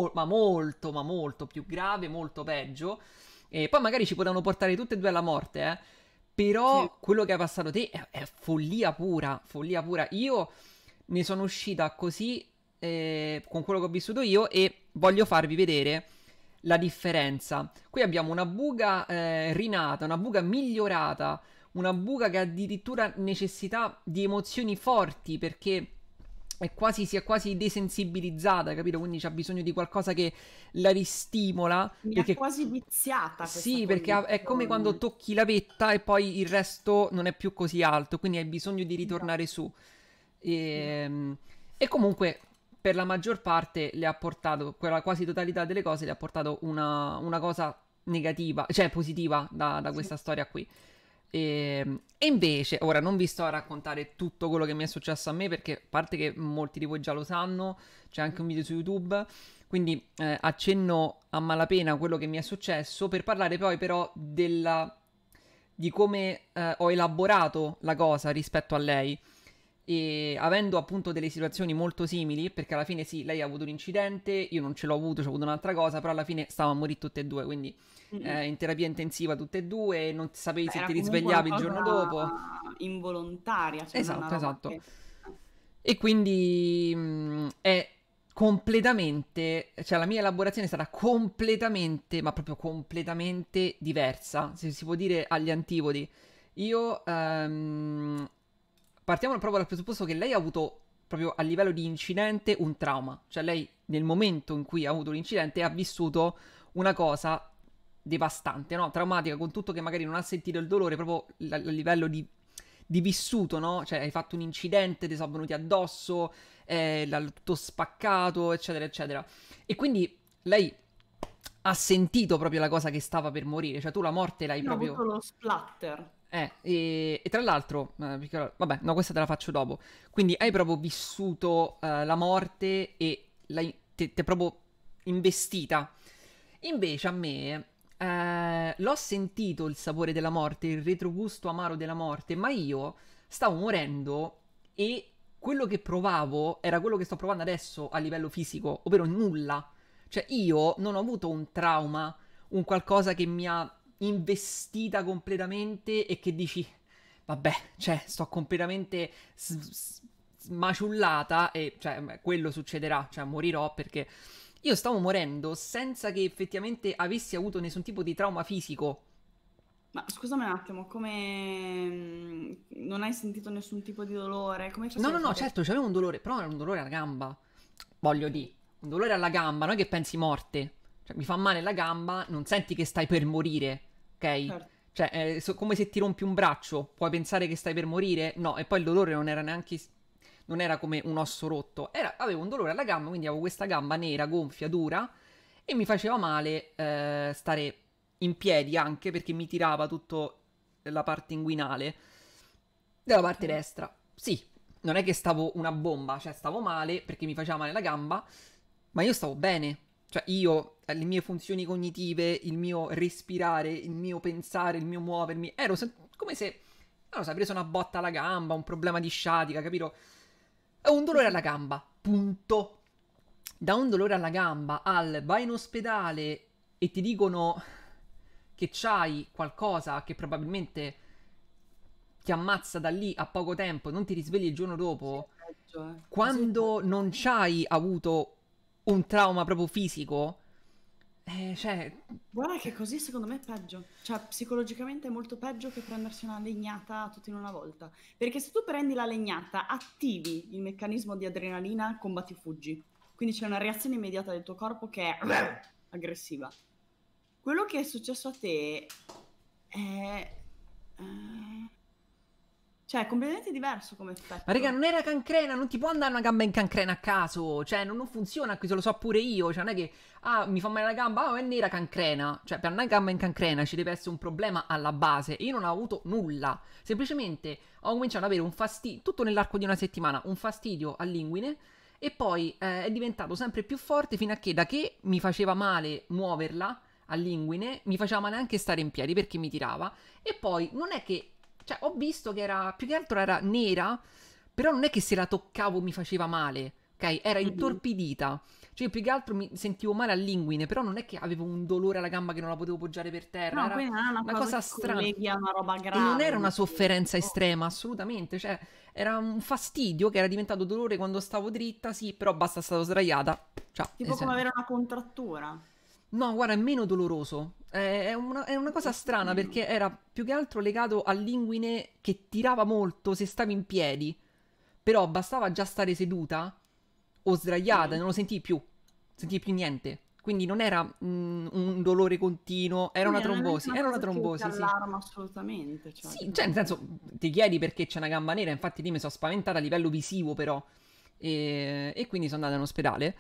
ma molto più grave, molto peggio. E poi magari ci potevano portare tutte e due alla morte, eh.
Sì.
Però quello che hai passato te è follia pura, follia pura. Io ne sono uscita così con quello che ho vissuto io e voglio farvi vedere la differenza. Qui abbiamo una buca rinata, una buca migliorata, una buca che ha addirittura necessità di emozioni forti perché si è quasi desensibilizzata, capito? Quindi c'ha bisogno di qualcosa che la ristimola.
Mi ha
Perché
quasi viziata questa
sì, perché è come quando
condizione.
tocchi la vetta e poi il resto non è più così alto, quindi hai bisogno di ritornare
Esatto,
su.
esatto.
E comunque per la maggior parte le ha portato, quella quasi totalità delle cose le ha portato una cosa negativa, cioè positiva da
Sì.
questa storia qui. E invece, ora non vi sto a raccontare tutto quello che mi è successo a me, perché a parte che molti di voi già lo sanno, c'è anche un video su YouTube, quindi accenno a malapena quello che mi è successo, per parlare poi però di come ho elaborato la cosa rispetto a lei. e avendo appunto delle situazioni molto simili, perché alla fine sì, lei ha avuto un incidente, io non ce l'ho avuto, c'ho avuto un'altra cosa, però alla fine stavamo a morire tutte e due, quindi in terapia intensiva tutte e due, non sapevi
Beh,
se
era
ti
comunque una
risvegliavi il giorno
cosa
dopo.
involontaria, cioè non è una
Esatto,
roba
esatto.
che...
E quindi è completamente, cioè la mia elaborazione è stata completamente, ma proprio completamente diversa, se si può dire agli antipodi. Io partiamo proprio dal presupposto che lei ha avuto proprio a livello di incidente un trauma, cioè lei nel momento in cui ha avuto l'incidente ha vissuto una cosa devastante, no? Traumatica, con tutto che magari non ha sentito il dolore proprio a livello di vissuto, no? Cioè hai fatto un incidente, ti sono venuti addosso, tutto spaccato, eccetera, eccetera. E quindi lei ha sentito proprio la cosa che stava per morire, cioè tu la morte l'hai
Io ho
proprio...
avuto lo splatter.
E tra l'altro, vabbè, no, questa te la faccio dopo. Quindi hai proprio vissuto la morte e ti è proprio investita. Invece a me l'ho sentito il sapore della morte, il retrogusto amaro della morte, ma io stavo morendo e quello che provavo era quello che sto provando adesso a livello fisico, ovvero nulla. Cioè io non ho avuto un trauma, un qualcosa che mi ha investita completamente e che dici, vabbè, cioè, sto completamente smaciullata e, cioè, quello succederà, cioè, morirò perché io stavo morendo senza che effettivamente avessi avuto nessun tipo di trauma fisico.
Ma scusami un attimo, come non hai sentito nessun tipo di dolore? Come
No,
facevi
no,
a
no,
sapere?
certo, c'avevo un dolore, però era un dolore alla gamba. Voglio dire, un dolore alla gamba, non è che pensi morte. Cioè, mi fa male la gamba, non senti che stai per morire, ok?
Certo.
Cioè, come se ti rompi un braccio, puoi pensare che stai per morire? No, e poi il dolore non era neanche... Non era come un osso rotto, avevo un dolore alla gamba, quindi avevo questa gamba nera, gonfia, dura, e mi faceva male stare in piedi anche perché mi tirava tutto la parte inguinale della parte
Ok.
destra. Sì, non è che stavo una bomba, cioè stavo male perché mi faceva male la gamba, ma io stavo bene. Cioè io, le mie funzioni cognitive, il mio respirare, il mio pensare, il mio muovermi, come se, non lo so, preso una botta alla gamba, un problema di sciatica, capito? Ho un
Sì,
dolore
sì.
alla gamba, punto. Da un dolore alla gamba al vai in ospedale e ti dicono che c'hai qualcosa che probabilmente ti ammazza da lì a poco tempo e non ti risvegli il giorno
Così è
dopo,
peggio, eh. Così è
quando
peggio.
non c'hai avuto un trauma proprio fisico, cioè,
Guarda che così secondo me è peggio. Cioè, psicologicamente è molto peggio che prendersi una legnata tutto in una volta. Perché se tu prendi la legnata, attivi il meccanismo di adrenalina combatti-fuggi. Quindi c'è una reazione immediata del tuo corpo che è aggressiva. Quello che è successo a te è... cioè, è completamente diverso come
ma raga,
effetto.
non era cancrena, non ti può andare una gamba in cancrena a caso, cioè, non funziona qui, se lo so pure io, cioè, non è che, mi fa male la gamba, è nera cancrena, cioè, per andare una gamba in cancrena ci deve essere un problema alla base, e io non ho avuto nulla, semplicemente ho cominciato ad avere un fastidio, tutto nell'arco di una settimana, un fastidio all'inguine, e poi è diventato sempre più forte fino a che, da che mi faceva male muoverla all'inguine, mi faceva male anche stare in piedi perché mi tirava, e poi non è che, cioè, ho visto che era, più che altro era nera, però non è che se la toccavo mi faceva male, ok? Era
Mhm.
intorpidita. Cioè, più che altro mi sentivo male all'inguine, però non è che avevo un dolore alla gamba che non la potevo poggiare per terra,
No,
era
quindi non è una
una
cosa
cosa
che
strana.
colleghi a una roba
E non
grave,
era una
ma che...
sofferenza
oh,
estrema, assolutamente, cioè, era un fastidio che era diventato dolore quando stavo dritta, sì, però basta, stavo sdraiata. Ciao.
tipo come avere una contrattura.
No, guarda, è meno doloroso. È una cosa
Molto
strana
meno.
perché era più che altro legato all'inguine che tirava molto se stavi in piedi. Però bastava già stare seduta o sdraiata e
Mm.
non lo sentivi più niente. Quindi non era un dolore continuo, era una
Quindi non è neanche
trombosi.
una
Era una
cosa che ti
trombosi, sì.
allarma assolutamente, cioè,
Sì, cioè, nel
tipo...
senso, ti chiedi perché c'è una gamba nera, infatti lì mi sono spaventata a livello visivo, però. E quindi sono andata in ospedale.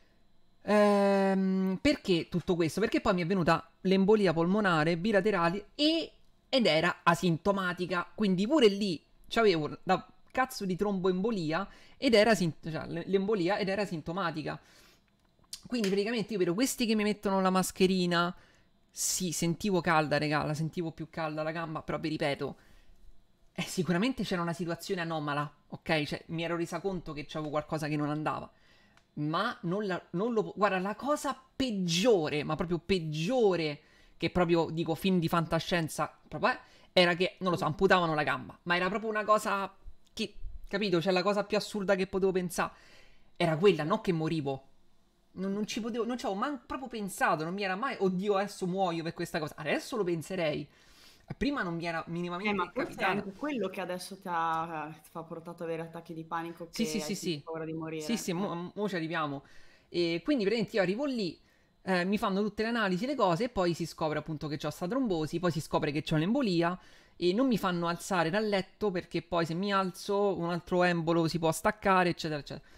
Perché tutto questo? Perché poi mi è venuta l'embolia polmonare bilaterale ed era asintomatica. Quindi pure lì c'avevo la cazzo di tromboembolia ed era cioè, l'embolia ed era sintomatica. Quindi praticamente io vedo questi che mi mettono la mascherina. Sì, sentivo calda, regà, la sentivo più calda la gamba, però vi ripeto, sicuramente c'era una situazione anomala, ok? Cioè, mi ero resa conto che c'avevo qualcosa che non andava. Ma non lo... Guarda, la cosa peggiore, ma proprio peggiore, che proprio, dico, film di fantascienza, proprio, era che, non lo so, amputavano la gamba. Ma era proprio una cosa che, capito? Cioè, la cosa più assurda che potevo pensare. Era quella, non che morivo. Non ci potevo, non ci avevo mai proprio pensato, non mi era mai, oddio, adesso muoio per questa cosa. Adesso lo penserei. Prima non mi era minimamente
Ma forse è
capitata.
anche quello che adesso ti ha portato ad avere attacchi di panico,
Sì,
che
sì,
hai
sì, sì.
paura di morire.
Sì, sì, mo ci arriviamo. E quindi praticamente io arrivo lì, mi fanno tutte le analisi, le cose, e poi si scopre appunto che ho sta trombosi, poi si scopre che ho l'embolia, e non mi fanno alzare dal letto perché poi se mi alzo un altro embolo si può staccare, eccetera, eccetera.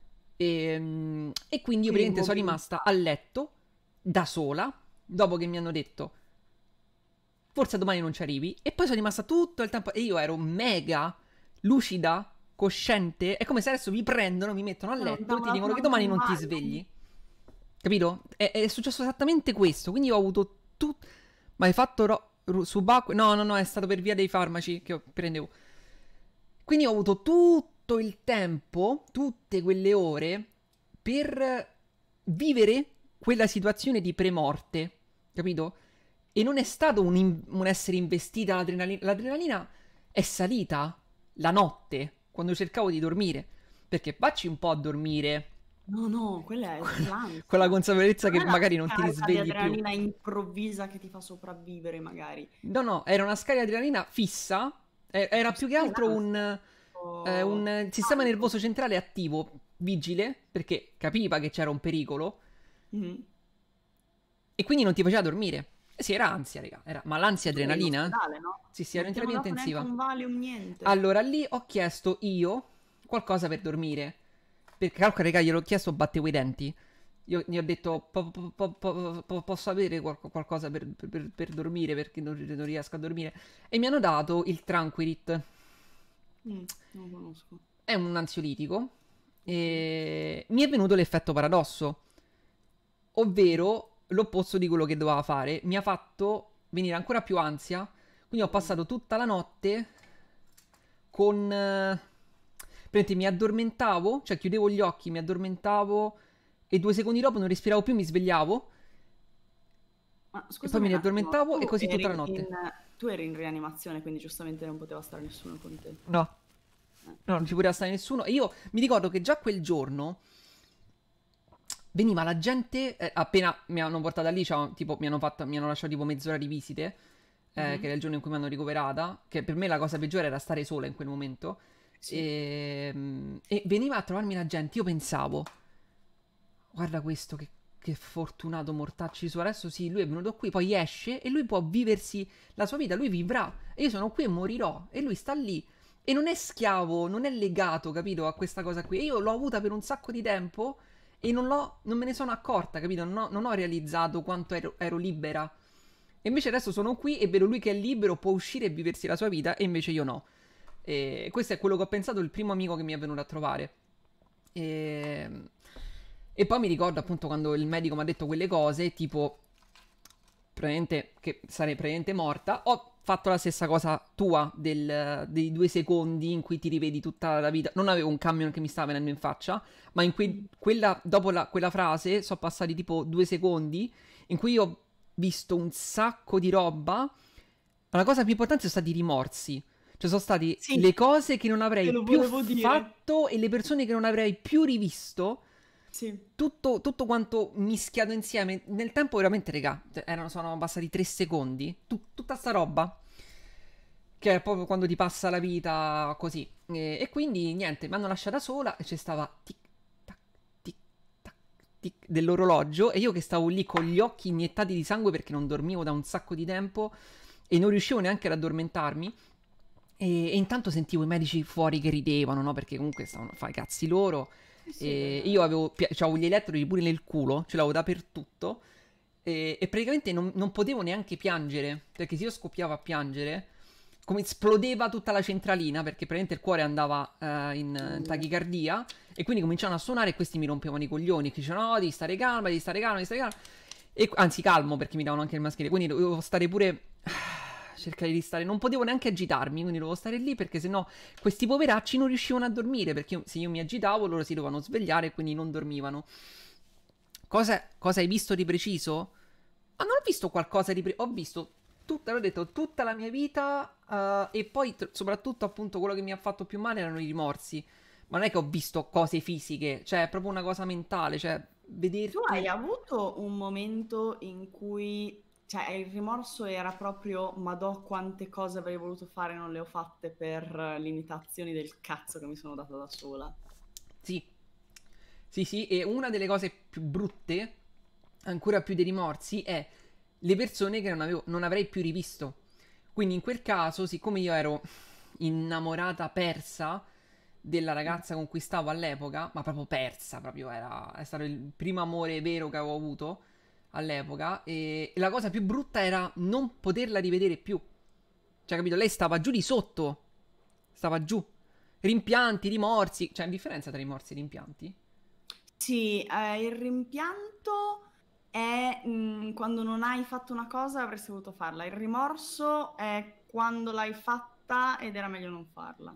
E quindi io praticamente sono rimasta a letto da sola, dopo che mi hanno detto forse domani non ci arrivi, e poi sono rimasta tutto il tempo, e io ero mega lucida, cosciente. È come se adesso mi prendono, mi mettono a
Non ti
letto e
hanno
ti
dato
dicono che
manco
domani
un
non ti
Valium.
svegli. Capito? È successo esattamente questo. Quindi ho avuto tutto. Ma hai fatto subacqueo? No, no, no, è stato per via dei farmaci che prendevo. Quindi ho avuto tutto il tempo, tutte quelle ore, per vivere quella situazione di premorte. Capito? E non è stato un essere investita l'adrenalina. L'adrenalina è salita la notte, quando cercavo di dormire. Perché vacci un po' a dormire
No, quella è l'ansia.
con la consapevolezza
Non
che
è la
magari non ti
scarica di
risvegli più.
adrenalina improvvisa che ti fa sopravvivere, magari.
No, no, era una scarica di adrenalina fissa. Era più che altro
Oh,
un sistema nervoso centrale attivo, vigile, perché capiva che c'era un pericolo
Mhm.
e quindi non ti faceva dormire. Eh sì, era ansia, raga. Ma l'ansia
Tu eri in
adrenalina?
ospedale, no?
Sì, sì, ero
Non
in
ti hanno
terapia
dato neanche
intensiva.
un Valium, niente.
Allora lì ho chiesto io qualcosa per dormire. Perché calcola, raga, gliel'ho chiesto, battevo i denti. Io gli ho detto, posso avere qualcosa per dormire perché non riesco a dormire. E mi hanno dato il Tranquilit.
Non lo conosco.
È un ansiolitico. E mi è venuto l'effetto paradosso, ovvero l'opposto di quello che doveva fare. Mi ha fatto venire ancora più ansia. Quindi ho passato tutta la notte con... praticamente mi addormentavo, cioè chiudevo gli occhi, mi addormentavo e 2 secondi dopo non respiravo più, mi svegliavo
Ma
e poi
scusami
mi
un attimo,
riaddormentavo e così tutta la notte.
tu eri in rianimazione, quindi giustamente non poteva stare nessuno con te.
No, no, non ci poteva stare nessuno. E io mi ricordo che già quel giorno veniva la gente, appena mi hanno portata lì, tipo, mi hanno lasciato tipo mezz'ora di visite, che era il giorno in cui mi hanno ricoverata, che per me la cosa peggiore era stare sola in quel momento.
Sì.
E veniva a trovarmi la gente. Io pensavo, guarda questo, che fortunato mortacci su. Adesso sì, lui è venuto qui, poi esce e lui può viversi la sua vita, lui vivrà. E io sono qui e morirò. E lui sta lì. E non è schiavo, non è legato, capito, a questa cosa qui. E io l'ho avuta per un sacco di tempo e non me ne sono accorta, capito? Non ho realizzato quanto ero libera. E invece adesso sono qui e vedo lui che è libero, può uscire e viversi la sua vita, e invece io no. E questo è quello che ho pensato il primo amico che mi è venuto a trovare. E, e poi mi ricordo appunto quando il medico mi ha detto quelle cose, tipo, praticamente che sarei praticamente morta. Ho fatto la stessa cosa tua dei 2 secondi in cui ti rivedi tutta la vita. Non avevo un camion che mi stava venendo in faccia, ma in cui dopo quella frase sono passati tipo 2 secondi in cui io ho visto un sacco di roba. Ma la cosa più importante sono stati i rimorsi. Cioè sono stati
Sì,
le cose che non
te
avrei
lo
più
volevo dire.
fatto e le persone che non avrei più rivisto.
Sì.
Tutto quanto mischiato insieme. Nel tempo veramente, regà, sono passati 3 secondi. Tutta sta roba. Che è proprio quando ti passa la vita così. E quindi niente, mi hanno lasciata sola e c'è stava tic tac tic tac tic dell'orologio. E io che stavo lì con gli occhi iniettati di sangue perché non dormivo da un sacco di tempo e non riuscivo neanche ad addormentarmi. E intanto sentivo i medici fuori che ridevano, no? Perché comunque stavano a fare i cazzi loro.
Sì,
E io c'avevo gli elettrodi pure nel culo, ce l'avevo dappertutto. E praticamente non potevo neanche piangere. Perché se io scoppiavo a piangere, come esplodeva tutta la centralina. Perché praticamente il cuore andava in tachicardia. E quindi cominciavano a suonare e questi mi rompevano i coglioni. Che dicevano: no, devi stare calma, devi stare calma. Anzi, calmo perché mi davano anche il maschile. Quindi dovevo stare pure. cercare di stare, non potevo neanche agitarmi, quindi dovevo stare lì perché sennò questi poveracci non riuscivano a dormire, perché se io mi agitavo loro si dovevano svegliare e quindi non dormivano. Cosa hai visto di preciso? Ma non ho visto qualcosa di preciso, ho visto l'ho detto, tutta la mia vita e poi soprattutto appunto quello che mi ha fatto più male erano i rimorsi. Ma non è che ho visto cose fisiche, cioè è proprio una cosa mentale, cioè vederti...
Tu hai avuto un momento in cui, cioè, il rimorso era proprio, madò, quante cose avrei voluto fare e non le ho fatte per limitazioni del cazzo che mi sono data da sola.
Sì, sì, sì, e una delle cose più brutte, ancora più dei rimorsi, è le persone che non avrei più rivisto. Quindi in quel caso, siccome io ero innamorata persa della ragazza con cui stavo all'epoca, ma proprio persa, proprio è stato il primo amore vero che avevo avuto all'epoca, e la cosa più brutta era non poterla rivedere più. Cioè, capito? Lei stava giù di sotto, stava giù. Rimpianti, rimorsi, c'è differenza tra rimorsi e rimpianti?
Sì, il rimpianto è quando non hai fatto una cosa e avresti voluto farla. Il rimorso è quando l'hai fatta ed era meglio non farla.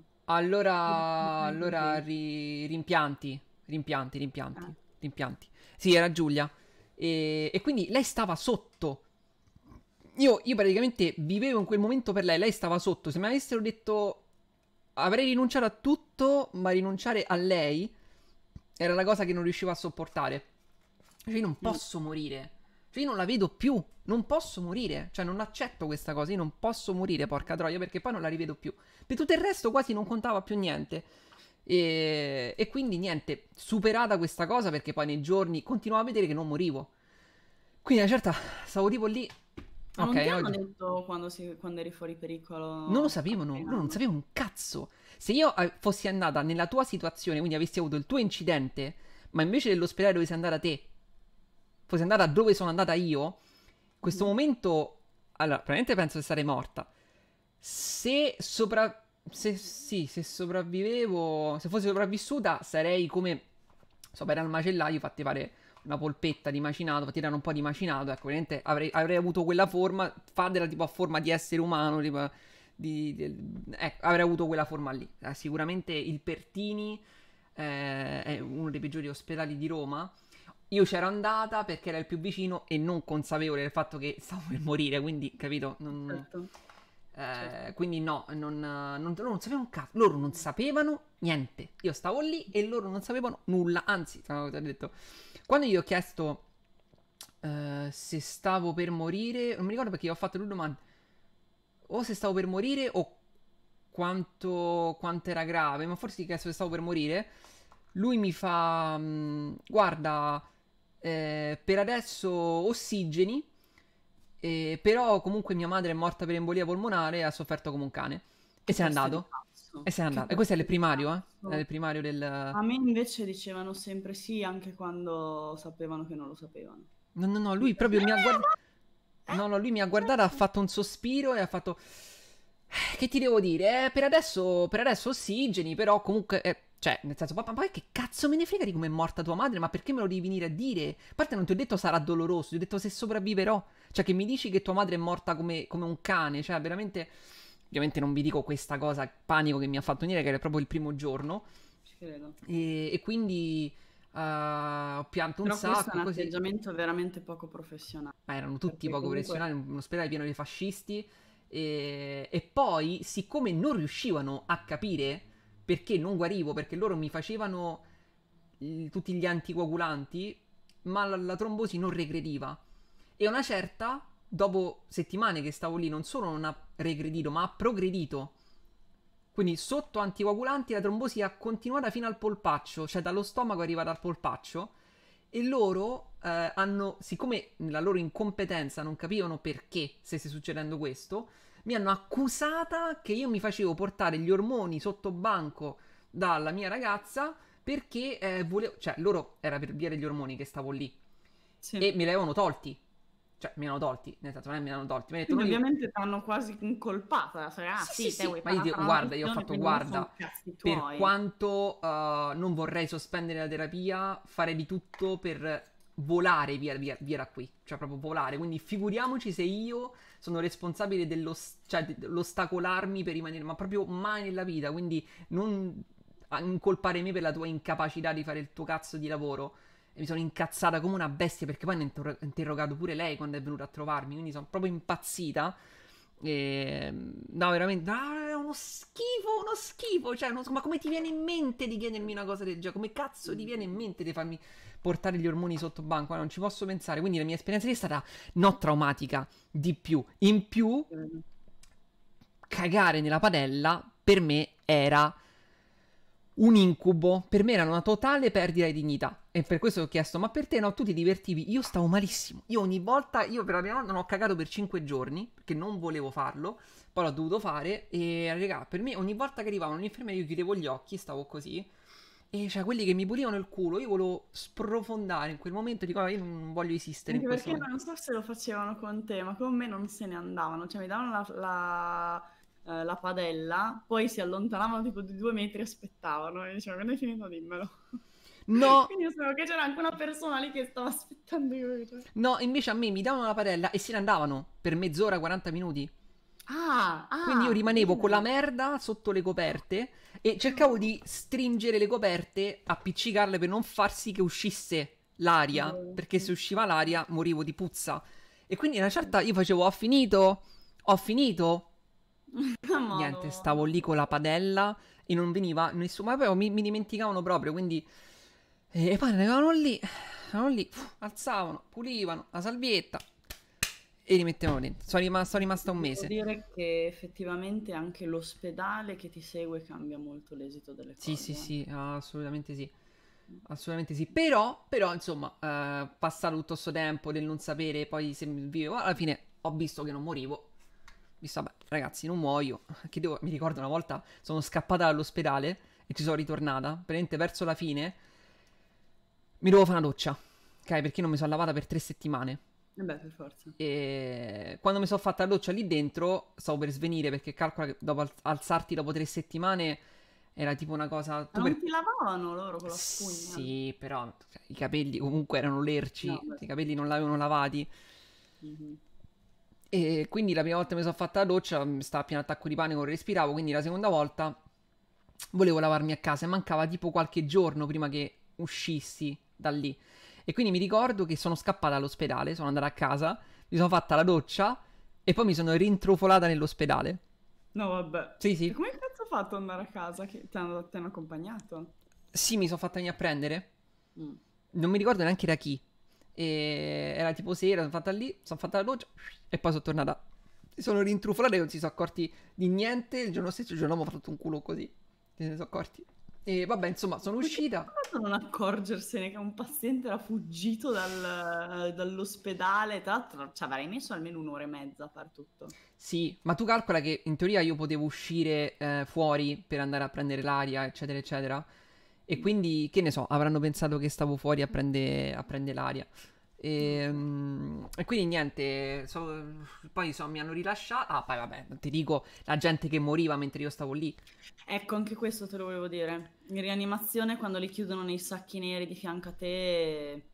Allora,
Così.
rimpianti,
Eh.
rimpianti. Sì, era Giulia. E quindi lei stava sotto. Io praticamente vivevo in quel momento per lei, lei stava sotto. Se mi avessero detto avrei rinunciato a tutto, ma rinunciare a lei era la cosa che non riuscivo a sopportare. Cioè, io non
Mm.
posso morire. Cioè, io non la vedo più. Non posso morire. Cioè, non accetto questa cosa. Io non posso morire, porca troia, perché poi non la rivedo più. Per tutto il resto quasi non contava più niente. E quindi niente, superata questa cosa perché poi nei giorni continuavo a vedere che non morivo. Quindi a una certa stavo tipo lì.
Ma
Ok,
non ti hanno
oggi.
detto quando eri fuori
Non lo
pericolo
sapevano, loro non
appena...
sapevano un cazzo. Se io fossi andata nella tua situazione, quindi avessi avuto il tuo incidente, ma invece dell'ospedale dove sei andata te, fossi andata dove sono andata io, in questo
Mhm.
momento, allora, probabilmente penso di sarei morta. Se sopravvivevo, se fossi sopravvissuta, sarei come, so, per al macellaio, fatti fare una polpetta di macinato, fatti tirare un po' di macinato, ecco, veramente avrei avuto quella forma, fatela tipo a forma di essere umano, tipo, ecco, avrei avuto quella forma lì. Sicuramente il Pertini è uno dei peggiori ospedali di Roma. Io c'ero andata perché era il più vicino e non consapevole del fatto che stavo per morire, quindi, capito?
Certo, certo.
Quindi no, loro non sapevano un cazzo, loro non sapevano niente. Io stavo lì e loro non sapevano nulla, anzi, ti ho detto, quando gli ho chiesto se stavo per morire, non mi ricordo perché gli ho fatto due domande, o se stavo per morire o quanto era grave, ma forse gli ho chiesto se stavo per morire. Lui mi fa, guarda, per adesso ossigeni, però comunque mia madre è morta per embolia polmonare e ha sofferto come un cane. E
Che
se n'è
peste di
andato.
cazzo.
E se n'è
Che
andato. E questo è il
peste di
primario, eh? È il
cazzo.
primario del...
A me invece dicevano sempre sì, anche quando sapevano che non lo sapevano.
No, no, no, lui
Tipo,
proprio mi ha guardato...
ma...
No, no, lui mi ha guardato, ha fatto un sospiro e ha fatto... Che ti devo dire? Per adesso ossigeni, però comunque... cioè, nel senso, papà, ma che cazzo me ne frega di come è morta tua madre? Ma perché me lo devi venire a dire? A parte non ti ho detto sarà doloroso, ti ho detto se sopravviverò. Cioè, che mi dici che tua madre è morta come un cane. Cioè, veramente... Ovviamente non vi dico questa cosa, panico che mi ha fatto venire, che era proprio il primo giorno.
Ci credo.
E quindi ho pianto un
Però questo è
sacco,
un
così.
atteggiamento veramente poco professionale.
Ma erano tutti
Perché
poco
comunque...
professionali, un ospedale pieno di fascisti. E poi, siccome non riuscivano a capire perché non guarivo, perché loro mi facevano tutti gli anticoagulanti, ma la trombosi non regrediva. E una certa, dopo settimane che stavo lì, non solo non ha regredito, ma ha progredito. Quindi sotto anticoagulanti la trombosi ha continuato fino al polpaccio, cioè dallo stomaco è arrivata al polpaccio. E loro hanno, siccome nella loro incompetenza non capivano perché stesse succedendo questo, mi hanno accusata che io mi facevo portare gli ormoni sotto banco dalla mia ragazza perché volevo... Cioè, loro era per via degli ormoni che stavo lì.
Sì.
E me li avevano tolti. Cioè, mi hanno tolti. Nel senso, non è che mi hanno tolti. Mi hanno detto,
Quindi
non li...
ovviamente ti hanno quasi incolpata. Cioè, ah
Sì, sì,
sì, te
sì.
vuoi
Ma
fare
io
una
dico, guarda, io ho
transizione,
fatto,
quindi non sono
guarda,
cazzi
per
tuoi.
quanto non vorrei sospendere la terapia, fare di tutto per volare via da qui, cioè proprio volare, quindi figuriamoci se io sono responsabile cioè, dell'ostacolarmi per rimanere, ma proprio mai nella vita, quindi non incolpare me per la tua incapacità di fare il tuo cazzo di lavoro. E mi sono incazzata come una bestia perché poi mi ha interrogato pure lei quando è venuta a trovarmi, quindi sono proprio impazzita. No, veramente, no, è uno schifo, cioè, ma come ti viene in mente di chiedermi una cosa del genere? Come cazzo ti viene in mente di farmi portare gli ormoni sotto banco? Non ci posso pensare, quindi la mia esperienza lì è stata non traumatica, di più. In più, cagare nella padella per me era un incubo, per me era una totale perdita di dignità. E per questo ho chiesto, ma per te no, tu ti divertivi? Io stavo malissimo. Io ogni volta, io per la prima volta non ho cagato per 5 giorni, perché non volevo farlo, poi l'ho dovuto fare, e raga, per me ogni volta che arrivavano gli infermieri io chiudevo gli occhi, stavo così, e cioè quelli che mi pulivano il culo, io volevo sprofondare in quel momento, dico, io non voglio esistere
Anche
in questo
perché
momento.
non so se lo facevano con te, ma con me non se ne andavano. Cioè mi davano la padella, poi si allontanavano tipo di 2 metri e aspettavano. E dicevano, quando è finito dimmelo.
No,
Quindi io sapevo che c'era anche una persona lì che stava aspettando io. Cioè.
no, invece a me mi davano la padella e se ne andavano per mezz'ora, 40 minuti. Quindi io rimanevo con la
bene.
merda sotto le coperte e cercavo di stringere le coperte, appiccicarle per non far sì che uscisse l'aria, perché se usciva l'aria morivo di puzza. E quindi una certa io facevo, ho finito. Niente, stavo lì con la padella e non veniva nessuno, ma poi mi dimenticavano proprio, quindi... E poi arrivavano lì, alzavano, pulivano la salvietta e li mettevano dentro. Sono rimasta un
Devo
mese.
dire che effettivamente anche l'ospedale che ti segue cambia molto l'esito delle
Sì, sì,
cose.
sì, assolutamente sì. Assolutamente sì. Però, insomma, passato tutto questo tempo del non sapere poi se vivevo, alla fine ho visto che non morivo. Ho visto, vabbè, ragazzi, non muoio. Mi ricordo una volta sono scappata dall'ospedale e ci sono ritornata. Praticamente verso la fine mi dovevo fare una doccia. Ok, perché non mi sono lavata per 3 settimane.
E beh, per forza.
E quando mi sono fatta la doccia lì dentro, stavo per svenire perché calcola che dopo alzarti dopo 3 settimane era tipo una cosa.
Ma non ti lavavano loro con la spugna?
Sì, però cioè, i capelli comunque erano
No,
lerci,
beh.
i capelli non l'avevano lavati.
Mhm.
E quindi la prima volta che mi sono fatta la doccia mi stava pieno attacco di panico, non respiravo. Quindi la seconda volta volevo lavarmi a casa e mancava tipo qualche giorno prima che uscissi da lì. E quindi mi ricordo che sono scappata all'ospedale, sono andata a casa, mi sono fatta la doccia e poi mi sono rintrufolata nell'ospedale.
No, vabbè.
Sì,
E
sì.
come cazzo hai fatto ad andare a casa? Che ti hanno accompagnato?
Sì, mi sono fatta venire a prendere.
Mm.
Non mi ricordo neanche da chi. E era tipo sera, sono fatta lì, sono fatta la doccia e poi sono tornata. Mi sono rintrufolata e non si sono accorti di niente. Il giorno stesso, il giorno dopo ho fatto un culo così. Se ne sono accorti. E vabbè, insomma, sono
Perché
uscita.
come fatto a non accorgersene che un paziente era fuggito dall'ospedale? Tra l'altro ci avrei messo almeno un'ora e mezza a far tutto.
Sì, ma tu calcola che in teoria io potevo uscire fuori per andare a prendere l'aria, eccetera, eccetera. E quindi, che ne so, avranno pensato che stavo fuori a prendere l'aria.
Non lo
E,
so.
e quindi niente, poi mi hanno rilasciato. Ah, poi vabbè, non ti dico la gente che moriva mentre io stavo lì.
Ecco, anche questo te lo volevo dire. In rianimazione, quando li chiudono nei sacchi neri di fianco a te...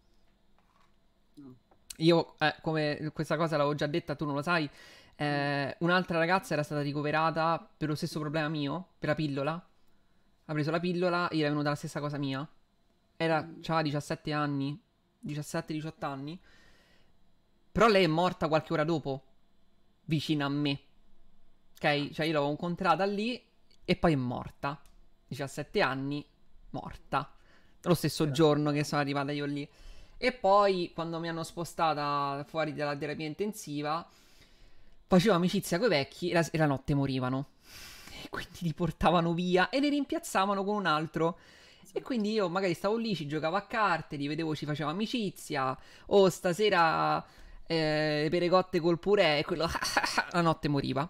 No.
Io, come questa cosa l'avevo già detta, tu non lo sai.
Mm.
Un'altra ragazza era stata ricoverata per lo stesso problema mio, per la pillola. Ha preso la pillola e gli è venuta la stessa cosa mia. C'aveva 17 anni, 17-18 anni. Però lei è morta qualche ora dopo, vicino a me. Ok? Cioè io l'avevo incontrata lì e poi è morta. 17 anni, morta. Lo stesso giorno che sono arrivata io lì. E poi quando mi hanno spostata fuori dalla terapia intensiva, facevo amicizia con i vecchi e la notte morivano. E quindi li portavano via e li rimpiazzavano con un altro. E quindi io magari stavo lì, ci giocavo a carte, li vedevo, ci facevo amicizia. Oh, stasera perecotte col purè e quello la notte moriva.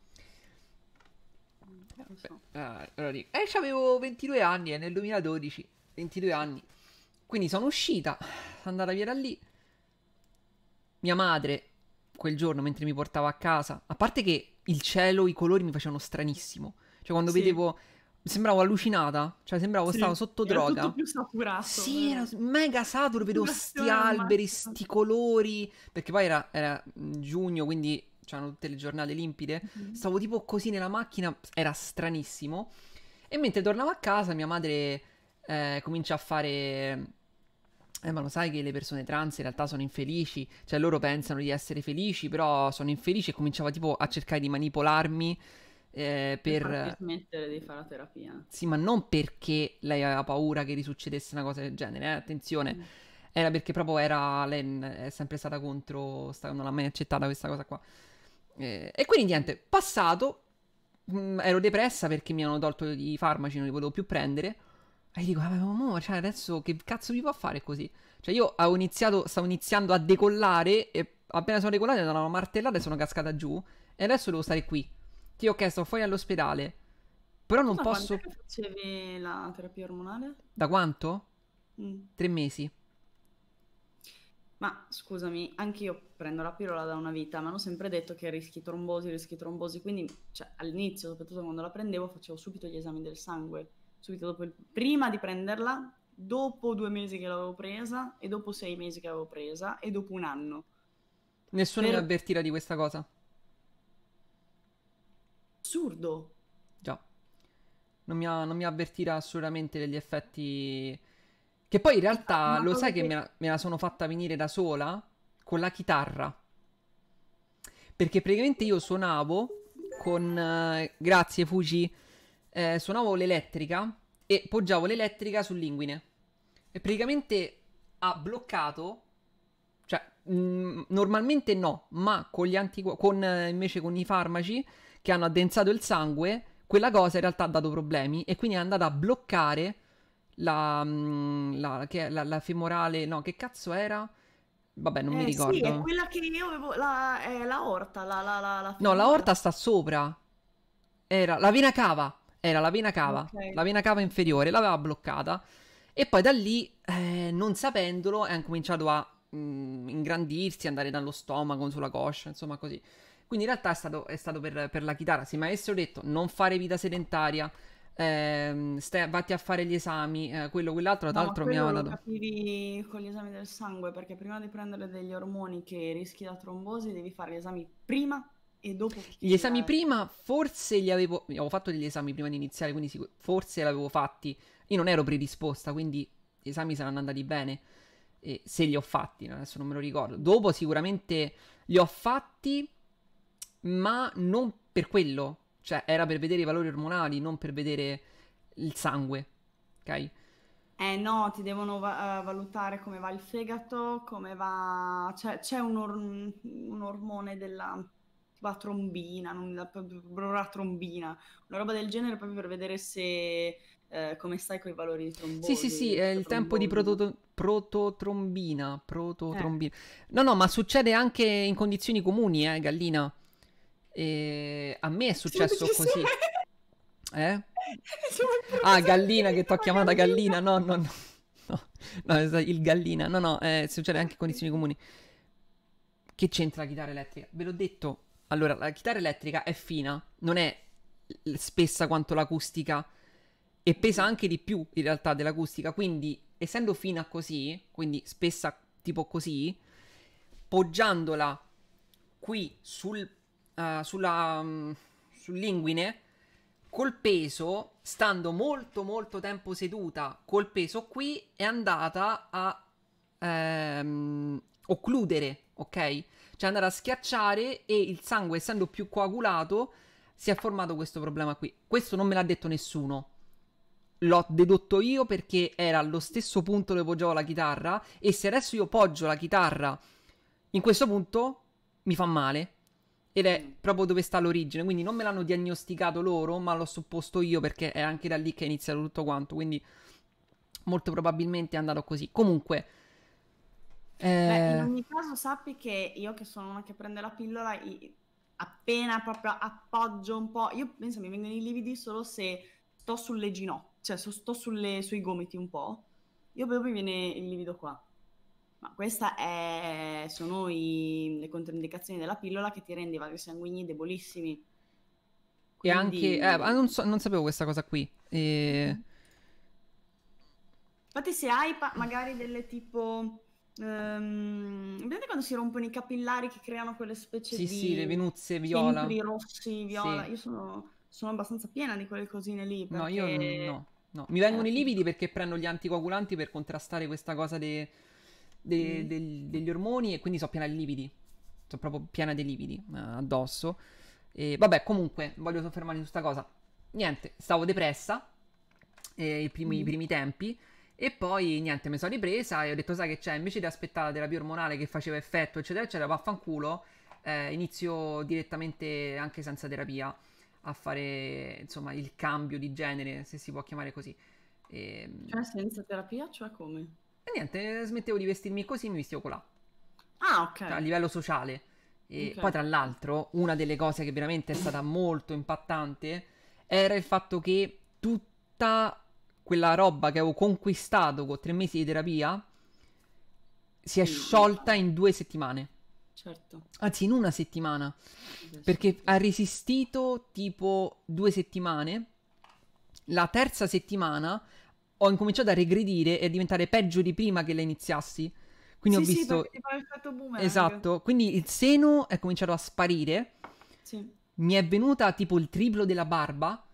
Lo so.
E c'avevo 22 anni, è nel 2012, 22 anni. Quindi sono uscita, sono andata via da lì. Mia madre, quel giorno, mentre mi portava a casa, a parte che il cielo, i colori mi facevano stranissimo. Cioè, quando
Sì.
vedevo sembravo allucinata, cioè sembravo stavo
Sì,
sotto
era tutto
droga.
più saturato,
Sì, era
vero?
mega saturo, vedevo sti
Saturazione al
alberi,
massimo.
sti colori, perché poi era giugno, quindi c'erano tutte le giornate limpide.
Mhm.
Stavo tipo così nella macchina, era stranissimo. E mentre tornavo a casa, mia madre comincia a fare. Ma lo sai che le persone trans in realtà sono infelici, cioè loro pensano di essere felici, però sono infelici e cominciava tipo a cercare di manipolarmi
Per farti
per.
smettere di fare la terapia.
Sì, ma non perché lei aveva paura che risuccedesse una cosa del genere, attenzione.
Mm.
Era perché proprio era. Lei è sempre stata contro. Non l'ha mai accettata questa cosa qua. E quindi niente, passato. Ero depressa perché mi hanno tolto i farmaci, non li potevo più prendere. E dico, vabbè, ma cioè adesso che cazzo mi può fare così? Cioè io stavo iniziando a decollare e appena sono decollato mi hanno una martellata e sono cascata giù. E adesso devo stare qui. Ti ho chiesto fuori all'ospedale. Però non
Scusa, quant'è
posso.
che facevi la terapia ormonale?
Da quanto?
Mm.
3 mesi.
Ma scusami, anch'io prendo la pillola da una vita, mi hanno sempre detto che rischi trombosi, quindi cioè, all'inizio, soprattutto quando la prendevo, facevo subito gli esami del sangue, subito dopo prima di prenderla, dopo 2 mesi che l'avevo presa, e dopo 6 mesi che l'avevo presa, e dopo un anno.
Nessuno mi
Per
avvertirà di questa cosa.
assurdo.
Già. Non mi avvertirà assolutamente degli effetti. Che poi in
Infatti
realtà
una
lo
cosa
sai che
che...
me la sono fatta venire da sola con la chitarra. Perché praticamente io suonavo con. Grazie, Fuji. Suonavo l'elettrica e poggiavo l'elettrica sull'inguine. E praticamente ha bloccato. Cioè, normalmente no, ma con gli invece con i farmaci che hanno addensato il sangue, quella cosa in realtà ha dato problemi e quindi è andata a bloccare la femorale. No, che cazzo era? Vabbè, non mi
Sì, è
ricordo.
quella che io avevo, la orta, la
No, la
femorale.
orta sta sopra. Era la vena cava. Era la vena cava.
Ok.
La vena cava inferiore. L'aveva bloccata. E poi da lì, non sapendolo, è cominciato a ingrandirsi, andare dallo stomaco, sulla coscia, insomma così. Quindi in realtà è stato per la chitarra. Se mi avessero detto non fare vita sedentaria, vatti a fare gli esami, quello, quell'altro, tra
No, ma
l'altro mi
quello
aveva
lo
dato.
capivi con gli esami del sangue, perché prima di prendere degli ormoni che rischi la trombosi devi fare gli esami prima e dopo
Gli
che
esami prima, forse avevo fatto degli esami prima di iniziare, quindi forse l'avevo fatti. Io non ero predisposta, quindi gli esami saranno andati bene. E se li ho fatti, adesso non me lo ricordo. Dopo sicuramente li ho fatti, ma non per quello. Cioè, era per vedere i valori ormonali, non per vedere il sangue. Ok?
Eh no, ti devono valutare come va il fegato, come va... c'è un ormone della tipo la trombina, non la trombina, una roba del genere proprio per vedere se come stai con i valori di
Sì, sì,
trombosi,
sì,
di
è il tempo di
trombosi.
prototrombina.
Eh.
Prototrombina. No, no, ma succede anche in condizioni comuni, Gallina. E a me è successo così.
Semplicemente.
Eh?
Siamo il
Ah,
professore
Gallina, che
Gallina,
t'ho
ma
chiamata
Gallina.
Gallina. No, no, no. No, no, il Gallina. No, no, succede anche in condizioni comuni. Che c'entra la chitarra elettrica? Ve l'ho detto. Allora, la chitarra elettrica è fina, non è spessa quanto l'acustica e pesa anche di più in realtà dell'acustica, quindi essendo fina così, quindi spessa tipo così, poggiandola qui sull'inguine, col peso, stando molto molto tempo seduta, col peso qui, è andata a occludere, ok? Cioè è andata a schiacciare e il sangue, essendo più coagulato, si è formato questo problema qui. Questo non me l'ha detto nessuno. L'ho dedotto io perché era allo stesso punto dove poggiavo la chitarra e se adesso io poggio la chitarra in questo punto mi fa male. Ed è
Mm.
proprio dove sta l'origine. Quindi non me l'hanno diagnosticato loro, ma l'ho supposto io perché è anche da lì che è iniziato tutto quanto. Quindi molto probabilmente è andato così. Comunque,
Beh, in
eh,
ogni caso sappi che io che sono una che prende la pillola, appena proprio appoggio un po', io penso mi vengono i lividi solo se sto sulle ginocchia, cioè sto sui gomiti un po', io proprio mi viene il livido qua. Ma sono le controindicazioni della pillola che ti rende i vasi sanguigni debolissimi.
E anche... non sapevo questa cosa qui.
Infatti se hai magari delle tipo... vedete quando si rompono i capillari che creano quelle specie
Sì,
di
sì, le venuzze viola.
centri rossi, viola?
Sì.
Io sono abbastanza piena di quelle cosine lì
No, io
perché...
no. No, mi vengono i lividi perché prendo gli anticoagulanti per contrastare questa cosa degli ormoni e quindi sono piena di lividi. Sono proprio piena di lividi addosso. E vabbè, comunque, voglio soffermarmi su sta cosa. Niente, stavo depressa i primi tempi. E poi niente, mi sono ripresa e ho detto, sai che c'è, invece di aspettare la terapia ormonale che faceva effetto, eccetera, eccetera, vaffanculo, inizio direttamente anche senza terapia a fare, insomma, il cambio di genere, se si può chiamare così.
Cioè senza terapia? Cioè come?
E niente, smettevo di vestirmi così, mi vestivo colà.
Ah, ok.
Cioè, a livello sociale. E
Ok.
poi, tra l'altro, una delle cose che veramente è stata molto impattante era il fatto che tutta quella roba che avevo conquistato con 3 mesi di terapia si è
Sì,
sciolta in 2 settimane.
certo.
Anzi, in una settimana. Perché ha resistito tipo 2 settimane. La terza settimana ho incominciato a regredire e a diventare peggio di prima che la iniziassi. Quindi ho
Sì,
visto...
perché ti fa l'effetto boomerang.
Esatto, quindi il seno è cominciato a sparire.
Sì.
Mi è venuta tipo il triplo della barba.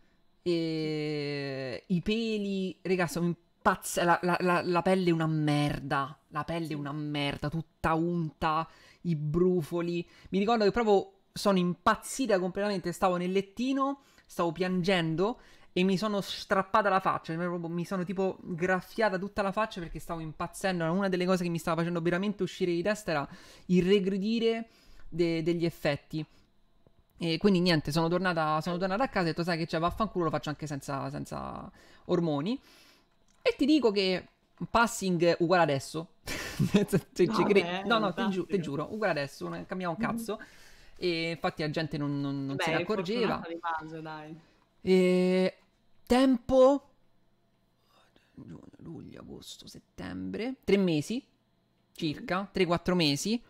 E i peli, raga, sono impazzita. La pelle è una merda. La pelle è una merda, tutta unta. I brufoli. Mi ricordo che proprio sono impazzita completamente. Stavo nel lettino, stavo piangendo e mi sono strappata la faccia. Mi sono tipo graffiata tutta la faccia perché stavo impazzendo. Una delle cose che mi stava facendo veramente uscire di testa era il regredire degli effetti. E quindi niente, sono tornata a casa e ho detto, sai che c'è, vaffanculo, lo faccio anche senza ormoni. E ti dico che passing uguale adesso. Se ci
Vabbè,
no, te
fantastico.
giuro, uguale adesso, non cambiamo un cazzo. E infatti la gente non se ne
Beh,
accorgeva.
fortunata di base, dai.
E tempo giugno, luglio, agosto, settembre, 3 mesi circa, 3-4 mesi.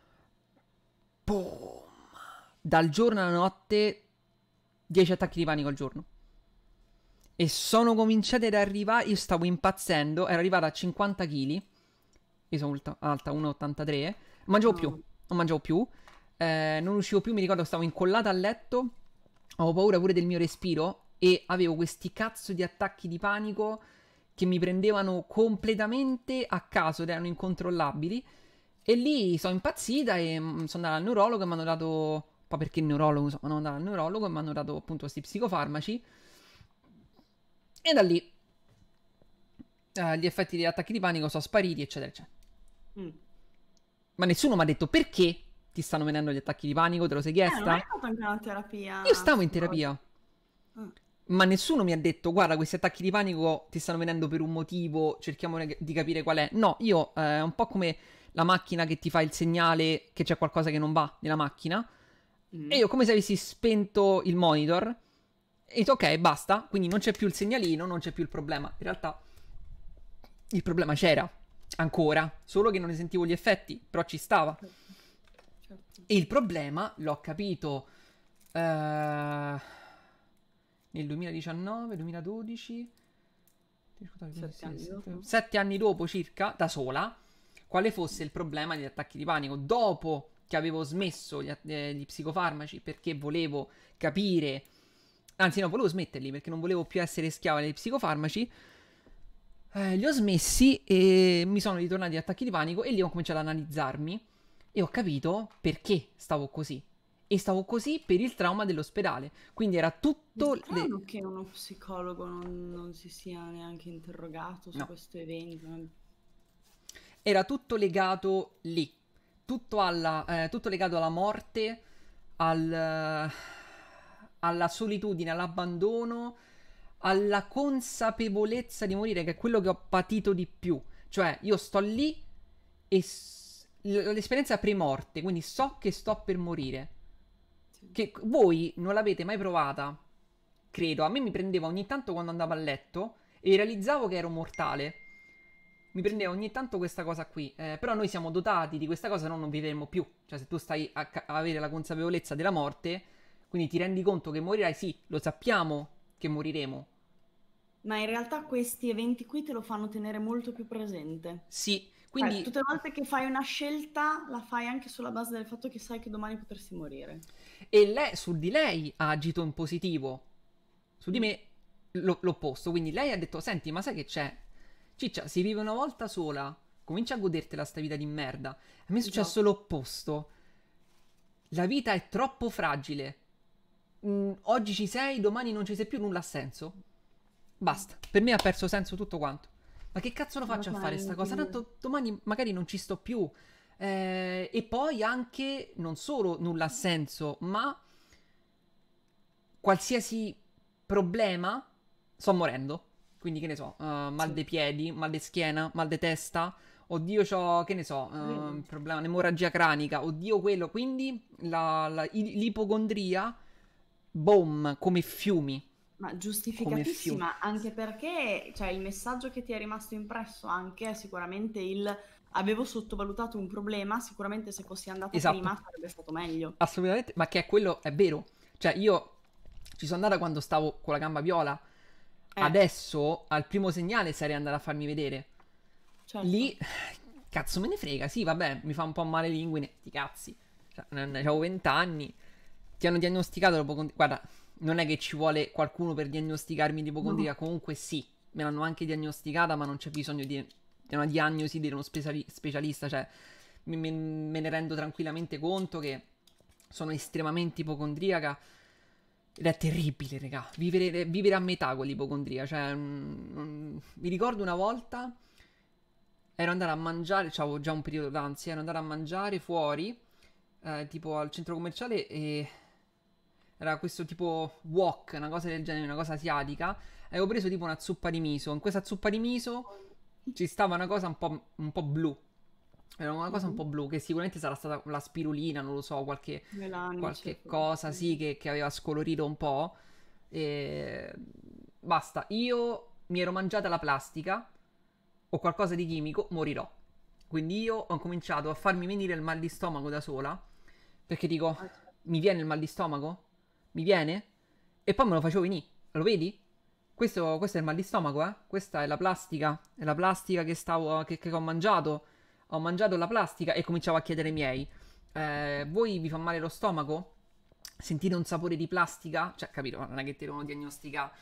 Boom. Dal giorno alla notte 10 attacchi di panico al giorno. E sono cominciati ad arrivare, io stavo impazzendo, ero arrivata a 50 kg. Io sono alta 1,83. Non mangiavo più. Non uscivo più, mi ricordo stavo incollata al letto. Avevo paura pure del mio respiro e avevo questi cazzo di attacchi di panico che mi prendevano completamente a caso ed erano incontrollabili. E lì sono impazzita e sono andata al neurologo e mi hanno dato... Poi perché il neurologo, insomma, sono andata al neurologo e mi hanno dato appunto questi psicofarmaci. E da lì gli effetti degli attacchi di panico sono spariti, eccetera, eccetera. Ma nessuno mi ha detto perché ti stanno venendo gli attacchi di panico, te lo sei
Non
chiesta?
hai fatto anche una terapia?
Io stavo in terapia.
Ah.
Ma nessuno mi ha detto, guarda, questi attacchi di panico ti stanno venendo per un motivo, cerchiamo di capire qual è. No, io è un po' come la macchina che ti fa il segnale che c'è qualcosa che non va nella macchina. E io come se avessi spento il monitor. E ho detto, ok, basta. Quindi non c'è più il segnalino, non c'è più il problema. In realtà il problema c'era ancora, solo che non ne sentivo gli effetti, però ci stava.
Certo.
E il problema l'ho capito nel 2019, 2012,
7 anni dopo.
7 anni dopo circa, da sola, quale fosse il problema degli attacchi di panico. Dopo che avevo smesso gli psicofarmaci perché volevo capire, anzi no, volevo smetterli perché non volevo più essere schiava degli psicofarmaci, li ho smessi e mi sono ritornati gli attacchi di panico e lì ho cominciato ad analizzarmi e ho capito perché stavo così. E stavo così per il trauma dell'ospedale. Quindi era tutto...
Strano che uno psicologo non si sia neanche interrogato su
No.
questo evento.
Era tutto legato lì. Tutto legato alla morte, alla solitudine, all'abbandono, alla consapevolezza di morire, che è quello che ho patito di più. Cioè, io sto lì e l'esperienza pre-morte, quindi so che sto per morire. Che voi non l'avete mai provata, credo. A me mi prendeva ogni tanto quando andavo a letto e realizzavo che ero mortale. Mi prendeva ogni tanto questa cosa qui. Però noi siamo dotati di questa cosa, no, non vivremo più. Cioè, se tu stai a avere la consapevolezza della morte, Quindi ti rendi conto che morirai? Sì, lo sappiamo che moriremo.
Ma in realtà questi eventi qui te lo fanno tenere molto più presente.
Sì,
Cioè,
quindi
tutte le volte che fai una scelta, la fai anche sulla base del fatto che sai che domani potresti morire.
e lei, su di lei ha agito in positivo. Su di
Mm.
me l'opposto. Quindi lei ha detto: Senti, ma sai che c'è? Ciccia, si vive una volta sola. Comincia a godertela sta vita di merda. A me è successo
Esatto.
l'opposto. La vita è troppo fragile. Oggi ci sei, domani non ci sei più, nulla ha senso. Basta. Per me ha perso senso tutto quanto. Ma che cazzo lo
Ma
faccio a fare sta cosa?
tranquillo.
Tanto domani magari non ci sto più. E poi anche, non solo nulla ha senso, ma qualsiasi problema, sto morendo. Quindi che ne so, mal
Sì.
dei piedi, mal di schiena, mal di testa. Oddio, c'ho, che ne so,
Vedi?
problema, un'emorragia cranica. Oddio, quello. Quindi l'ipocondria, boom, come fiumi.
Ma
Come fiumi.
giustificatissima, anche perché, cioè, il messaggio che ti è rimasto impresso anche è sicuramente il avevo sottovalutato un problema, sicuramente se fossi andata
Esatto.
prima sarebbe stato meglio.
Assolutamente. Ma che è quello, è vero. Cioè, io ci sono andata quando stavo con la gamba viola.
Eh,
Adesso, al primo segnale, sarei andata a farmi vedere.
certo.
Lì, cazzo me ne frega, sì, vabbè, mi fa un po' male l'inguine, sti cazzi. Cioè, avevo 20 anni, ti hanno diagnosticato l'ipocondria. Guarda, non è che ci vuole qualcuno per diagnosticarmi l'ipocondria,
No.
comunque sì, me l'hanno anche diagnosticata, ma non c'è bisogno di una diagnosi di uno specialista, cioè me ne rendo tranquillamente conto che sono estremamente ipocondriaca. Ed è terribile, raga. Vivere a metà con l'ipocondria. Cioè, mi ricordo una volta ero andato a mangiare, avevo già un periodo d'ansia, ero andato a mangiare fuori, tipo al centro commerciale, e era questo tipo wok, una cosa del genere, una cosa asiatica. Avevo preso tipo una zuppa di miso. In questa zuppa di miso ci stava una cosa un po' blu. Era una cosa un
Mhm.
po' blu, che sicuramente sarà stata la spirulina, non lo so,
Melanici,
qualche cosa, sì, che aveva scolorito un po'. E basta, io mi ero mangiata la plastica o qualcosa di chimico, morirò. Quindi io ho cominciato a farmi venire il mal di stomaco da sola, perché dico,
ah, certo.
mi viene il mal di stomaco? Mi viene? E poi me lo facevo venire, lo vedi? Questo è il mal di stomaco, eh? Questa è la plastica che ho mangiato. Ho mangiato la plastica e cominciavo a chiedere ai miei, voi vi fa male lo stomaco? Sentite un sapore di plastica? Cioè, capito? Non è che ti devono diagnosticare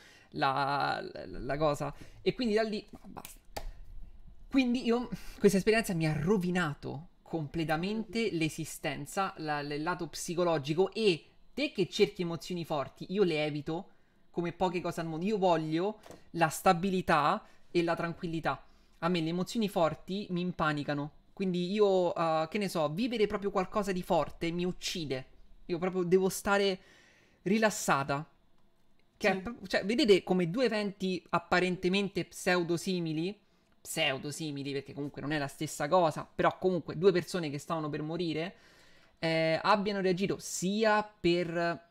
la cosa. E quindi da lì, no, basta. Quindi io, questa esperienza mi ha rovinato completamente l'esistenza, il lato psicologico, e te che cerchi emozioni forti, io le evito come poche cose al mondo. Io voglio la stabilità e la tranquillità. A me le emozioni forti mi impanicano. Quindi io, che ne so, vivere proprio qualcosa di forte mi uccide. Io proprio devo stare rilassata.
Sì.
Cioè, vedete come due eventi apparentemente pseudosimili, perché comunque non è la stessa cosa, però comunque due persone che stavano per morire, abbiano reagito sia per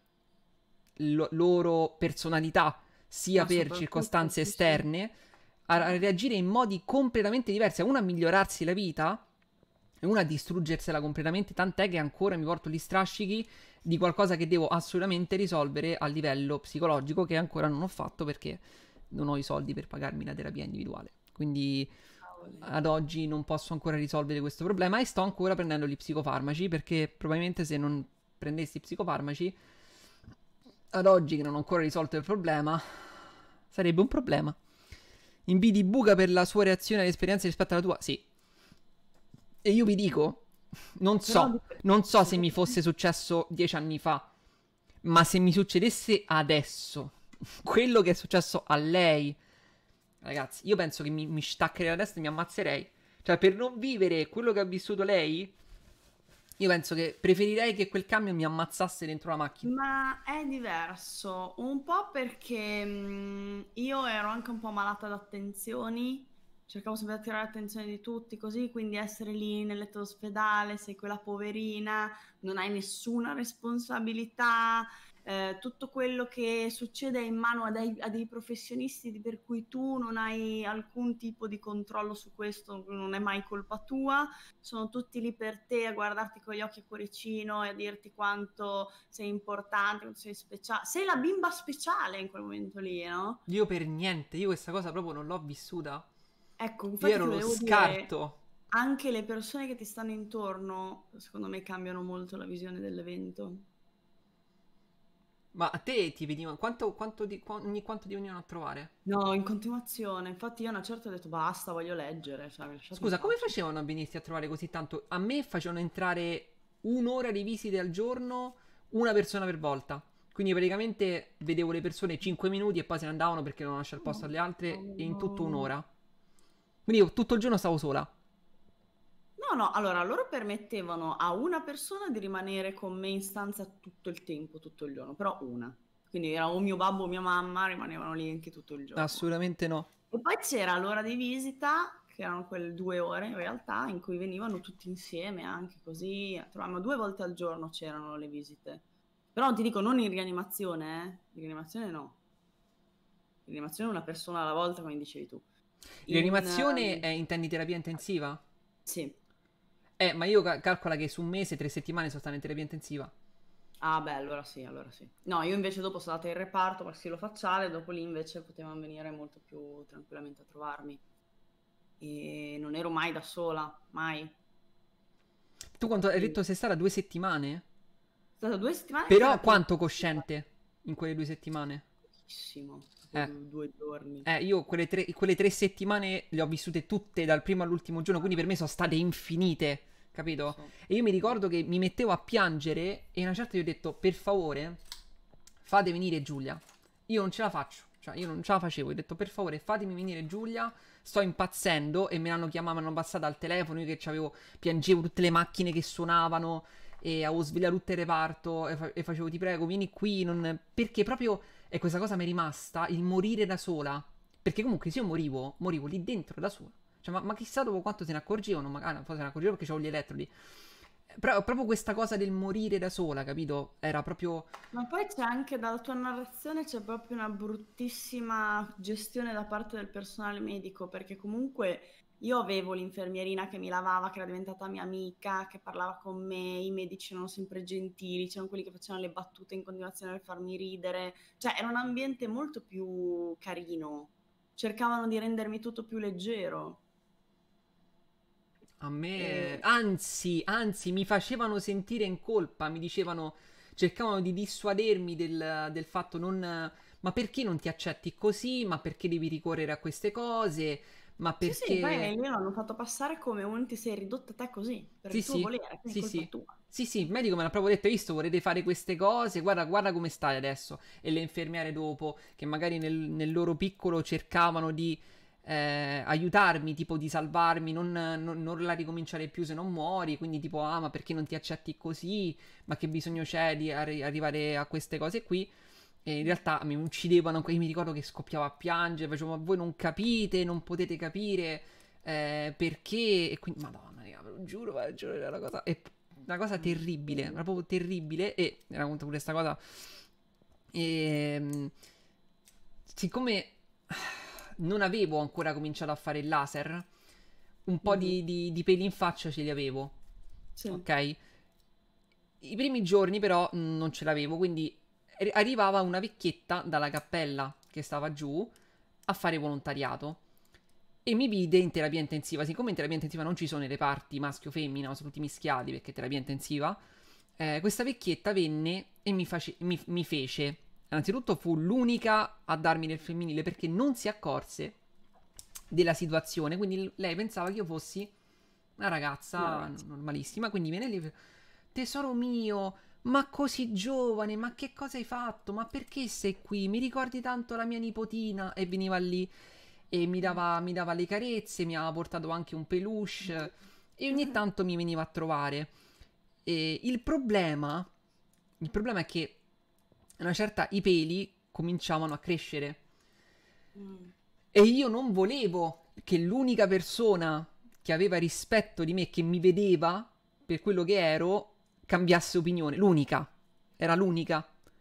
loro personalità, sia
Ma
per
soprattutto,
circostanze
sì, sì.
esterne, a reagire in modi completamente diversi, a una a migliorarsi la vita e una a distruggersela completamente, tant'è che ancora mi porto gli strascichi di qualcosa che devo assolutamente risolvere a livello psicologico, che ancora non ho fatto perché non ho i soldi per pagarmi la terapia individuale. Quindi
Cavoli.
ad oggi non posso ancora risolvere questo problema e sto ancora prendendo gli psicofarmaci, perché probabilmente se non prendessi psicofarmaci, ad oggi che non ho ancora risolto il problema, sarebbe un problema. Invidi Buca per la sua reazione all'esperienza rispetto alla tua? Sì. E io vi dico, non
Però
so, non so se mi fosse successo 10 anni fa, ma se mi succedesse adesso, quello che è successo a lei, ragazzi, io penso che mi staccherei la testa e mi ammazzerei. Cioè, per non vivere quello che ha vissuto lei, io penso che preferirei che quel camion mi ammazzasse dentro la macchina.
Ma è diverso, un po' perché io ero anche un po' malata d'attenzioni, cercavo sempre di attirare l'attenzione di tutti, così, quindi essere lì nel letto d'ospedale, sei quella poverina, non hai nessuna responsabilità, tutto quello che succede è in mano a dei professionisti per cui tu non hai alcun tipo di controllo su questo, non è mai colpa tua, sono tutti lì per te a guardarti con gli occhi a cuoricino e a dirti quanto sei importante, quanto sei speciale. Sei la bimba speciale in quel momento lì, no?
Io per niente, io questa cosa proprio non l'ho vissuta.
Ecco,
Io
infatti
ero
ti
lo
volevo dire,
scarto.
anche le persone che ti stanno intorno, secondo me, cambiano molto la visione dell'evento.
Ma a te ti venivano... ogni quanto ti venivano a trovare?
No, in continuazione. Infatti io a una certa ho detto basta, voglio leggere, cioè lasciatemi in
Scusa, come
pace.
facevano a venirti a trovare così tanto? A me facevano entrare un'ora di visite al giorno, una persona per volta. Quindi praticamente vedevo le persone 5 minuti e poi se ne andavano perché non lasciavo il posto alle altre e in tutto
No.
un'ora. Quindi io tutto il giorno stavo sola.
No, no, allora loro permettevano a una persona di rimanere con me in stanza tutto il tempo, tutto il giorno, però una. Quindi era o mio babbo o mia mamma, rimanevano lì anche tutto il giorno.
Assolutamente no.
E poi c'era l'ora di visita, che erano quelle 2 ore in realtà, in cui venivano tutti insieme, anche così. Trovavamo 2 volte al giorno c'erano le visite. Però ti dico, non in rianimazione, eh. In rianimazione no. In rianimazione una persona alla volta, come dicevi tu. In...
Rianimazione intendi terapia intensiva?
sì.
Ma io calcola che su un mese, 3 settimane sono stato in terapia intensiva.
Ah beh, allora sì, allora sì. No, io invece dopo sono andata in reparto maxillofacciale, dopo lì invece potevano venire molto più tranquillamente a trovarmi. E non ero mai da sola, mai. È
Tu quanto hai
Quindi,
detto sei stata 2 settimane?
stata 2 settimane che è
Però
la prima
quanto
volta.
cosciente in quelle 2 settimane?
Pochissimo, tipo
Eh.
2 giorni.
Io quelle 3 settimane le ho vissute tutte dal primo all'ultimo giorno, quindi per me sono state infinite, capito?
So.
E io mi ricordo che mi mettevo a piangere e una certa gli ho detto, per favore, fate venire Giulia. Io non ce la faccio, cioè io non ce la facevo, ho detto, per favore, fatemi venire Giulia, sto impazzendo e me l'hanno chiamata, mi hanno passata al telefono, io che c'avevo, piangevo tutte le macchine che suonavano e avevo svegliato tutto il reparto e facevo, ti prego, vieni qui, perché proprio... E questa cosa mi è rimasta, il morire da sola. Perché comunque se io morivo lì dentro da sola. Cioè, ma chissà dopo quanto se ne accorgevano, magari poi se ne accorgevano perché c'avevo gli elettrodi. Però proprio questa cosa del morire da sola, capito? Era proprio...
Ma poi c'è anche dalla tua narrazione c'è proprio una bruttissima gestione da parte del personale medico, perché comunque io avevo l'infermierina che mi lavava, che era diventata mia amica, che parlava con me, i medici erano sempre gentili, c'erano quelli che facevano le battute in continuazione per farmi ridere, cioè era un ambiente molto più carino, cercavano di rendermi tutto più leggero.
A me...
E...
Anzi, mi facevano sentire in colpa, mi dicevano... Cercavano di dissuadermi del fatto non... Ma perché non ti accetti così? Ma perché devi ricorrere a queste cose? Ma
Sì, sì, poi
perché...
lì l'hanno fatto passare come un ti sei ridotta te così, per
Sì,
il tuo
sì,
volere, quindi
sì,
è colpa
sì.
tua.
Sì, sì, il medico me l'ha proprio detto, hai visto, volete fare queste cose, guarda, guarda come stai adesso. E le infermiere dopo, che magari nel loro piccolo cercavano di aiutarmi, tipo di salvarmi, non la ricominciare più se non muori, quindi tipo, ah, ma perché non ti accetti così? Ma che bisogno c'è di arrivare a queste cose qui? E in realtà mi uccidevano, io mi ricordo che scoppiavo a piangere, facevo, ma voi non capite, non potete capire perché... E quindi, madonna, raga, ve lo giuro, era una cosa terribile, era proprio terribile. E racconto pure questa cosa. E, siccome non avevo ancora cominciato a fare il laser, un po'
Mhm.
di peli in faccia ce li avevo,
Sì.
ok? I primi giorni però non ce l'avevo, quindi arrivava una vecchietta dalla cappella che stava giù a fare volontariato e mi vide in terapia intensiva. Siccome in terapia intensiva non ci sono i reparti maschio-femmina, sono tutti mischiati perché è terapia intensiva, questa vecchietta venne e mi fece. Innanzitutto fu l'unica a darmi del femminile perché non si accorse della situazione, quindi lei pensava che io fossi una
Una
ragazza
ragazza.
normalissima, quindi viene lì, tesoro mio, ma così giovane, ma che cosa hai fatto? Ma perché sei qui? Mi ricordi tanto la mia nipotina? E veniva lì e mi dava le carezze, mi aveva portato anche un peluche e ogni tanto mi veniva a trovare. E il problema è che a una certa i peli cominciavano a crescere
Mm.
e io non volevo che l'unica persona che aveva rispetto di me, che mi vedeva per quello che ero, cambiasse opinione. L'unica. Era l'unica.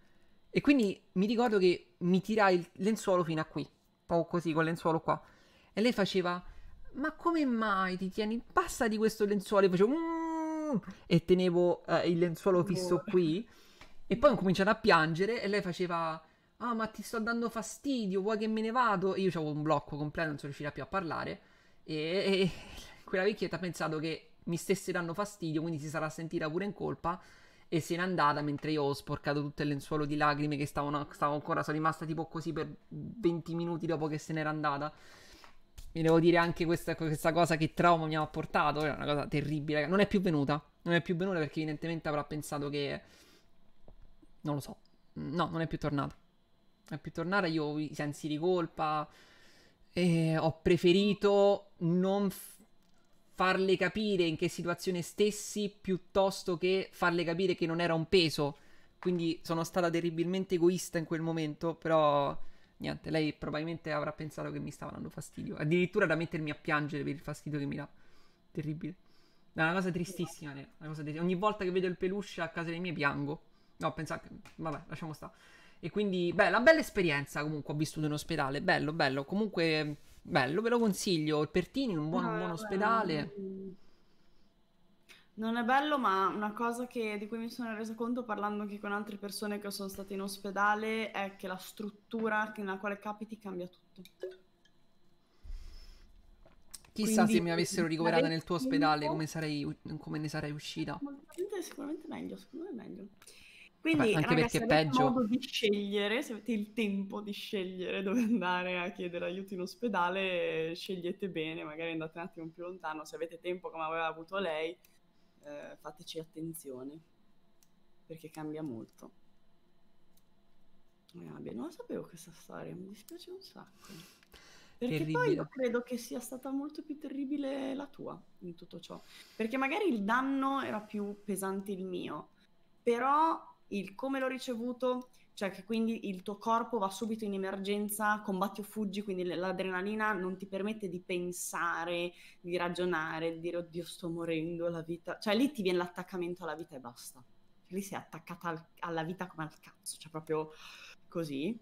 E quindi mi ricordo che mi tirai il lenzuolo fino a qui, proprio così, con il lenzuolo qua. E lei faceva, ma come mai ti tieni? Basta di questo lenzuolo. E facevo, e tenevo il lenzuolo fisso
Boh.
qui. E poi ho cominciato a piangere e lei faceva, ah, ma ti sto dando fastidio, vuoi che me ne vado? E io avevo un blocco completo, non sono riuscita più a parlare. E quella vecchietta ha pensato che mi stesse dando fastidio, quindi si sarà sentita pure in colpa. E se n'è andata mentre io ho sporcato tutto il lenzuolo di lacrime che stavo ancora, sono rimasta tipo così per 20 minuti dopo che se n'era andata. Mi devo dire anche questa cosa che trauma mi ha portato, è una cosa terribile. Non è più venuta, non è più venuta perché evidentemente avrà pensato che... Non lo so. No, non è più tornata. Non è più tornata, io ho i sensi di colpa e ho preferito non farle capire in che situazione stessi piuttosto che farle capire che non era un peso. Quindi sono stata terribilmente egoista in quel momento, però niente, lei probabilmente avrà pensato che mi stava dando fastidio. Addirittura da mettermi a piangere per il fastidio che mi dà. Terribile. È una cosa tristissima, una cosa tristissima. Ogni volta che vedo il peluche a casa dei miei piango. No, pensate, vabbè, lasciamo stare. E quindi, beh, una bella esperienza comunque ho vissuto in ospedale. Bello, bello. Comunque, bello, ve lo consiglio. Il Pertini,
No,
un buon
vabbè,
ospedale.
non è bello, ma una cosa di cui mi sono resa conto parlando anche con altre persone che sono state in ospedale è che la struttura nella quale capiti cambia tutto.
Chissà se
Quindi
mi avessero
se
ricoverata nel
avessi
tuo ospedale,
tempo,
come ne sarei uscita.
sicuramente meglio, secondo me è meglio.
Vabbè,
Quindi,
anche
ragazzi,
perché
se avete
peggio.
modo di scegliere, se avete il tempo di scegliere dove andare a chiedere aiuto in ospedale, scegliete bene, magari andate un attimo più lontano. Se avete tempo come aveva avuto lei, fateci attenzione, perché cambia molto. Vabbè, non la sapevo questa storia, mi dispiace un sacco. Perché poi io
Terribile.
credo che sia stata molto più terribile la tua in tutto ciò. Perché magari il danno era più pesante il mio, però il come l'ho ricevuto, cioè che quindi il tuo corpo va subito in emergenza, combatti o fuggi, quindi l'adrenalina non ti permette di pensare, di ragionare, di dire oddio sto morendo, la vita... Cioè lì ti viene l'attaccamento alla vita e basta. Lì sei attaccata alla vita come al cazzo, cioè proprio così.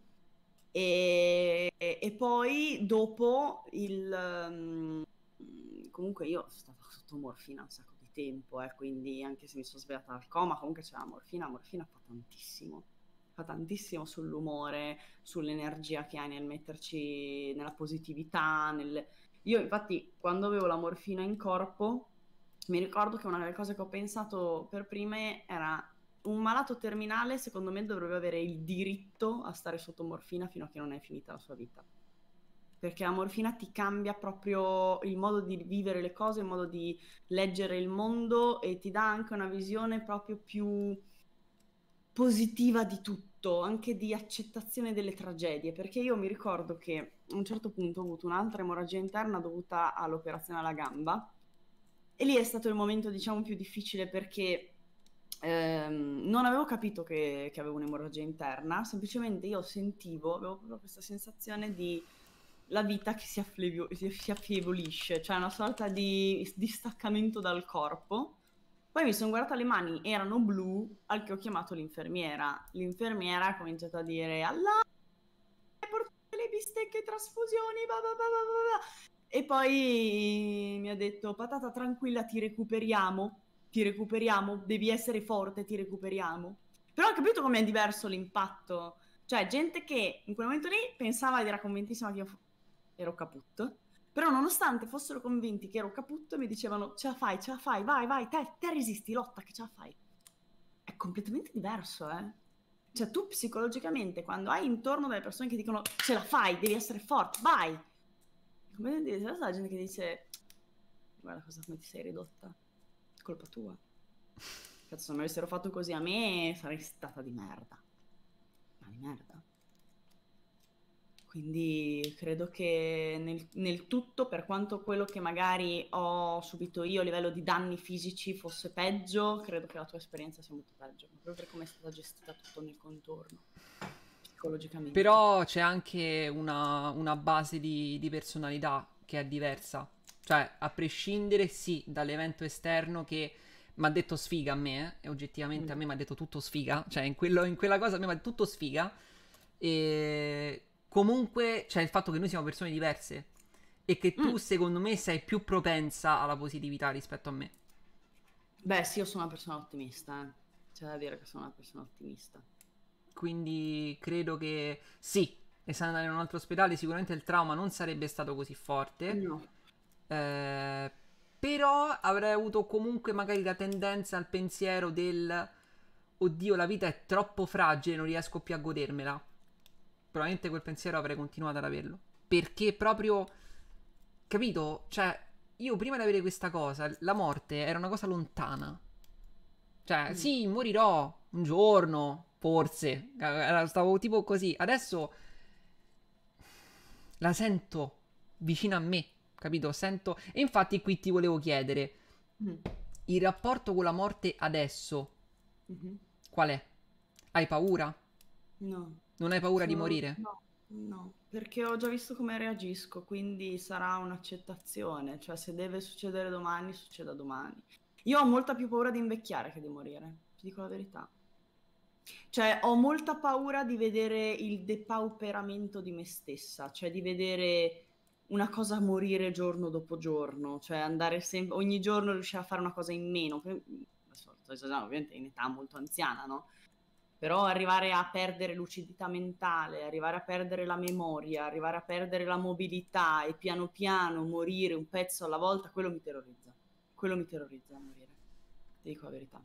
E poi dopo comunque io stavo sotto morfina un sacco di tempo, quindi anche se mi sono svegliata dal coma, comunque c'è la morfina fa tantissimo sull'umore, sull'energia che hai nel metterci nella positività, Io infatti quando avevo la morfina in corpo, mi ricordo che una delle cose che ho pensato per prime era un malato terminale, secondo me, dovrebbe avere il diritto a stare sotto morfina fino a che non è finita la sua vita. Perché la morfina ti cambia proprio il modo di vivere le cose, il modo di leggere il mondo e ti dà anche una visione proprio più positiva di tutto, anche di accettazione delle tragedie. Perché io mi ricordo che a un certo punto ho avuto un'altra emorragia interna dovuta all'operazione alla gamba. E lì è stato il momento, diciamo, più difficile perché non avevo capito che avevo un'emorragia interna, semplicemente io avevo proprio questa sensazione di la vita che si affievolisce, cioè una sorta di distaccamento dal corpo. Poi mi sono guardata le mani, erano blu, al che ho chiamato l'infermiera. L'infermiera ha cominciato a dire Allah, portate le bistecche, trasfusioni, va, va, va, va, va, va. E poi mi ha detto, patata tranquilla, ti recuperiamo, devi essere forte, ti recuperiamo. Però ho capito com'è diverso l'impatto. Cioè, gente che in quel momento lì pensava ed era convintissima che io ero caput. Però nonostante fossero convinti che ero caput, mi dicevano, ce la fai, vai, vai, te resisti, lotta, che ce la fai. È completamente diverso, eh. Cioè, tu psicologicamente, quando hai intorno delle persone che dicono, ce la fai, devi essere forte, vai. Come dire, c'è la gente che dice, guarda come ti sei ridotta, è colpa tua. Cazzo, se mi avessero fatto così a me, sarei stata di merda. Ma di merda. Quindi credo che nel tutto, per quanto quello che magari ho subito io a livello di danni fisici fosse peggio, credo che la tua esperienza sia molto peggio, proprio per come è stata gestita tutto nel contorno, psicologicamente.
Però c'è anche una base di personalità che è diversa. Cioè, a prescindere, sì, dall'evento esterno che mi ha detto sfiga a me, e oggettivamente a me mi ha detto tutto sfiga, cioè in quella cosa a me mi ha detto tutto sfiga, e comunque c'è il fatto che noi siamo persone diverse, e che tu secondo me sei più propensa alla positività rispetto a me.
Beh, sì, io sono una persona ottimista, eh. C'è da dire che sono una persona ottimista.
Quindi credo che sì, essendo andare in un altro ospedale sicuramente il trauma non sarebbe stato così forte.
No.
Eh, Però avrei avuto comunque magari la tendenza al pensiero del oddio, la vita è troppo fragile, non riesco più a godermela. Probabilmente quel pensiero avrei continuato ad averlo. Perché proprio, capito? Cioè, io prima di avere questa cosa, la morte era una cosa lontana. Cioè, sì, morirò un giorno, forse. Stavo tipo così. Adesso la sento vicino a me, capito? Sento. E infatti qui ti volevo chiedere,
Mm.
il rapporto con la morte adesso,
Mhm.
qual è? Hai paura?
No.
Non hai paura di morire?
No, no, perché ho già visto come reagisco, quindi sarà un'accettazione, cioè se deve succedere domani, succeda domani. Io ho molta più paura di invecchiare che di morire, ti dico la verità. Cioè, ho molta paura di vedere il depauperamento di me stessa, cioè di vedere una cosa morire giorno dopo giorno, cioè andare sempre, ogni giorno riuscire a fare una cosa in meno. Adesso sto esagerando, ovviamente in età molto anziana, no? Però arrivare a perdere lucidità mentale, arrivare a perdere la memoria, arrivare a perdere la mobilità e piano piano morire un pezzo alla volta, quello mi terrorizza. Quello mi terrorizza a morire, ti dico la verità.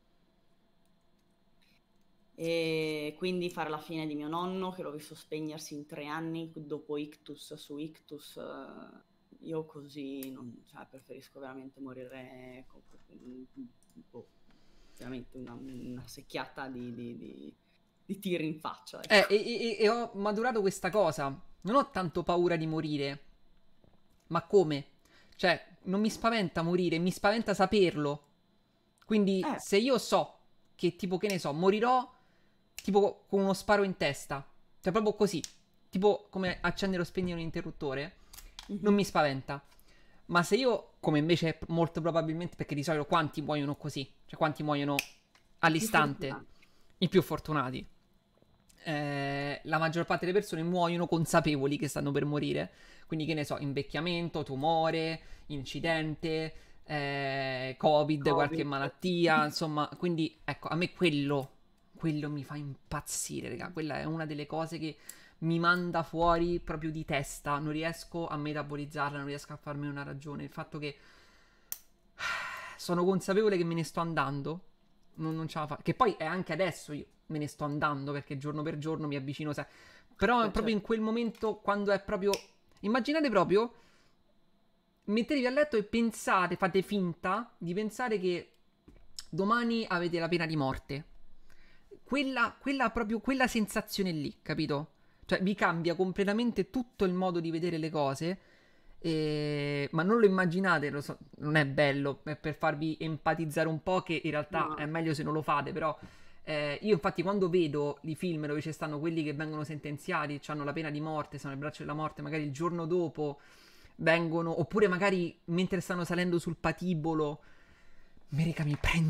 E quindi fare la fine di mio nonno, che l'ho visto spegnersi in 3 anni dopo ictus su ictus, io così non, cioè, preferisco veramente morire boh, veramente una secchiata di tiri in faccia, ecco.
E ho maturato questa cosa. Non ho tanto paura di morire. Ma come? Cioè, non mi spaventa morire, mi spaventa saperlo. Quindi,
Eh,
se io so che, tipo, che ne so, morirò, tipo, con uno sparo in testa. Cioè, proprio così. Tipo, come accendere o spegnere un interruttore. Non
mhm.
mi spaventa. Ma se io, come invece molto probabilmente, perché di solito quanti muoiono così? Cioè, quanti muoiono
I più
all'istante?
fortunati.
I più fortunati. La maggior parte delle persone muoiono consapevoli che stanno per morire. Quindi, che ne so, invecchiamento, tumore, incidente, Covid, qualche
Covid.
malattia, insomma. Quindi, ecco, a me quello mi fa impazzire, raga. Quella è una delle cose che mi manda fuori proprio di testa. Non riesco a metabolizzarla, non riesco a farmi una ragione. Il fatto che sono consapevole che me ne sto andando. Non ce la fa. Che poi è anche adesso io me ne sto andando perché giorno per giorno mi avvicino. Però è
Beh,
proprio
certo.
in quel momento quando è proprio. Immaginate proprio. Mettetevi a letto e pensate, fate finta di pensare che domani avete la pena di morte. Quella proprio, quella sensazione lì, capito? Cioè vi cambia completamente tutto il modo di vedere le cose. Ma non lo immaginate, lo so, non è bello, è per farvi empatizzare un po', che in realtà è
No.
meglio se non lo fate, però io infatti quando vedo i film dove ci stanno quelli che vengono sentenziati, hanno la pena di morte, sono nel braccio della morte, magari il giorno dopo vengono, oppure magari mentre stanno salendo sul patibolo, America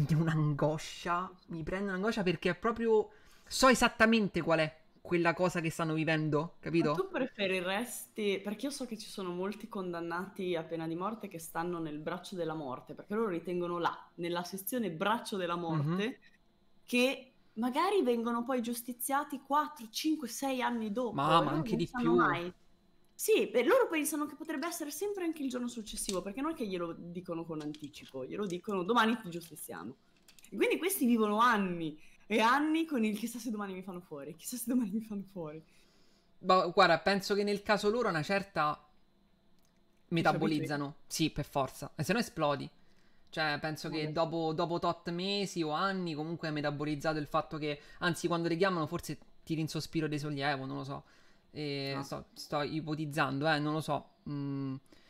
mi prende un'angoscia perché è proprio, so esattamente qual è quella cosa che stanno vivendo,
Ma tu
capito?
preferiresti, perché io so che ci sono molti condannati a pena di morte che stanno nel braccio della morte, perché loro ritengono là, nella sezione braccio della
Mhm.
morte, che magari vengono poi giustiziati 4, 5, 6 anni dopo
Ma
e loro
anche
non
di
sanno
più.
mai. Sì, loro pensano che potrebbe essere sempre anche il giorno successivo, perché non è che glielo dicono con anticipo, glielo dicono domani ti giustiziamo. E quindi questi vivono anni e anni con il chissà se domani mi fanno fuori, chissà se domani mi fanno fuori.
Ma guarda, penso che nel caso loro una certa
Ti ci abitui?
metabolizzano. Sì, per forza. E se no esplodi. Cioè, penso che
Vabbè.
dopo tot mesi o anni comunque è metabolizzato il fatto che, anzi, quando le chiamano forse tiri un sospiro di sollievo, non lo so.
Ah.
Sto ipotizzando, non lo so.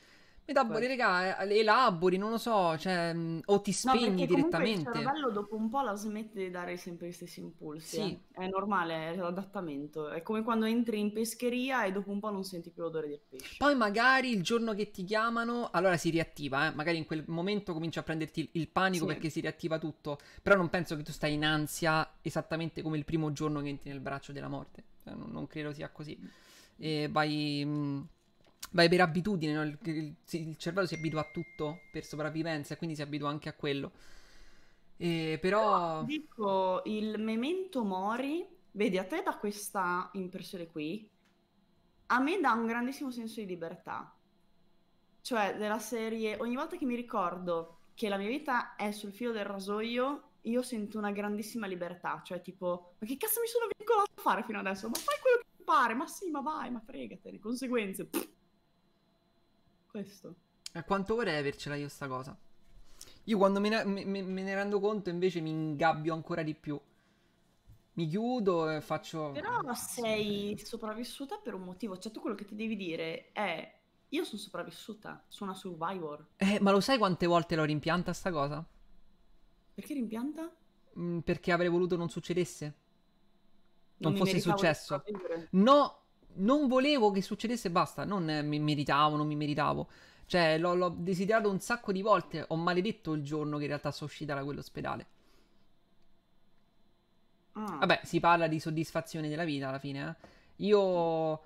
Elabori, raga, elabori, non lo so, cioè, o ti
No,
spegni
perché comunque il
direttamente.
cervello dopo un po' la smette di dare sempre gli stessi impulsi,
Sì.
È normale, è l'adattamento. È come quando entri in pescheria e dopo un po' non senti più l'odore del pesce.
Poi magari il giorno che ti chiamano, allora si riattiva, magari in quel momento comincia a prenderti il panico
Sì.
perché si riattiva tutto, però non penso che tu stai in ansia esattamente come il primo giorno che entri nel braccio della morte. Non credo sia così. E vai per abitudine, no? Il cervello si abitua a tutto per sopravvivenza e quindi si abitua anche a quello.
Però
Però...
dico, il memento mori, vedi, a te da questa impressione qui, a me dà un grandissimo senso di libertà. Cioè, della serie, ogni volta che mi ricordo che la mia vita è sul filo del rasoio, io sento una grandissima libertà. Cioè, tipo, ma che cazzo mi sono vincolato a fare fino adesso? Ma fai quello che ti pare, ma sì, ma vai, ma fregatene, conseguenze. Pff. Questo.
Quanto vorrei avercela io sta cosa? Io quando me ne rendo conto invece mi ingabbio ancora di più. Mi chiudo e faccio...
Però sei sopravvissuta per un motivo. Cioè, tu quello che ti devi dire è, io sono sopravvissuta, sono una survivor.
Ma lo sai quante volte l'ho rimpianta sta cosa?
Perché rimpianta?
Perché avrei voluto non succedesse.
Non
Non
mi
fosse
meritavo di
successo.
sopravvivere.
No, non volevo che succedesse e basta. Non mi meritavo, non mi meritavo. Cioè, l'ho desiderato un sacco di volte. Ho maledetto il giorno che in realtà sono uscita da quell'ospedale.
Ah.
Vabbè, si parla di soddisfazione della vita alla fine, Io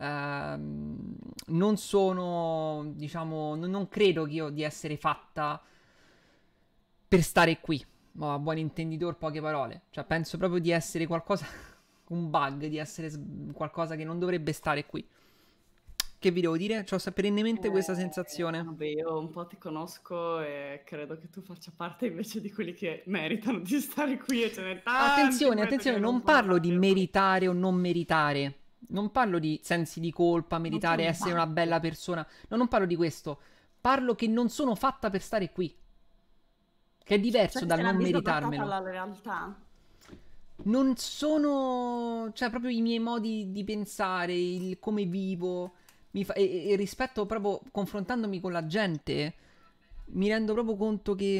non sono, diciamo, non credo che io di essere fatta per stare qui. Ma a buon intenditore, poche parole. Cioè, penso proprio di essere qualcosa, un bug, di essere qualcosa che non dovrebbe stare qui. Che vi devo dire? C'ho perennemente questa sensazione.
Vabbè, io un po' ti conosco e credo che tu faccia parte invece di quelli che meritano di stare qui e ce n'è tanti in
Attenzione,
mezzo
attenzione,
che non
non
sono
parlo di
fatti.
meritare o non meritare. Non parlo di sensi di colpa,
Non sei
meritare,
un
essere una
bug.
bella persona. No, non parlo di questo. Parlo che non sono fatta per stare qui. Che è
Sai
diverso
che
dal
sei una
non
disadattata
meritarmelo.
alla realtà?
Non sono... Cioè, proprio i miei modi di pensare, il come vivo. E rispetto proprio, confrontandomi con la gente, mi rendo proprio conto che...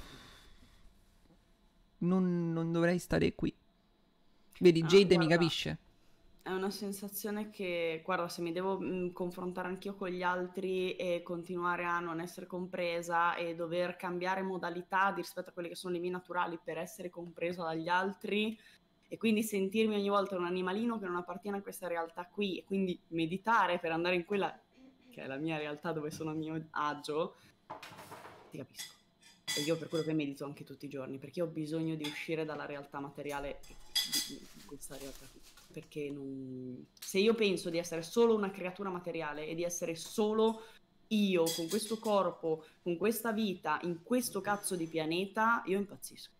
non dovrei stare qui. Vedi,
Ah,
Jade mi
guarda,
capisce.
è una sensazione che, guarda, se mi devo confrontare anch'io con gli altri e continuare a non essere compresa e dover cambiare modalità rispetto a quelle che sono le mie naturali per essere compresa dagli altri e quindi sentirmi ogni volta un animalino che non appartiene a questa realtà qui e quindi meditare per andare in quella che è la mia realtà dove sono a mio agio, ti capisco. E io per quello che medito anche tutti i giorni, perché ho bisogno di uscire dalla realtà materiale di questa realtà qui. Perché se io penso di essere solo una creatura materiale e di essere solo io con questo corpo, con questa vita, in questo cazzo di pianeta, io impazzisco.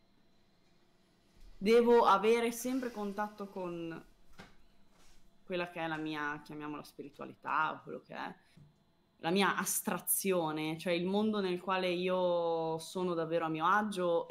Devo avere sempre contatto con quella che è la mia, chiamiamola spiritualità o quello che è, la mia astrazione, cioè il mondo nel quale io sono davvero a mio agio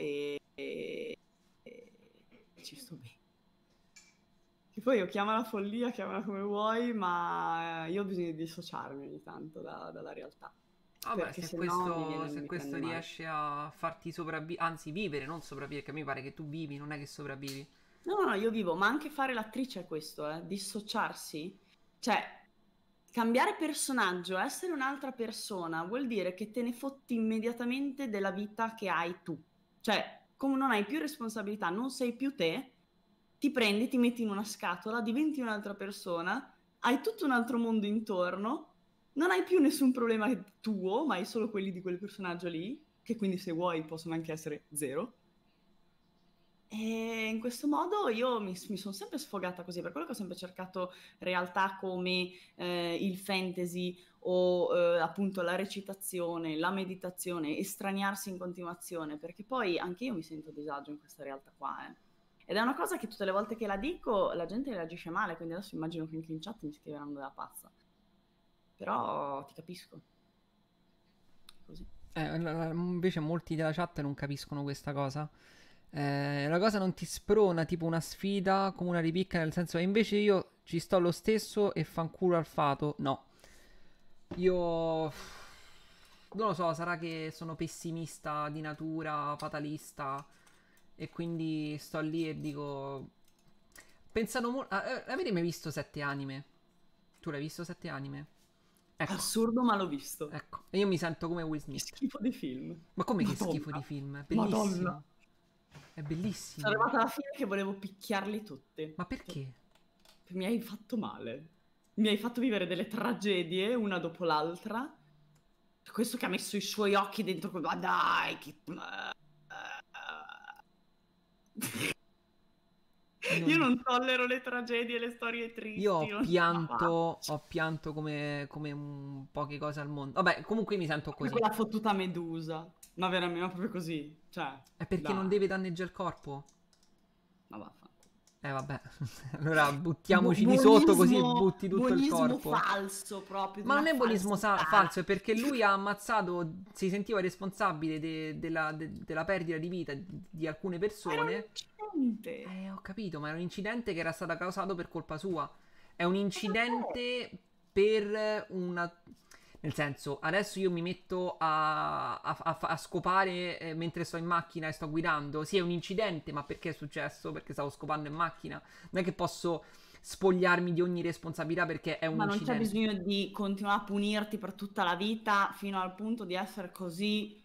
e ci sto bene. Che poi io chiamala follia, chiamala come vuoi, ma io ho bisogno di dissociarmi ogni tanto dalla realtà,
Vabbè,
perché
se
se no
questo, se
mi
questo
prende male.
riesce a farti sopravvivere, anzi vivere, non sopravvivere, che mi pare che tu vivi, non è che sopravvivi.
No, no, io vivo, ma anche fare l'attrice è questo, dissociarsi. Cioè, cambiare personaggio, essere un'altra persona, vuol dire che te ne fotti immediatamente della vita che hai tu. Cioè, come non hai più responsabilità, non sei più te, ti prendi, ti metti in una scatola, diventi un'altra persona, hai tutto un altro mondo intorno, non hai più nessun problema tuo, ma hai solo quelli di quel personaggio lì, che quindi se vuoi possono anche essere zero. E in questo modo io mi sono sempre sfogata così, per quello che ho sempre cercato realtà come il fantasy o appunto la recitazione, la meditazione, estraniarsi in continuazione, perché poi anche io mi sento a disagio in questa realtà qua. Ed è una cosa che tutte le volte che la dico la gente reagisce male, quindi adesso immagino che anche in chat mi scriveranno della pazza. Però ti capisco. Così.
Invece molti della chat non capiscono questa cosa. La cosa non ti sprona tipo una sfida come una ripicca, nel senso, e invece io ci sto lo stesso e fanculo al fato. No. Io Non lo so, sarà che sono pessimista di natura, fatalista, e quindi sto lì e dico... Pensano molto... avete mai visto 7 anime? Tu l'hai visto 7 anime? Ecco,
Assurdo, ma l'ho visto.
ecco. E io mi sento come Will
Che
Smith.
schifo di film.
Ma come che
Madonna.
schifo di film? È
Madonna.
bellissimo. È
Sono
bellissimo.
arrivata alla fine che volevo picchiarli tutti.
Ma perché?
Mi hai fatto male. Mi hai fatto vivere delle tragedie una dopo l'altra. Questo che ha messo i suoi occhi dentro quel... Ma dai, che... Io non tollero le tragedie e le storie tristi.
Io
non ce la faccio.
ho pianto come poche cose al mondo. Vabbè, comunque mi sento
Come
così.
quella fottuta medusa. Ma veramente, ma proprio così. Cioè,
È perché non
dai.
deve danneggiare il corpo?
Ma vaffanculo.
Vabbè. Allora buttiamoci di sotto così butti tutto il
buonismo
corpo.
falso proprio.
Ma
di
non è
una
buonismo
falsità.
falso, è perché lui ha ammazzato, si sentiva responsabile della perdita di vita di alcune
Ma era un
persone.
incidente.
Ho capito, ma era un incidente che era stato causato per colpa sua. È un incidente per una... Nel senso, adesso io mi metto a scopare mentre sto in macchina e sto guidando. Sì, è un incidente, ma perché è successo? Perché stavo scopando in macchina. Non è che posso spogliarmi di ogni responsabilità perché è un
Ma non c'è
incidente.
bisogno di continuare a punirti per tutta la vita fino al punto di essere così...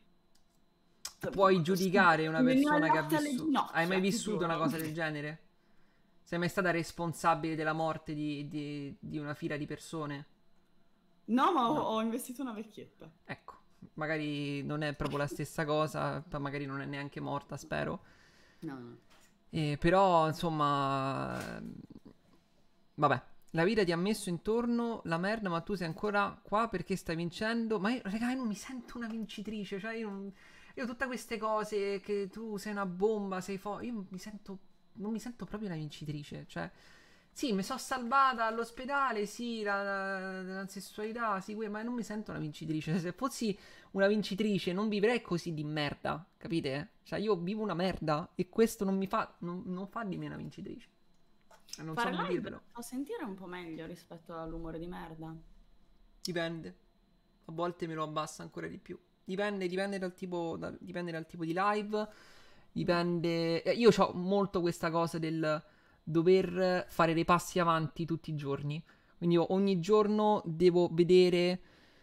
Puoi giudicare una persona che ha
Venire alle
vissuto...
ginocchia,
Hai mai
ti
vissuto una
giuro.
cosa del genere? Sei mai stata responsabile della morte di una fila di persone?
No, ma
No.
ho investito una vecchietta.
Ecco, magari non è proprio la stessa cosa, magari non è neanche morta, spero.
No, no.
Però, insomma, vabbè, la vita ti ha messo intorno la merda, ma tu sei ancora qua perché stai vincendo. Ma io, raga, io non mi sento una vincitrice, cioè io tutte queste cose che tu sei una bomba, io non mi sento proprio una vincitrice, cioè... Sì, mi sono salvata all'ospedale, sì, la sessualità, sì, ma non mi sento una vincitrice. Se fossi una vincitrice non vivrei così di merda, capite? Cioè io vivo una merda e questo non mi fa, non fa di me una vincitrice. Non so
Fare
come
live
dirvelo.
fa sentire un po' meglio rispetto all'umore di merda.
Dipende. A volte me lo abbassa ancora di più. Dipende dal tipo, dipende dal tipo di live. Dipende... Io ho molto questa cosa del dover fare dei passi avanti tutti i giorni. Quindi io ogni giorno devo vedere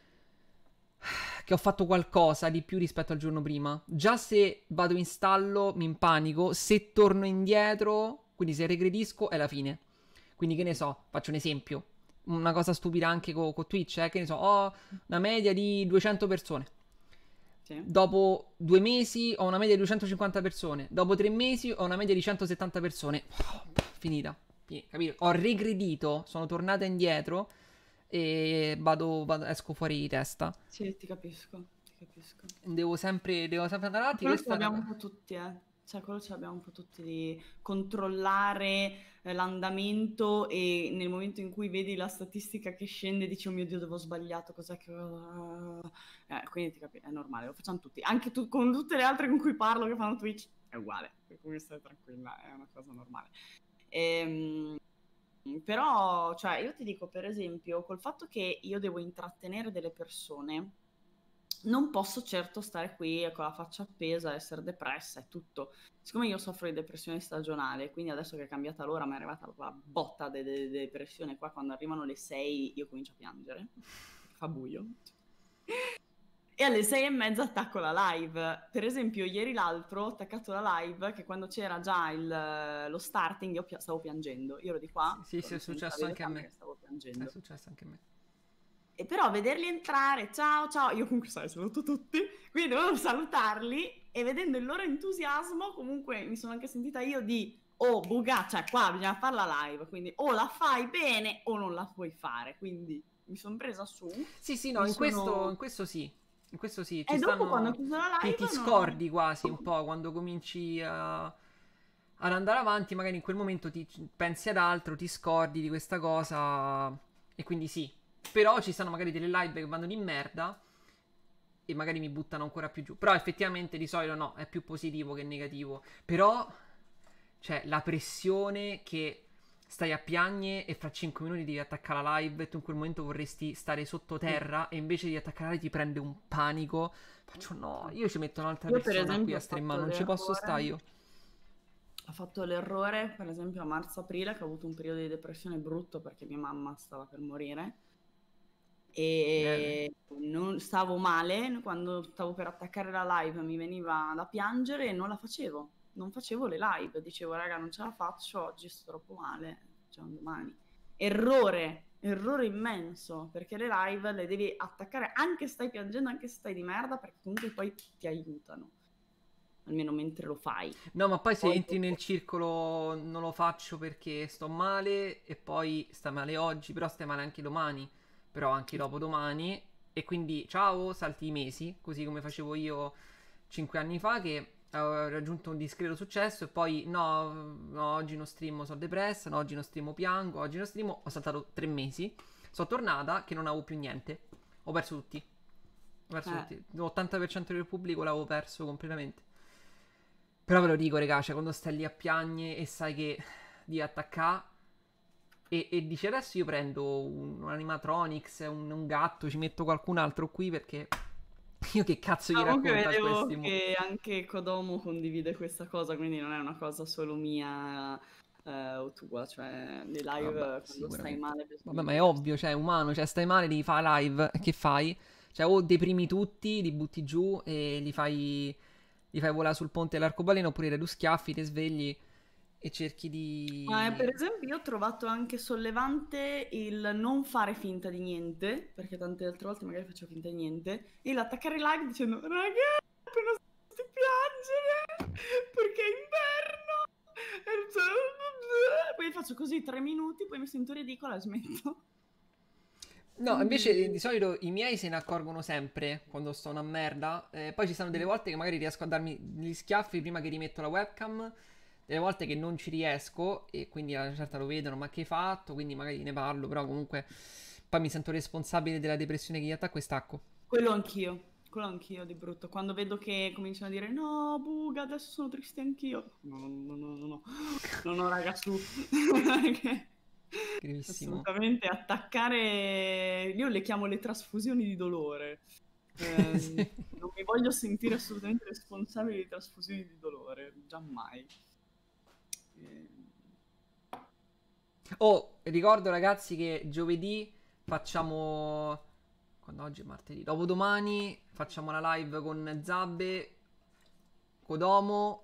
che ho fatto qualcosa di più rispetto al giorno prima. Già se vado in stallo mi impanico, se torno indietro, quindi se regredisco è la fine. Quindi che ne so, faccio un esempio. Una cosa stupida anche con Twitch, che ne so, ho una media di 200 persone.
Sì.
Dopo 2 mesi ho una media di 250 persone. Dopo 3 mesi ho una media di 170 persone. Finita. Capito? Ho regredito, sono tornata indietro e esco fuori di testa.
Sì, ti capisco, ti capisco.
Devo sempre andare avanti.
Quello ce
Questa è
l'abbiamo
una...
un po' tutti, Cioè, quello ce l'abbiamo un po' tutti di controllare l'andamento e nel momento in cui vedi la statistica che scende dici, oh mio Dio, dove ho sbagliato, cos'è che... quindi ti capisco, è normale, lo facciamo tutti. Anche tu, con tutte le altre con cui parlo che fanno Twitch, è uguale. Per cui stai tranquilla, è una cosa normale. Però, cioè, io ti dico, per esempio, col fatto che io devo intrattenere delle persone, non posso certo stare qui con la faccia appesa, essere depressa e tutto. Siccome io soffro di depressione stagionale, quindi adesso che è cambiata l'ora mi è arrivata la botta di depressione qua, quando arrivano le 6 io comincio a piangere, fa buio. E alle 6:30 attacco la live. Per esempio, ieri l'altro ho attaccato la live che quando c'era già lo starting io stavo piangendo. Io ero di qua.
Sì, è successo anche a me.
Stavo piangendo.
È successo anche a me.
E però vederli entrare, ciao ciao, io comunque saluto tutti, quindi dovevo salutarli e vedendo il loro entusiasmo comunque mi sono anche sentita io di, oh buga, cioè qua bisogna fare la live, quindi o la fai bene o non la puoi fare, quindi mi sono presa su.
Sì, no, in questo sì. In questo sì,
e dopo quando ho chiuso la live
ti scordi quasi un po' quando cominci ad andare avanti, magari in quel momento ti pensi ad altro, ti scordi di questa cosa e quindi sì. Però ci stanno magari delle live che vanno di merda e magari mi buttano ancora più giù. Però effettivamente di solito no, è più positivo che negativo. Però, cioè, la pressione che stai a piagne e fra 5 minuti devi attaccare la live e tu in quel momento vorresti stare sottoterra e invece di attaccare la live ti prende un panico. Faccio no, io ci metto un'altra
Io, per
persona qui
esempio,
a
ho fatto
streamare, non ci posso stare io.
Ho fatto l'errore, per esempio, a marzo-aprile, che ho avuto un periodo di depressione brutto perché mia mamma stava per morire e non stavo male. Quando stavo per attaccare la live mi veniva da piangere e non la facevo. Non facevo le live, dicevo raga non ce la faccio, oggi sto troppo male, facciamo domani. Errore immenso, perché le live le devi attaccare anche se stai piangendo, anche se stai di merda, perché comunque poi ti aiutano, almeno mentre lo fai.
No, ma poi se
Poi
entri nel
dopo-
circolo non lo faccio perché sto male e poi stai male oggi, però stai male anche domani, però anche dopodomani e quindi ciao, salti i mesi, così come facevo io 5 anni fa che ho raggiunto un discreto successo e poi no, no, oggi non streamo, sono depressa, no, oggi non streamo, piango, oggi non streamo, ho saltato 3 mesi, sono tornata che non avevo più niente, ho perso tutti, l'80% del pubblico l'avevo perso completamente. Però ve lo dico, regà, cioè quando stai lì a piagne e sai che di attaccare e dici adesso io prendo un animatronics, un gatto, ci metto qualcun altro qui perché io che cazzo gli
Comunque
racconto a
vedevo
questi
che anche Kodomo condivide questa cosa, quindi non è una cosa solo mia o tua, cioè le
Vabbè,
live quando stai
sicuramente.
male
Vabbè,
bisogna
ma è
vedersi.
ovvio, cioè è umano, cioè stai male, devi fare live, che fai? Cioè o deprimi tutti, li butti giù e li fai volare sul ponte dell'arcobaleno oppure dai due schiaffi, ti svegli e cerchi
Ma per
di...
esempio io ho trovato anche sollevante il non fare finta di niente, perché tante altre volte magari facevo finta di niente, e l'attaccare live dicendo raga, appena senti piangere, perché è inverno, poi faccio così 3 minuti, poi mi sento ridicola e smetto.
No, invece
Quindi
di solito i miei se ne accorgono sempre quando sto una merda. Poi ci sono delle volte che magari riesco a darmi gli schiaffi prima che rimetto la webcam. Delle volte che non ci riesco e quindi a una certa lo vedono, ma che hai fatto? Quindi magari ne parlo, però comunque poi mi sento responsabile della depressione che gli attacco e stacco.
quello anch'io di brutto, quando vedo che cominciano a dire no, buga, adesso sono triste anch'io. No, no, no, no, no, no, no, no, raga, su.
Gravissimo.
Assolutamente attaccare, io le chiamo le trasfusioni di dolore.
Sì.
Non mi voglio sentire assolutamente responsabile di trasfusioni di dolore, giammai. Eh,
Oh, ricordo ragazzi che giovedì facciamo... Quando oggi è martedì? Dopodomani facciamo la live con Zabbe, Kodomo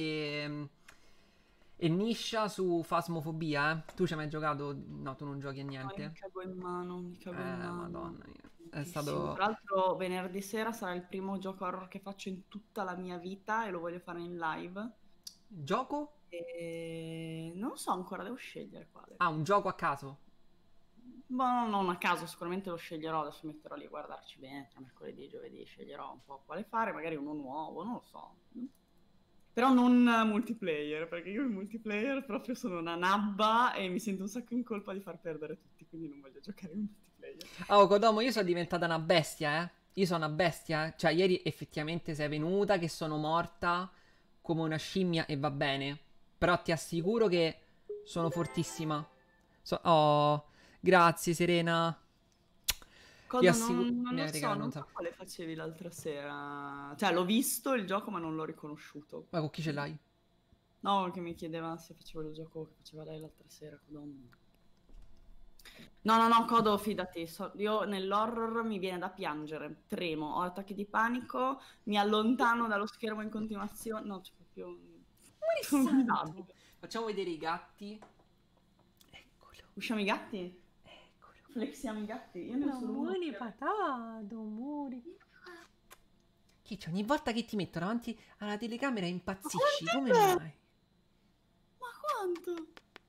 e Nisha su Phasmophobia, eh. Tu ci hai mai giocato? No, tu non giochi a
No, io mi
niente.
cago in mano, mi cago in mano.
Madonna mia. È
Tantissimo.
stato...
Tra l'altro venerdì sera sarà il primo gioco horror che faccio in tutta la mia vita e lo voglio fare in live.
Gioco?
E non so ancora, devo scegliere quale.
Ah, un gioco a caso.
Ma non a caso, sicuramente lo sceglierò, adesso mi metterò lì a guardarci bene, tra mercoledì e giovedì sceglierò un po' quale fare, magari uno nuovo, non lo so. Però non multiplayer, perché io in multiplayer proprio sono una nabba e mi sento un sacco in colpa di far perdere tutti, quindi non voglio giocare in multiplayer.
Oh, Kodomo, io sono diventata una bestia, eh. Io sono una bestia, eh. Cioè, ieri effettivamente sei venuta che sono morta come una scimmia e va bene. Però ti assicuro che sono fortissima. Oh, grazie, Serena. Ti
Codo,
assicuro...
non
Mi
lo
hai
so,
regalato
non
un
so
sacco.
quale facevi l'altra sera. Cioè, l'ho visto il gioco, ma non l'ho riconosciuto.
Ma con chi ce l'hai?
No, che mi chiedeva se facevo il gioco che faceva lei l'altra sera, Codom. No, no, no, Codo, fidati, io nell'horror mi viene da piangere, tremo, ho attacchi di panico, mi allontano dallo schermo in continuazione, no, c'è proprio...
Amore
Sono
santo.
disabile.
Facciamo vedere i gatti. Eccolo,
Usciamo i gatti?
eccolo.
Flexiamo i gatti? Io ne ho solo uno.
Amore patato, amore. Che c'è? Ogni volta che ti metto davanti alla telecamera impazzisci.
Ma
Come
quanto è bello!
mai?
Ma quanto?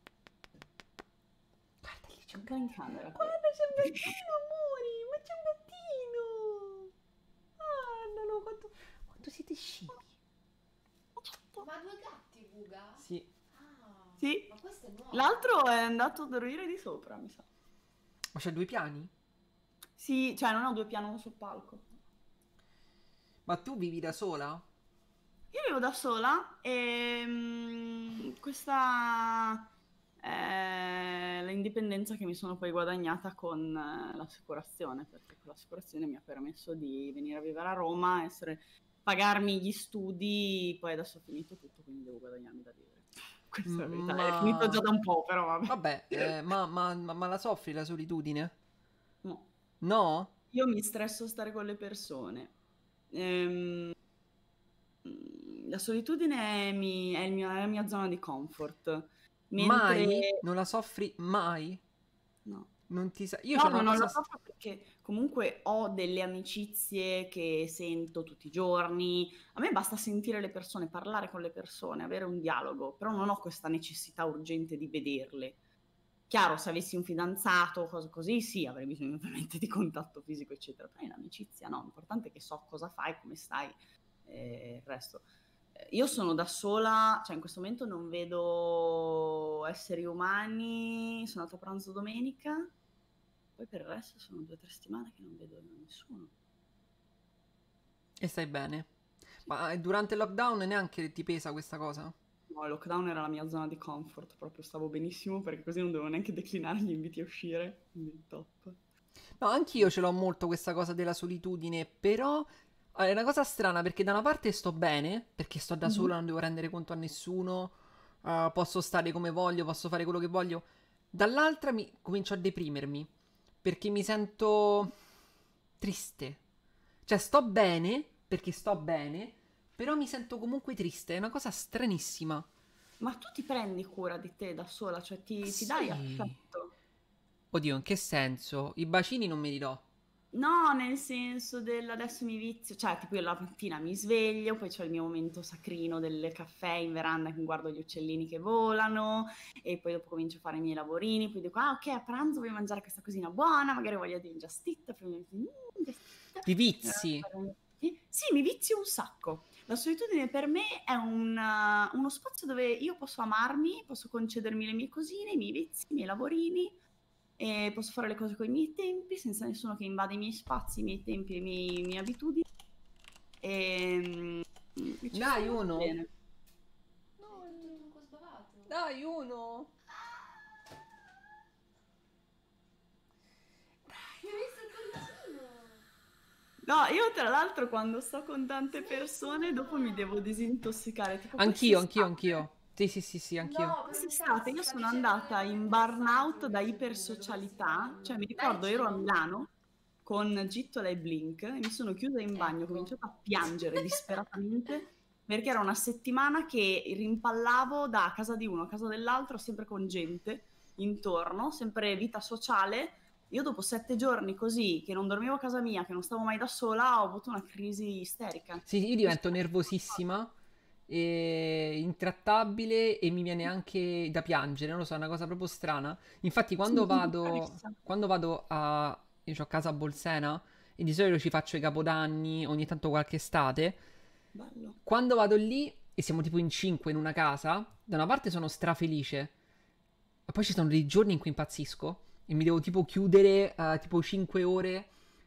Guarda lì c'è un
Entra in
gattino.
camera.
Guarda c'è un gattino, amori. Ma c'è un gattino. Guardalo, quanto siete scemi.
Ma due gatti, Buga?
Sì.
Ah,
Sì,
ma questo è nuovo.
l'altro è andato a dormire di sopra, mi sa.
Ma c'è 2 piani?
Sì, cioè non ho 2 piani, uno sul palco.
Ma tu vivi da sola?
Io vivo da sola e questa l'indipendenza che mi sono poi guadagnata con l'assicurazione, perché con l'assicurazione mi ha permesso di venire a vivere a Roma, pagarmi gli studi, poi adesso ho finito tutto, quindi devo guadagnarmi da vivere. Questa è la verità, è finito già
Ma...
da un po', però vabbè.
Vabbè, ma la soffri la solitudine?
No.
No?
Io mi stresso a stare con le persone. Ehm, la solitudine è la mia zona di comfort, mentre
Mai? Non la soffri mai?
no.
Non ti sa... Io
No,
ho
ma
una
non
cosa...
la faccio perché comunque ho delle amicizie che sento tutti i giorni. A me basta sentire le persone, parlare con le persone, avere un dialogo, però non ho questa necessità urgente di vederle. Chiaro, se avessi un fidanzato o cose così, sì, avrei bisogno ovviamente di contatto fisico, eccetera. Però in amicizia no, l'importante è che so cosa fai, come stai, il resto. Io sono da sola, cioè in questo momento non vedo esseri umani, sono andata a pranzo domenica, poi per il resto sono 2 o 3 settimane che non vedo nessuno.
E stai bene?
Sì.
Ma durante il lockdown neanche ti pesa questa cosa?
No, il lockdown era la mia zona di comfort, proprio stavo benissimo perché così non dovevo neanche declinare gli inviti a uscire, quindi top.
No, anch'io ce l'ho molto questa cosa della solitudine, però è una cosa strana perché da una parte sto bene, perché sto da
Mhm.
sola, non devo rendere conto a nessuno, posso stare come voglio, posso fare quello che voglio. Dall'altra comincio a deprimermi, perché mi sento triste. Cioè sto bene, perché sto bene, però mi sento comunque triste, è una cosa stranissima.
Ma tu ti prendi cura di te da sola, cioè ti dai
Sì.
affetto?
Oddio, in che senso? I bacini non me li do.
No, nel senso del adesso mi vizio, cioè tipo io la mattina mi sveglio, poi c'ho il mio momento sacrino del caffè in veranda che guardo gli uccellini che volano e poi dopo comincio a fare i miei lavorini, poi dico ah ok a pranzo voglio mangiare questa cosina buona, magari voglio di un Just Eat, poi mi dico Just Eat.
Ti vizi.
Sì, mi vizio un sacco. La solitudine per me è uno spazio dove io posso amarmi, posso concedermi le mie cosine, i miei vizi, i miei lavorini e posso fare le cose con i miei tempi senza nessuno che invade i miei spazi, i miei tempi, le mie abitudini e ci sto
Dai,
molto
uno.
bene.
Sei tutto tronco sbavato.
Dai, uno.
Mi hai visto il collarino?
No, io tra l'altro quando sto con tante persone dopo mi devo disintossicare, tipo
Anch'io, anch'io,
quest'estate.
anch'io. Sì, sì, sì, sì, anch'io.
No,
Quest'estate io
sta
sono
dicendo
andata
che
in
quest'estate
burnout
non
da
c'è nulla, dovresti
ipersocialità, cioè mi
farlo. Dai,
ricordo ero a
Gino.
Milano con Gittola e Blink e mi sono chiusa in bagno, ho
Ecco.
cominciato a piangere disperatamente perché era una settimana che rimpallavo da casa di uno a casa dell'altro, sempre con gente intorno, sempre vita sociale. Io dopo 7 giorni così, che non dormivo a casa mia, che non stavo mai da sola, ho avuto una crisi isterica.
Sì, io divento nervosissima, e intrattabile e mi viene anche da piangere, non lo so, è una cosa proprio strana. Infatti
Sì, mi sento bravissima.
quando vado a... Io ho casa a Bolsena e di solito ci faccio i capodanni, ogni tanto qualche estate.
Bello.
Quando vado lì e siamo tipo in 5 in una casa, da una parte sono strafelice, ma poi ci sono dei giorni in cui impazzisco e mi devo tipo chiudere tipo 5 ore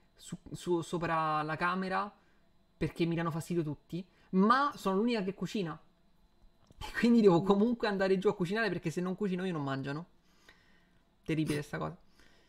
sopra la camera perché mi danno fastidio tutti, ma sono l'unica che cucina. E quindi devo
Mm.
comunque andare giù a cucinare perché se non cucino io non mangiano. Terribile sta cosa.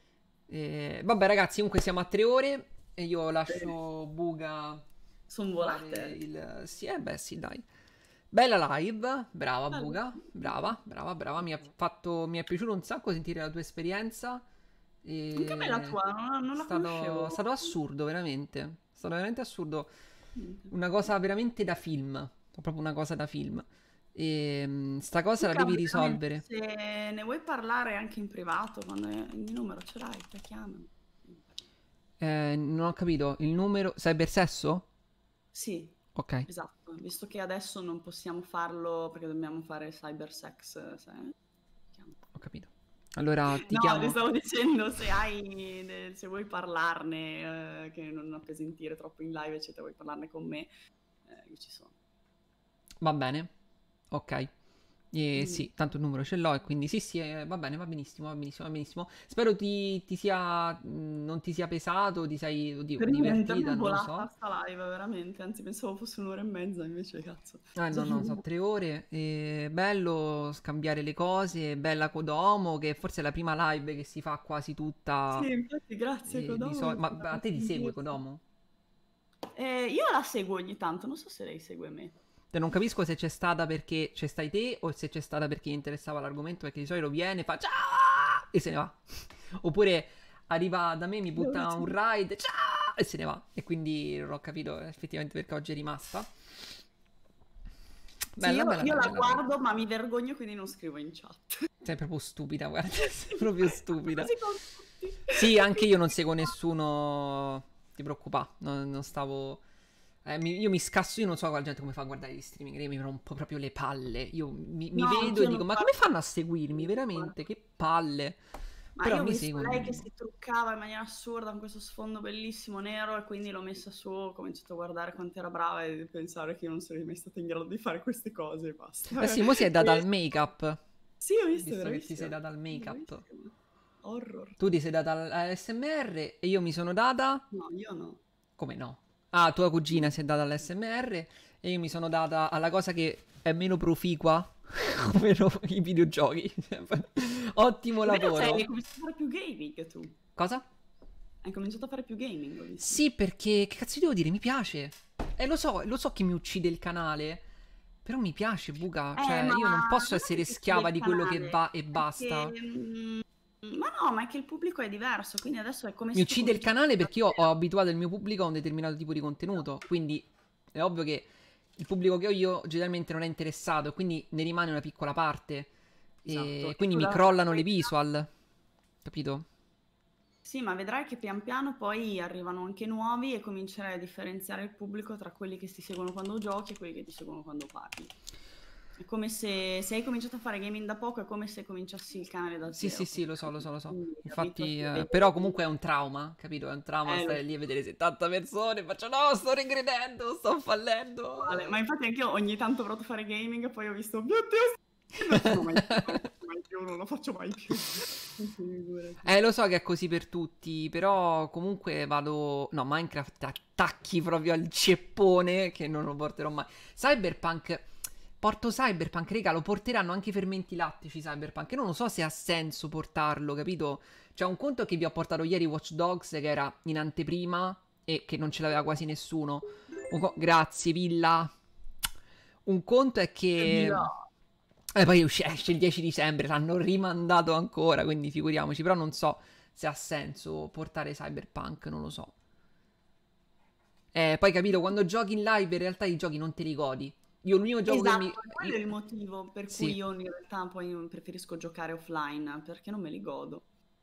Vabbè ragazzi, comunque siamo a 3 ore e io lascio Buga
Sono
fare
volate.
il... Sì, beh sì, dai. Bella live, brava
Bello.
Buga, brava, brava, brava, mi è piaciuto un sacco sentire la tua esperienza
Anche a me la
e
tua, non
è
la
stato, è
conoscevo.
stato assurdo, veramente, è stato veramente assurdo,
Niente.
una cosa veramente da film, proprio una cosa da film, e sta cosa
Tu
la devi
cavoli, veramente,
risolvere.
se ne vuoi parlare anche in privato, quando il mio numero ce l'hai, ti chiamano.
Non ho capito, il numero, cybersesso?
Sì,
Ok,
esatto, visto che adesso non possiamo farlo perché dobbiamo fare cybersex, chiamo.
ho capito. Allora ti
No, ti
chiamo.
stavo dicendo se vuoi parlarne, che non appesantire troppo in live, eccetera, vuoi parlarne con me, io ci sono.
Va bene, ok. E sì, tanto il numero ce l'ho e quindi sì, sì, va bene, va benissimo, va benissimo, va benissimo. Spero non ti sia pesato, ti sei, oddio,
Per niente, a me
divertita,
è
non lo
volata
so.
sta live, veramente. Anzi, pensavo fosse un'ora e mezza, invece, cazzo.
No, no, sono 3 ore. E bello scambiare le cose. Bella Kodomo, che forse è la prima live che si fa quasi tutta.
Sì, infatti, grazie, Kodomo. Mi
Ma
fa
a te ti segue
sentirsi.
Kodomo?
Io la seguo ogni tanto, non so se lei segue me.
Non capisco se c'è stata perché c'è stai te o se c'è stata perché gli interessava l'argomento, perché di solito viene, fa ciao e se ne va. Oppure arriva da me, mi butta un ride, ciao e se ne va. E quindi non ho capito effettivamente perché oggi è rimasta.
Sì, io la
bella.
guardo, ma mi vergogno, quindi non scrivo in chat.
Sei proprio stupida, guarda, sei proprio stupida.
Così con tutti.
Sì, anche io non seguo nessuno. Ti preoccupare, non stavo. Io mi scasso, io non so la gente come fa a guardare gli streaming, io mi rompo proprio le palle. Io mi
No,
vedo
anch'io
e
non
dico, ma
guardo.
come fanno a seguirmi? Veramente, che palle.
Ma
Però
io ho
mi
visto
seguono.
lei che si truccava in maniera assurda con questo sfondo bellissimo nero e quindi l'ho messa su, ho cominciato a guardare quanto era brava e pensare che io non sarei mai stata in grado di fare queste cose e basta.
Eh sì, mo si è data al make-up.
Sì, ho visto,
Visto che ti
bravissima.
sei data al make-up.
Bravissima. Horror.
Tu ti sei data all'SMR e io mi sono data.
No, io no.
Come no? Ah, tua cugina si è data all'SMR e io mi sono data alla cosa che è meno proficua, ovvero i videogiochi. Ottimo lavoro.
Hai cominciato a fare più gaming tu.
Cosa?
Hai cominciato a fare più gaming, ho visto.
Sì, perché, che cazzo devo dire, mi piace. Lo so che mi uccide il canale, però mi piace, buca. Cioè,
ma
io non posso
non è
essere
che
schiava
uccide
di
il
quello che
canale,
va e
è
basta.
che, ma no, ma è che il pubblico è diverso, quindi adesso è come
Mi
se tu
uccide il
cominci
canale
a
perché io ho abituato il mio pubblico a un determinato tipo di contenuto. Quindi è ovvio che il pubblico che ho io generalmente non è interessato, e quindi ne rimane una piccola parte.
Esatto.
E quindi mi crollano le visual. Capito?
Sì, ma vedrai che pian piano poi arrivano anche nuovi e comincerai a differenziare il pubblico tra quelli che ti seguono quando giochi e quelli che ti seguono quando parli. È come se hai cominciato a fare gaming da poco, è come se cominciassi il canale da
Sì,
zero.
sì, lo so.
Quindi
Infatti,
abituati a vedere.
però comunque è un trauma, capito? È un trauma
Lo
stare
so.
lì a vedere 70 persone e faccio no, sto regredendo, sto fallendo.
Vale, ma infatti anche io ogni tanto ho provato a fare gaming e poi ho visto, mio Dio, non faccio mai più, non lo faccio mai più.
Lo so che è così per tutti, però comunque vado. No, Minecraft attacchi proprio al ceppone che non lo porterò mai. Cyberpunk. Porto Cyberpunk, raga, lo porteranno anche i fermenti lattici Cyberpunk. E non lo so se ha senso portarlo, capito? Cioè, un conto è che vi ho portato ieri Watch Dogs, che era in anteprima e che non ce l'aveva quasi nessuno. Grazie, Villa. Un conto è che. Poi esce il 10 dicembre, l'hanno rimandato ancora, quindi figuriamoci. Però non so se ha senso portare Cyberpunk, non lo so. Poi capito, quando giochi in live in realtà i giochi non te li godi. Io l'unico gioco
Esatto,
che mi.
quello è il motivo per
Sì.
cui io in realtà poi preferisco giocare offline, perché non me li godo.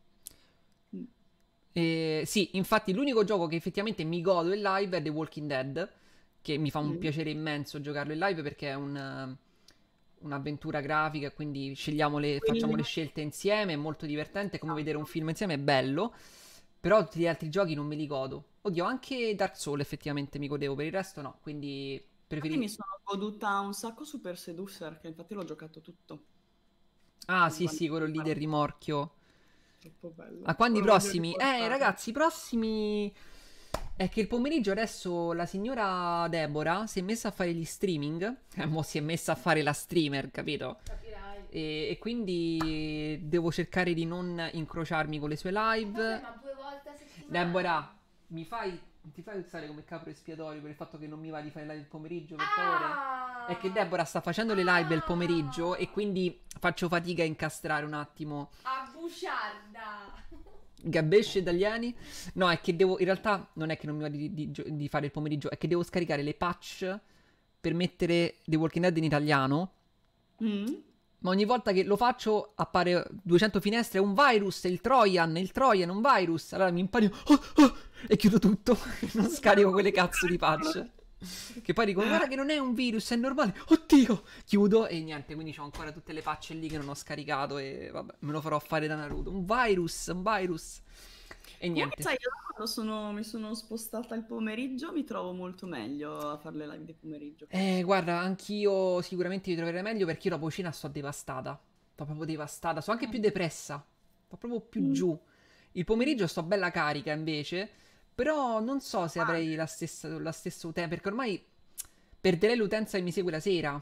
Sì, infatti l'unico gioco che effettivamente mi godo in live è The Walking Dead, che mi fa un piacere immenso giocarlo in live perché è un'avventura grafica, quindi facciamo le scelte insieme, è molto divertente, è come vedere un film insieme, è bello, però tutti gli altri giochi non me li godo. Oddio, anche Dark Souls effettivamente mi godevo, per il resto no, quindi
Infatti mi sono goduta un sacco Super Seducer, che infatti l'ho giocato tutto.
Ah, sì, quello lì del rimorchio.
Troppo bello.
A quando i prossimi? Ragazzi, i prossimi. È che il pomeriggio adesso la signora Deborah si è messa a fare gli streaming. Mo si è messa a fare la streamer, capito?
Capirai.
E quindi devo cercare di non incrociarmi con le sue live.
Vabbè, ma 2 volte a settimana.
Deborah, ti fai usare come capro espiatorio per il fatto che non mi va di fare live il pomeriggio, per favore? È che Deborah sta facendo le live il pomeriggio e quindi faccio fatica a incastrare un attimo.
A buciarda.
Gabesce italiani? No, è che devo. In realtà non è che non mi va di fare il pomeriggio, è che devo scaricare le patch per mettere The Walking Dead in italiano. Ma ogni volta che lo faccio appare 200 finestre, un virus, il Trojan, un virus. Allora mi impanico e chiudo tutto. Non scarico quelle cazzo di patch. Che poi dico, guarda che non è un virus, è normale. Oddio! Chiudo e niente, quindi ho ancora tutte le patch lì che non ho scaricato e vabbè, me lo farò fare da Naruto. Un virus. E
Comunque,
niente.
sai, io da quando mi sono spostata il pomeriggio mi trovo molto meglio a fare le live di pomeriggio.
Guarda, anch'io sicuramente mi troverei meglio perché io dopo cena sto devastata. Sto proprio devastata, sto anche più depressa. Sto proprio più
Mm.
giù. Il pomeriggio sto bella carica invece, però non so se
Ah,
avrei la stessa utenza, perché ormai perderei l'utenza che mi segue la sera.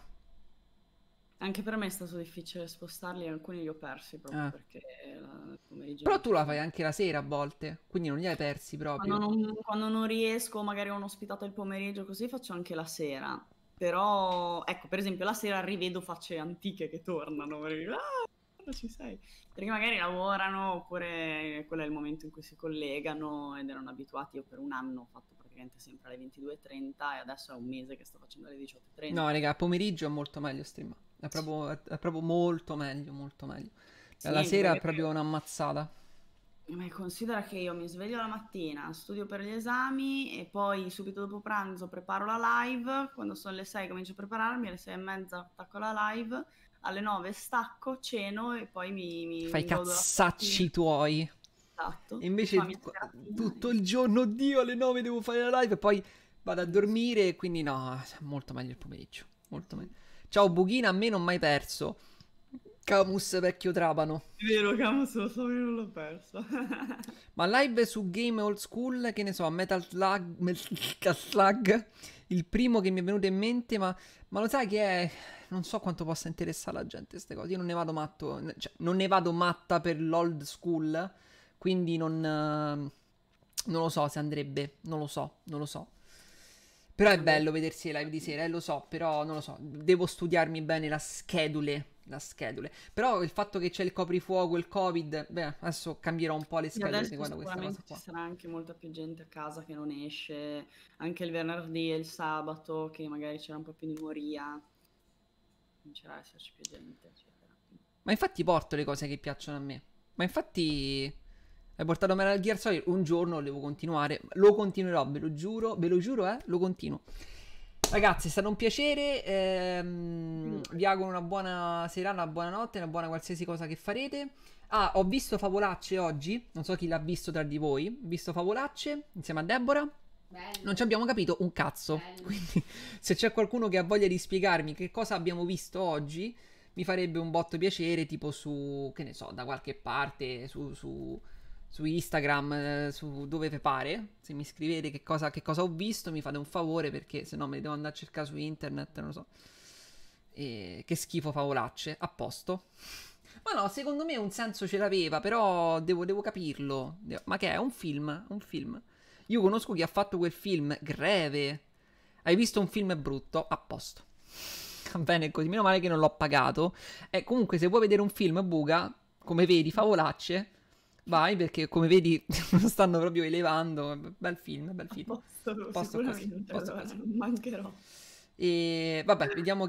anche per me è stato difficile spostarli, alcuni li ho persi proprio
Eh.
perché il pomeriggio
Però
non
tu
ci
la
sono.
fai anche la sera a volte, quindi non li hai persi
Quando
proprio.
non riesco, magari ho un'ospitata il pomeriggio, così faccio anche la sera. Però, ecco, per esempio, la sera rivedo facce antiche che tornano. Perché, dico, quando ci sei? Perché magari lavorano, oppure quello è il momento in cui si collegano ed erano abituati. Io per un anno ho fatto praticamente sempre alle 22:30 e adesso è un mese che sto facendo alle 18:30.
No, raga, pomeriggio è molto meglio streamare. È proprio molto meglio, molto meglio.
Sì,
La
anche
sera è
perché
proprio un'ammazzata.
ma considera che io mi sveglio la mattina, studio per gli esami e poi subito dopo pranzo preparo la live. Quando sono le 6 comincio a prepararmi, alle 6:30 attacco la live, alle 9 stacco, ceno e poi
Fai i
mi godo la mattina.
cazzacci tuoi.
Esatto,
E
faccio la
invece
mia seratina.
tutto il giorno, oddio, alle 9 devo fare la live e poi vado a dormire. Quindi no, molto meglio il pomeriggio. Molto meglio. Ciao Buchina, a me non mai perso. Camus vecchio trapano.
È vero, Camus, lo so, io non l'ho perso.
Ma live su Game Old School, che ne so, Metal Slug, il primo che mi è venuto in mente, ma lo sai che è... Non so quanto possa interessare la gente queste cose. Io non ne vado matto, cioè, non ne vado matta per l'old school, quindi non lo so se andrebbe, non lo so, non lo so. Però è
Vabbè.
bello vedersi le live di sera, lo so, però non lo so, devo studiarmi bene la schedule. Però il fatto che c'è il coprifuoco, il Covid, beh, adesso cambierò un po' le
E
schedule
adesso
riguardo questa cosa
sicuramente ci
qua.
sarà anche molta più gente a casa che non esce, anche il venerdì e il sabato che magari c'era un po' più di moria, comincerà a esserci più gente, eccetera.
Ma infatti porto le cose che piacciono a me. Ma infatti hai portato Metal Gear Solid, un giorno devo continuare, lo continuerò, ve lo giuro, lo continuo. Ragazzi, è stato un piacere. Vi auguro una buona serata, una buona notte, una buona qualsiasi cosa che farete. Ah, ho visto Favolacce oggi. Non so chi l'ha visto tra di voi. Ho visto Favolacce insieme a Deborah. Non ci
Bello,
abbiamo capito un cazzo.
bello.
Quindi, se c'è qualcuno che ha voglia di spiegarmi che cosa abbiamo visto oggi, mi farebbe un botto piacere. Tipo su, che ne so, da qualche parte, su Instagram, su dove vi pare. Se mi scrivete che cosa ho visto, mi fate un favore perché se no me li devo andare a cercare su internet, non lo so. E che schifo favolacce, a posto. Ma no, secondo me un senso ce l'aveva, però devo capirlo. Ma che è? Un film? Un film. Io conosco chi ha fatto quel film, greve. Hai visto un film brutto? A posto. Va bene così, meno male che non l'ho pagato. E comunque se vuoi vedere un film, buca, come vedi, favolacce, vai perché come vedi lo stanno proprio elevando. Bel film, bel
A
film.
posto,
Posto così,
sicuramente,
posto
allora
così.
non mancherò.
E vabbè, vediamo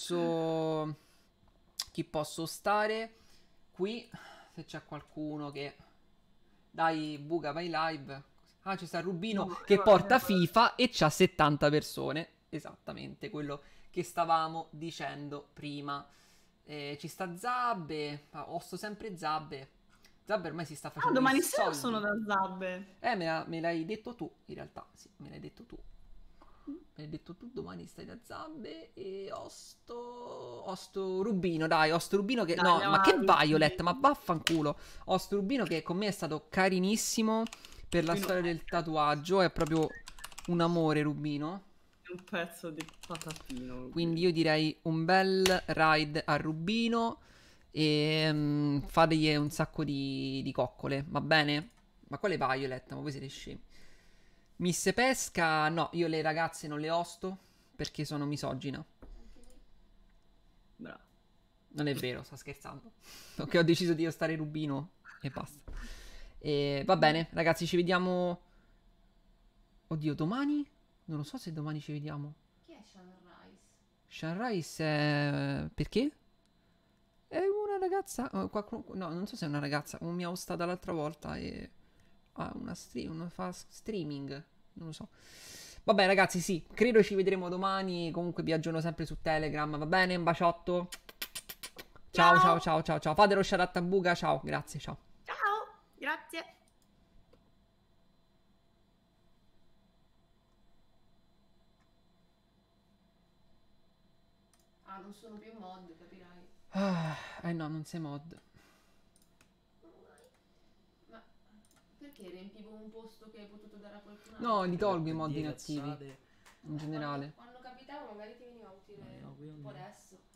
chi posso stare qui. Se c'è qualcuno che... Dai, buca, vai live. Ah, c'è sta
No,
Rubino che
io,
porta FIFA e c'ha 70 persone. Esattamente, quello che stavamo dicendo prima. Ci sta Zabbe. Ho sto sempre Zabbe. Zabbe ormai si sta facendo i
domani sera sono
soldi.
da Zabbe.
Me l'hai detto tu, in realtà. Sì, me l'hai detto tu. Me l'hai detto tu, domani stai da Zabbe e Osto Rubino, dai, Osto Rubino che...
Dai,
No,
andiamo
ma che
a
Violet, ma vaffanculo. Osto Rubino che con me è stato carinissimo per la
Rubino
storia del tatuaggio, è proprio un amore Rubino.
è un pezzo di patatino.
Quindi io direi un bel ride a Rubino e fategli un sacco di coccole, va bene? Ma quale Violet? Ma voi siete scemi. Miss Pesca, no, io le ragazze non le osto perché sono misogina.
Bravo.
Non è vero, sto scherzando. Ok, ho deciso di stare Rubino e basta. E va bene, ragazzi, ci vediamo. Oddio, domani? Non lo so se domani ci vediamo.
Chi è Sunrise?
Sunrise è... Perché? È una ragazza... No, non so se è una ragazza. Mi ha ostata l'altra volta e... Ah, fa streaming. Non lo so. Vabbè, ragazzi, sì. Credo ci vedremo domani. Comunque vi aggiorno sempre su Telegram. Va bene? Un baciotto. Ciao, ciao, ciao, ciao, ciao. Fate lo shout out a Buga. Ciao, grazie, ciao.
Ciao, grazie.
non sono più mod, capirai.
Eh no, non sei mod.
Ma perché riempivo un posto che hai potuto dare a qualcun altro?
No, li tolgo i
Per
mod
dire
inattivi.
cazzate.
In generale.
Quando capitava magari ti veniva utile
No, qui
un po' adesso.